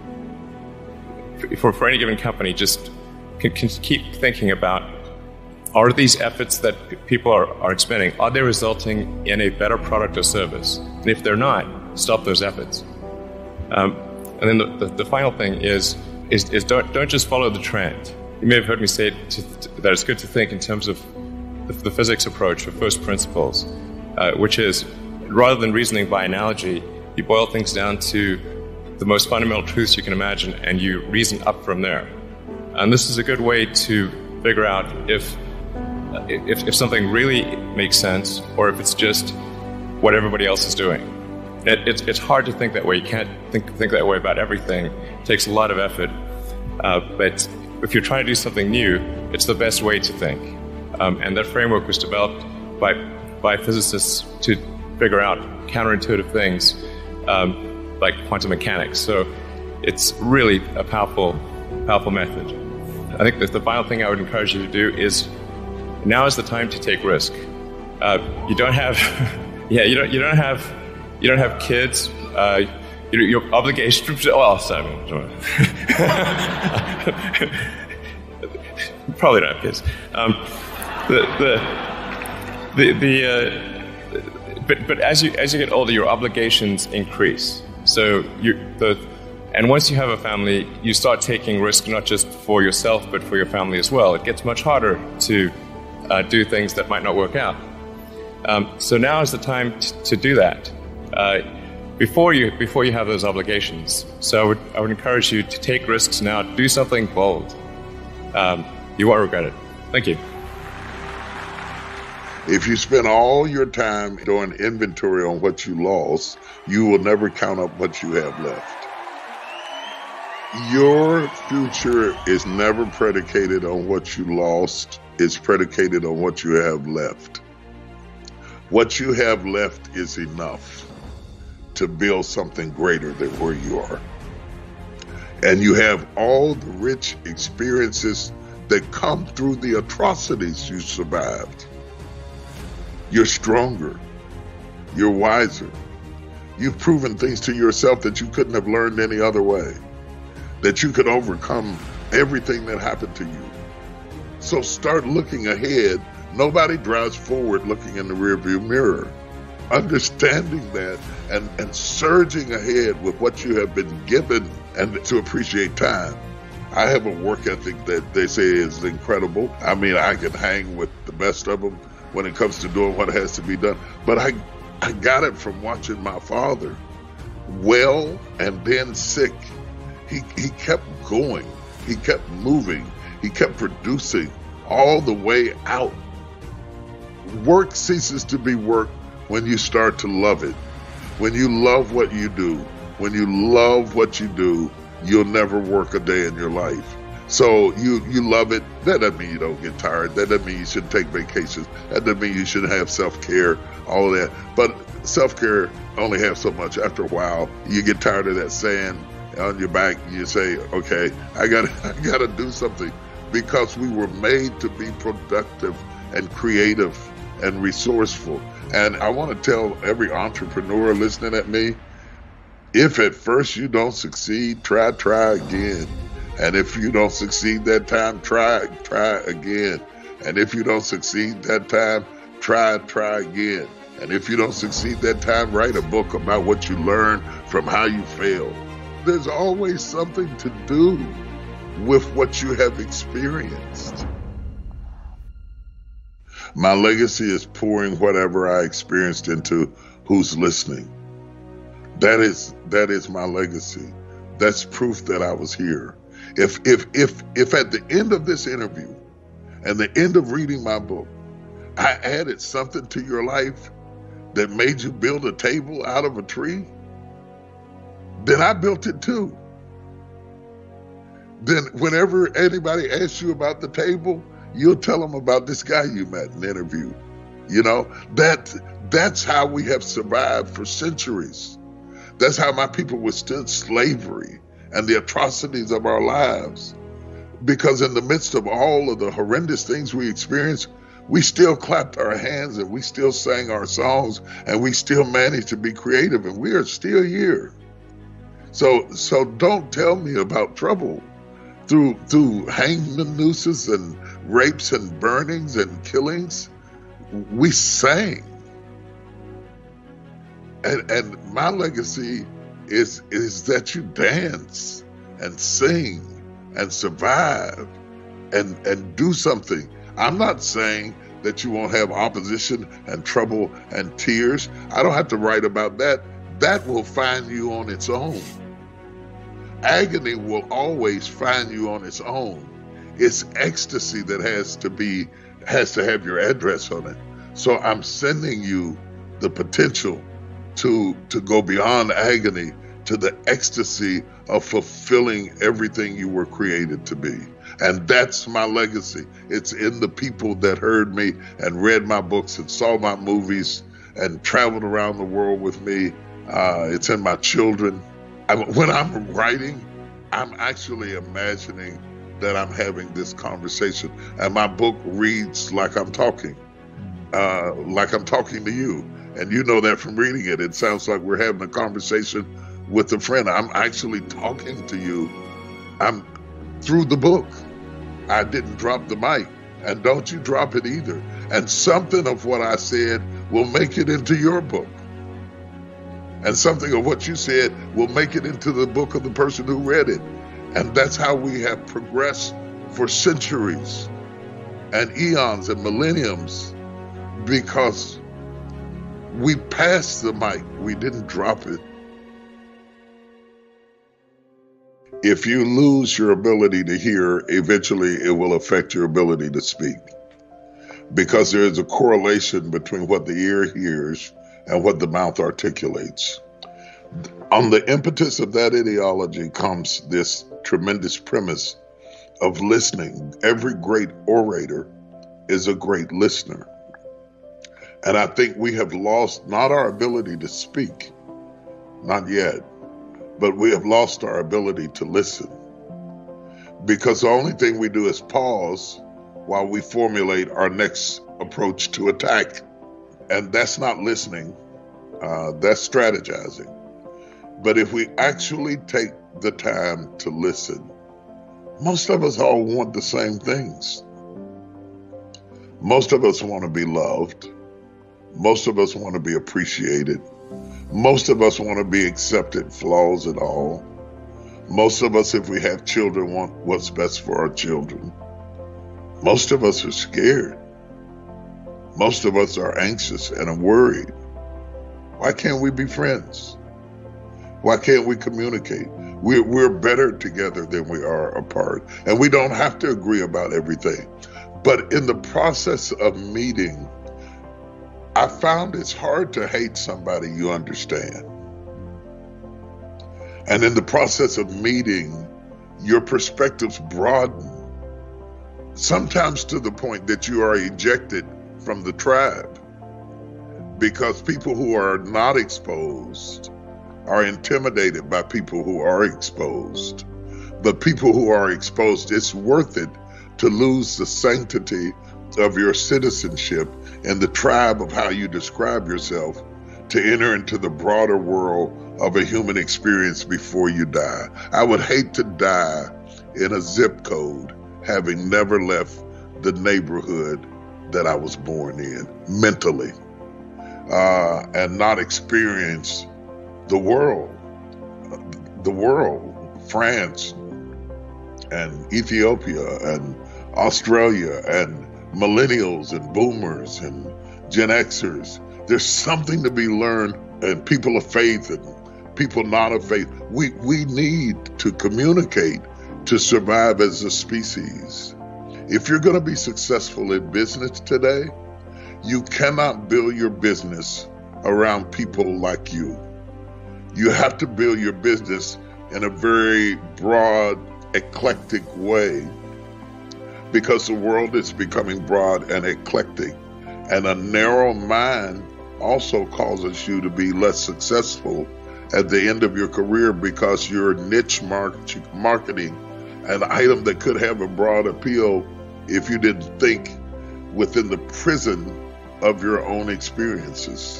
[SPEAKER 27] For, for any given company, just can, can keep thinking about, are these efforts that p- people are, are expending, are they resulting in a better product or service? And if they're not, stop those efforts. Um, and then the, the, the final thing is, Is, is don't don't just follow the trend. You may have heard me say to, to, that it's good to think in terms of the, the physics approach, or first principles, uh, which is, rather than reasoning by analogy, you boil things down to the most fundamental truths you can imagine, and you reason up from there. And this is a good way to figure out if if, if something really makes sense, or if it's just what everybody else is doing. It, it's, it's hard to think that way. You can't think, think that way about everything. It takes a lot of effort. Uh, but if you're trying to do something new, it's the best way to think. Um, and that framework was developed by, by physicists to figure out counterintuitive things um, like quantum mechanics. So it's really a powerful, powerful method. I think that the final thing I would encourage you to do is, now is the time to take risk. Uh, you don't have, yeah, you don't, you don't have, You don't have kids. Uh, your, your obligation. Well, sorry, probably don't have kids. Um, the the the, the uh, but but as you as you get older, your obligations increase. So you the and once you have a family, you start taking risks not just for yourself but for your family as well. It gets much harder to uh, do things that might not work out. Um, so now is the time t- to do that. Uh, before you before you have those obligations. So I would I would encourage you to take risks now. Do something bold. Um, you won't regret it. Thank you.
[SPEAKER 1] If you spend all your time doing inventory on what you lost, you will never count up what you have left. Your future is never predicated on what you lost. It's predicated on what you have left. What you have left is enough to build something greater than where you are. And you have all the rich experiences that come through the atrocities you survived. You're stronger. You're wiser. You've proven things to yourself that you couldn't have learned any other way. That you could overcome everything that happened to you. So start looking ahead. Nobody drives forward looking in the rearview mirror. Understanding that and, and surging ahead with what you have been given, and to appreciate time. I have a work ethic that they say is incredible. I mean, I can hang with the best of them when it comes to doing what has to be done. But I, I got it from watching my father, well and then sick. He, he kept going. He kept moving. He kept producing all the way out. Work ceases to be work when you start to love it. When you love what you do, when you love what you do, you'll never work a day in your life. So you, you love it. That doesn't mean you don't get tired. That doesn't mean you shouldn't take vacations. That doesn't mean you shouldn't have self-care, all of that. But self-care only have so much. After a while, you get tired of that sand on your back. You say, okay, I gotta, I gotta do something, because we were made to be productive and creative and resourceful. And I want to tell every entrepreneur listening at me, if at first you don't succeed, try, try again. And if you don't succeed that time, try, try again. And if you don't succeed that time, try, try again. And if you don't succeed that time, write a book about what you learned from how you failed. There's always something to do with what you have experienced. My legacy is pouring whatever I experienced into who's listening. That is, that is my legacy. That's proof that I was here. If, if, if, if at the end of this interview and the end of reading my book, I added something to your life that made you build a table out of a tree, then I built it too. Then whenever anybody asks you about the table, you'll tell them about this guy you met in an interview. You know, that, that's how we have survived for centuries. That's how my people withstood slavery and the atrocities of our lives. Because in the midst of all of the horrendous things we experienced, we still clapped our hands and we still sang our songs and we still managed to be creative, and we are still here. So, so don't tell me about trouble through, through hanging nooses and rapes and burnings and killings. We sang. And, and my legacy is, is that you dance and sing and survive and, and do something. I'm not saying that you won't have opposition and trouble and tears. I don't have to write about that. That will find you on its own. Agony will always find you on its own. It's ecstasy that has to be, has to have your address on it. So I'm sending you the potential to, to go beyond agony to the ecstasy of fulfilling everything you were created to be. And that's my legacy. It's in the people that heard me and read my books and saw my movies and traveled around the world with me. Uh, it's in my children. I, when I'm writing, I'm actually imagining that I'm having this conversation. And my book reads like I'm talking, uh, like I'm talking to you. And you know that from reading it. It sounds like we're having a conversation with a friend. I'm actually talking to you. I'm through the book. I didn't drop the mic, and don't you drop it either. And something of what I said will make it into your book. And something of what you said will make it into the book of the person who read it. And that's how we have progressed for centuries and eons and millenniums, because we passed the mic, we didn't drop it. If you lose your ability to hear, eventually it will affect your ability to speak. Because there is a correlation between what the ear hears and what the mouth articulates. On the impetus of that ideology comes this tremendous premise of listening. Every great orator is a great listener. And I think we have lost not our ability to speak, not yet, but we have lost our ability to listen. Because the only thing we do is pause while we formulate our next approach to attack. And that's not listening, uh, that's strategizing. But if we actually take the time to listen, most of us all want the same things. Most of us want to be loved. Most of us want to be appreciated. Most of us want to be accepted, flaws and all. Most of us, if we have children, want what's best for our children. Most of us are scared. Most of us are anxious and are worried. Why can't we be friends? Why can't we communicate? We're, we're better together than we are apart. And we don't have to agree about everything. But in the process of meeting, I found it's hard to hate somebody you understand. And in the process of meeting, your perspectives broaden, sometimes to the point that you are ejected from the tribe, because people who are not exposed are intimidated by people who are exposed. But people who are exposed, it's worth it to lose the sanctity of your citizenship and the tribe of how you describe yourself to enter into the broader world of a human experience before you die. I would hate to die in a zip code having never left the neighborhood that I was born in mentally, uh, and not experience the world, the world, France and Ethiopia and Australia and millennials and boomers and Gen Xers. There's something to be learned, and people of faith and people not of faith. We, we need to communicate to survive as a species. If you're going to be successful in business today, you cannot build your business around people like you. You have to build your business in a very broad, eclectic way, because the world is becoming broad and eclectic. And a narrow mind also causes you to be less successful at the end of your career, because you're niche marketing an item that could have a broad appeal if you didn't think within the prison of your own experiences.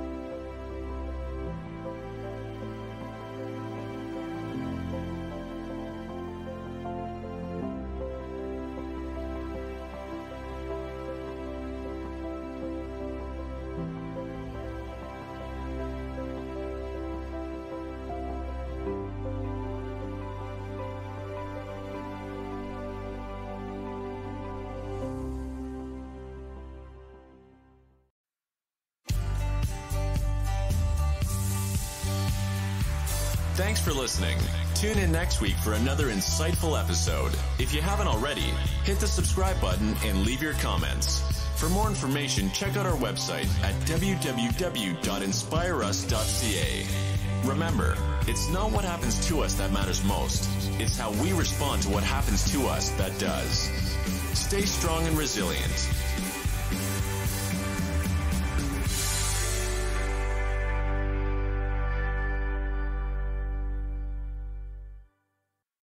[SPEAKER 7] Thanks for listening. Tune in next week for another insightful episode. If you haven't already, hit the subscribe button and leave your comments. For more information, check out our website at w w w dot inspire us dot c a. Remember, it's not what happens to us that matters most. It's how we respond to what happens to us that does. Stay strong and resilient.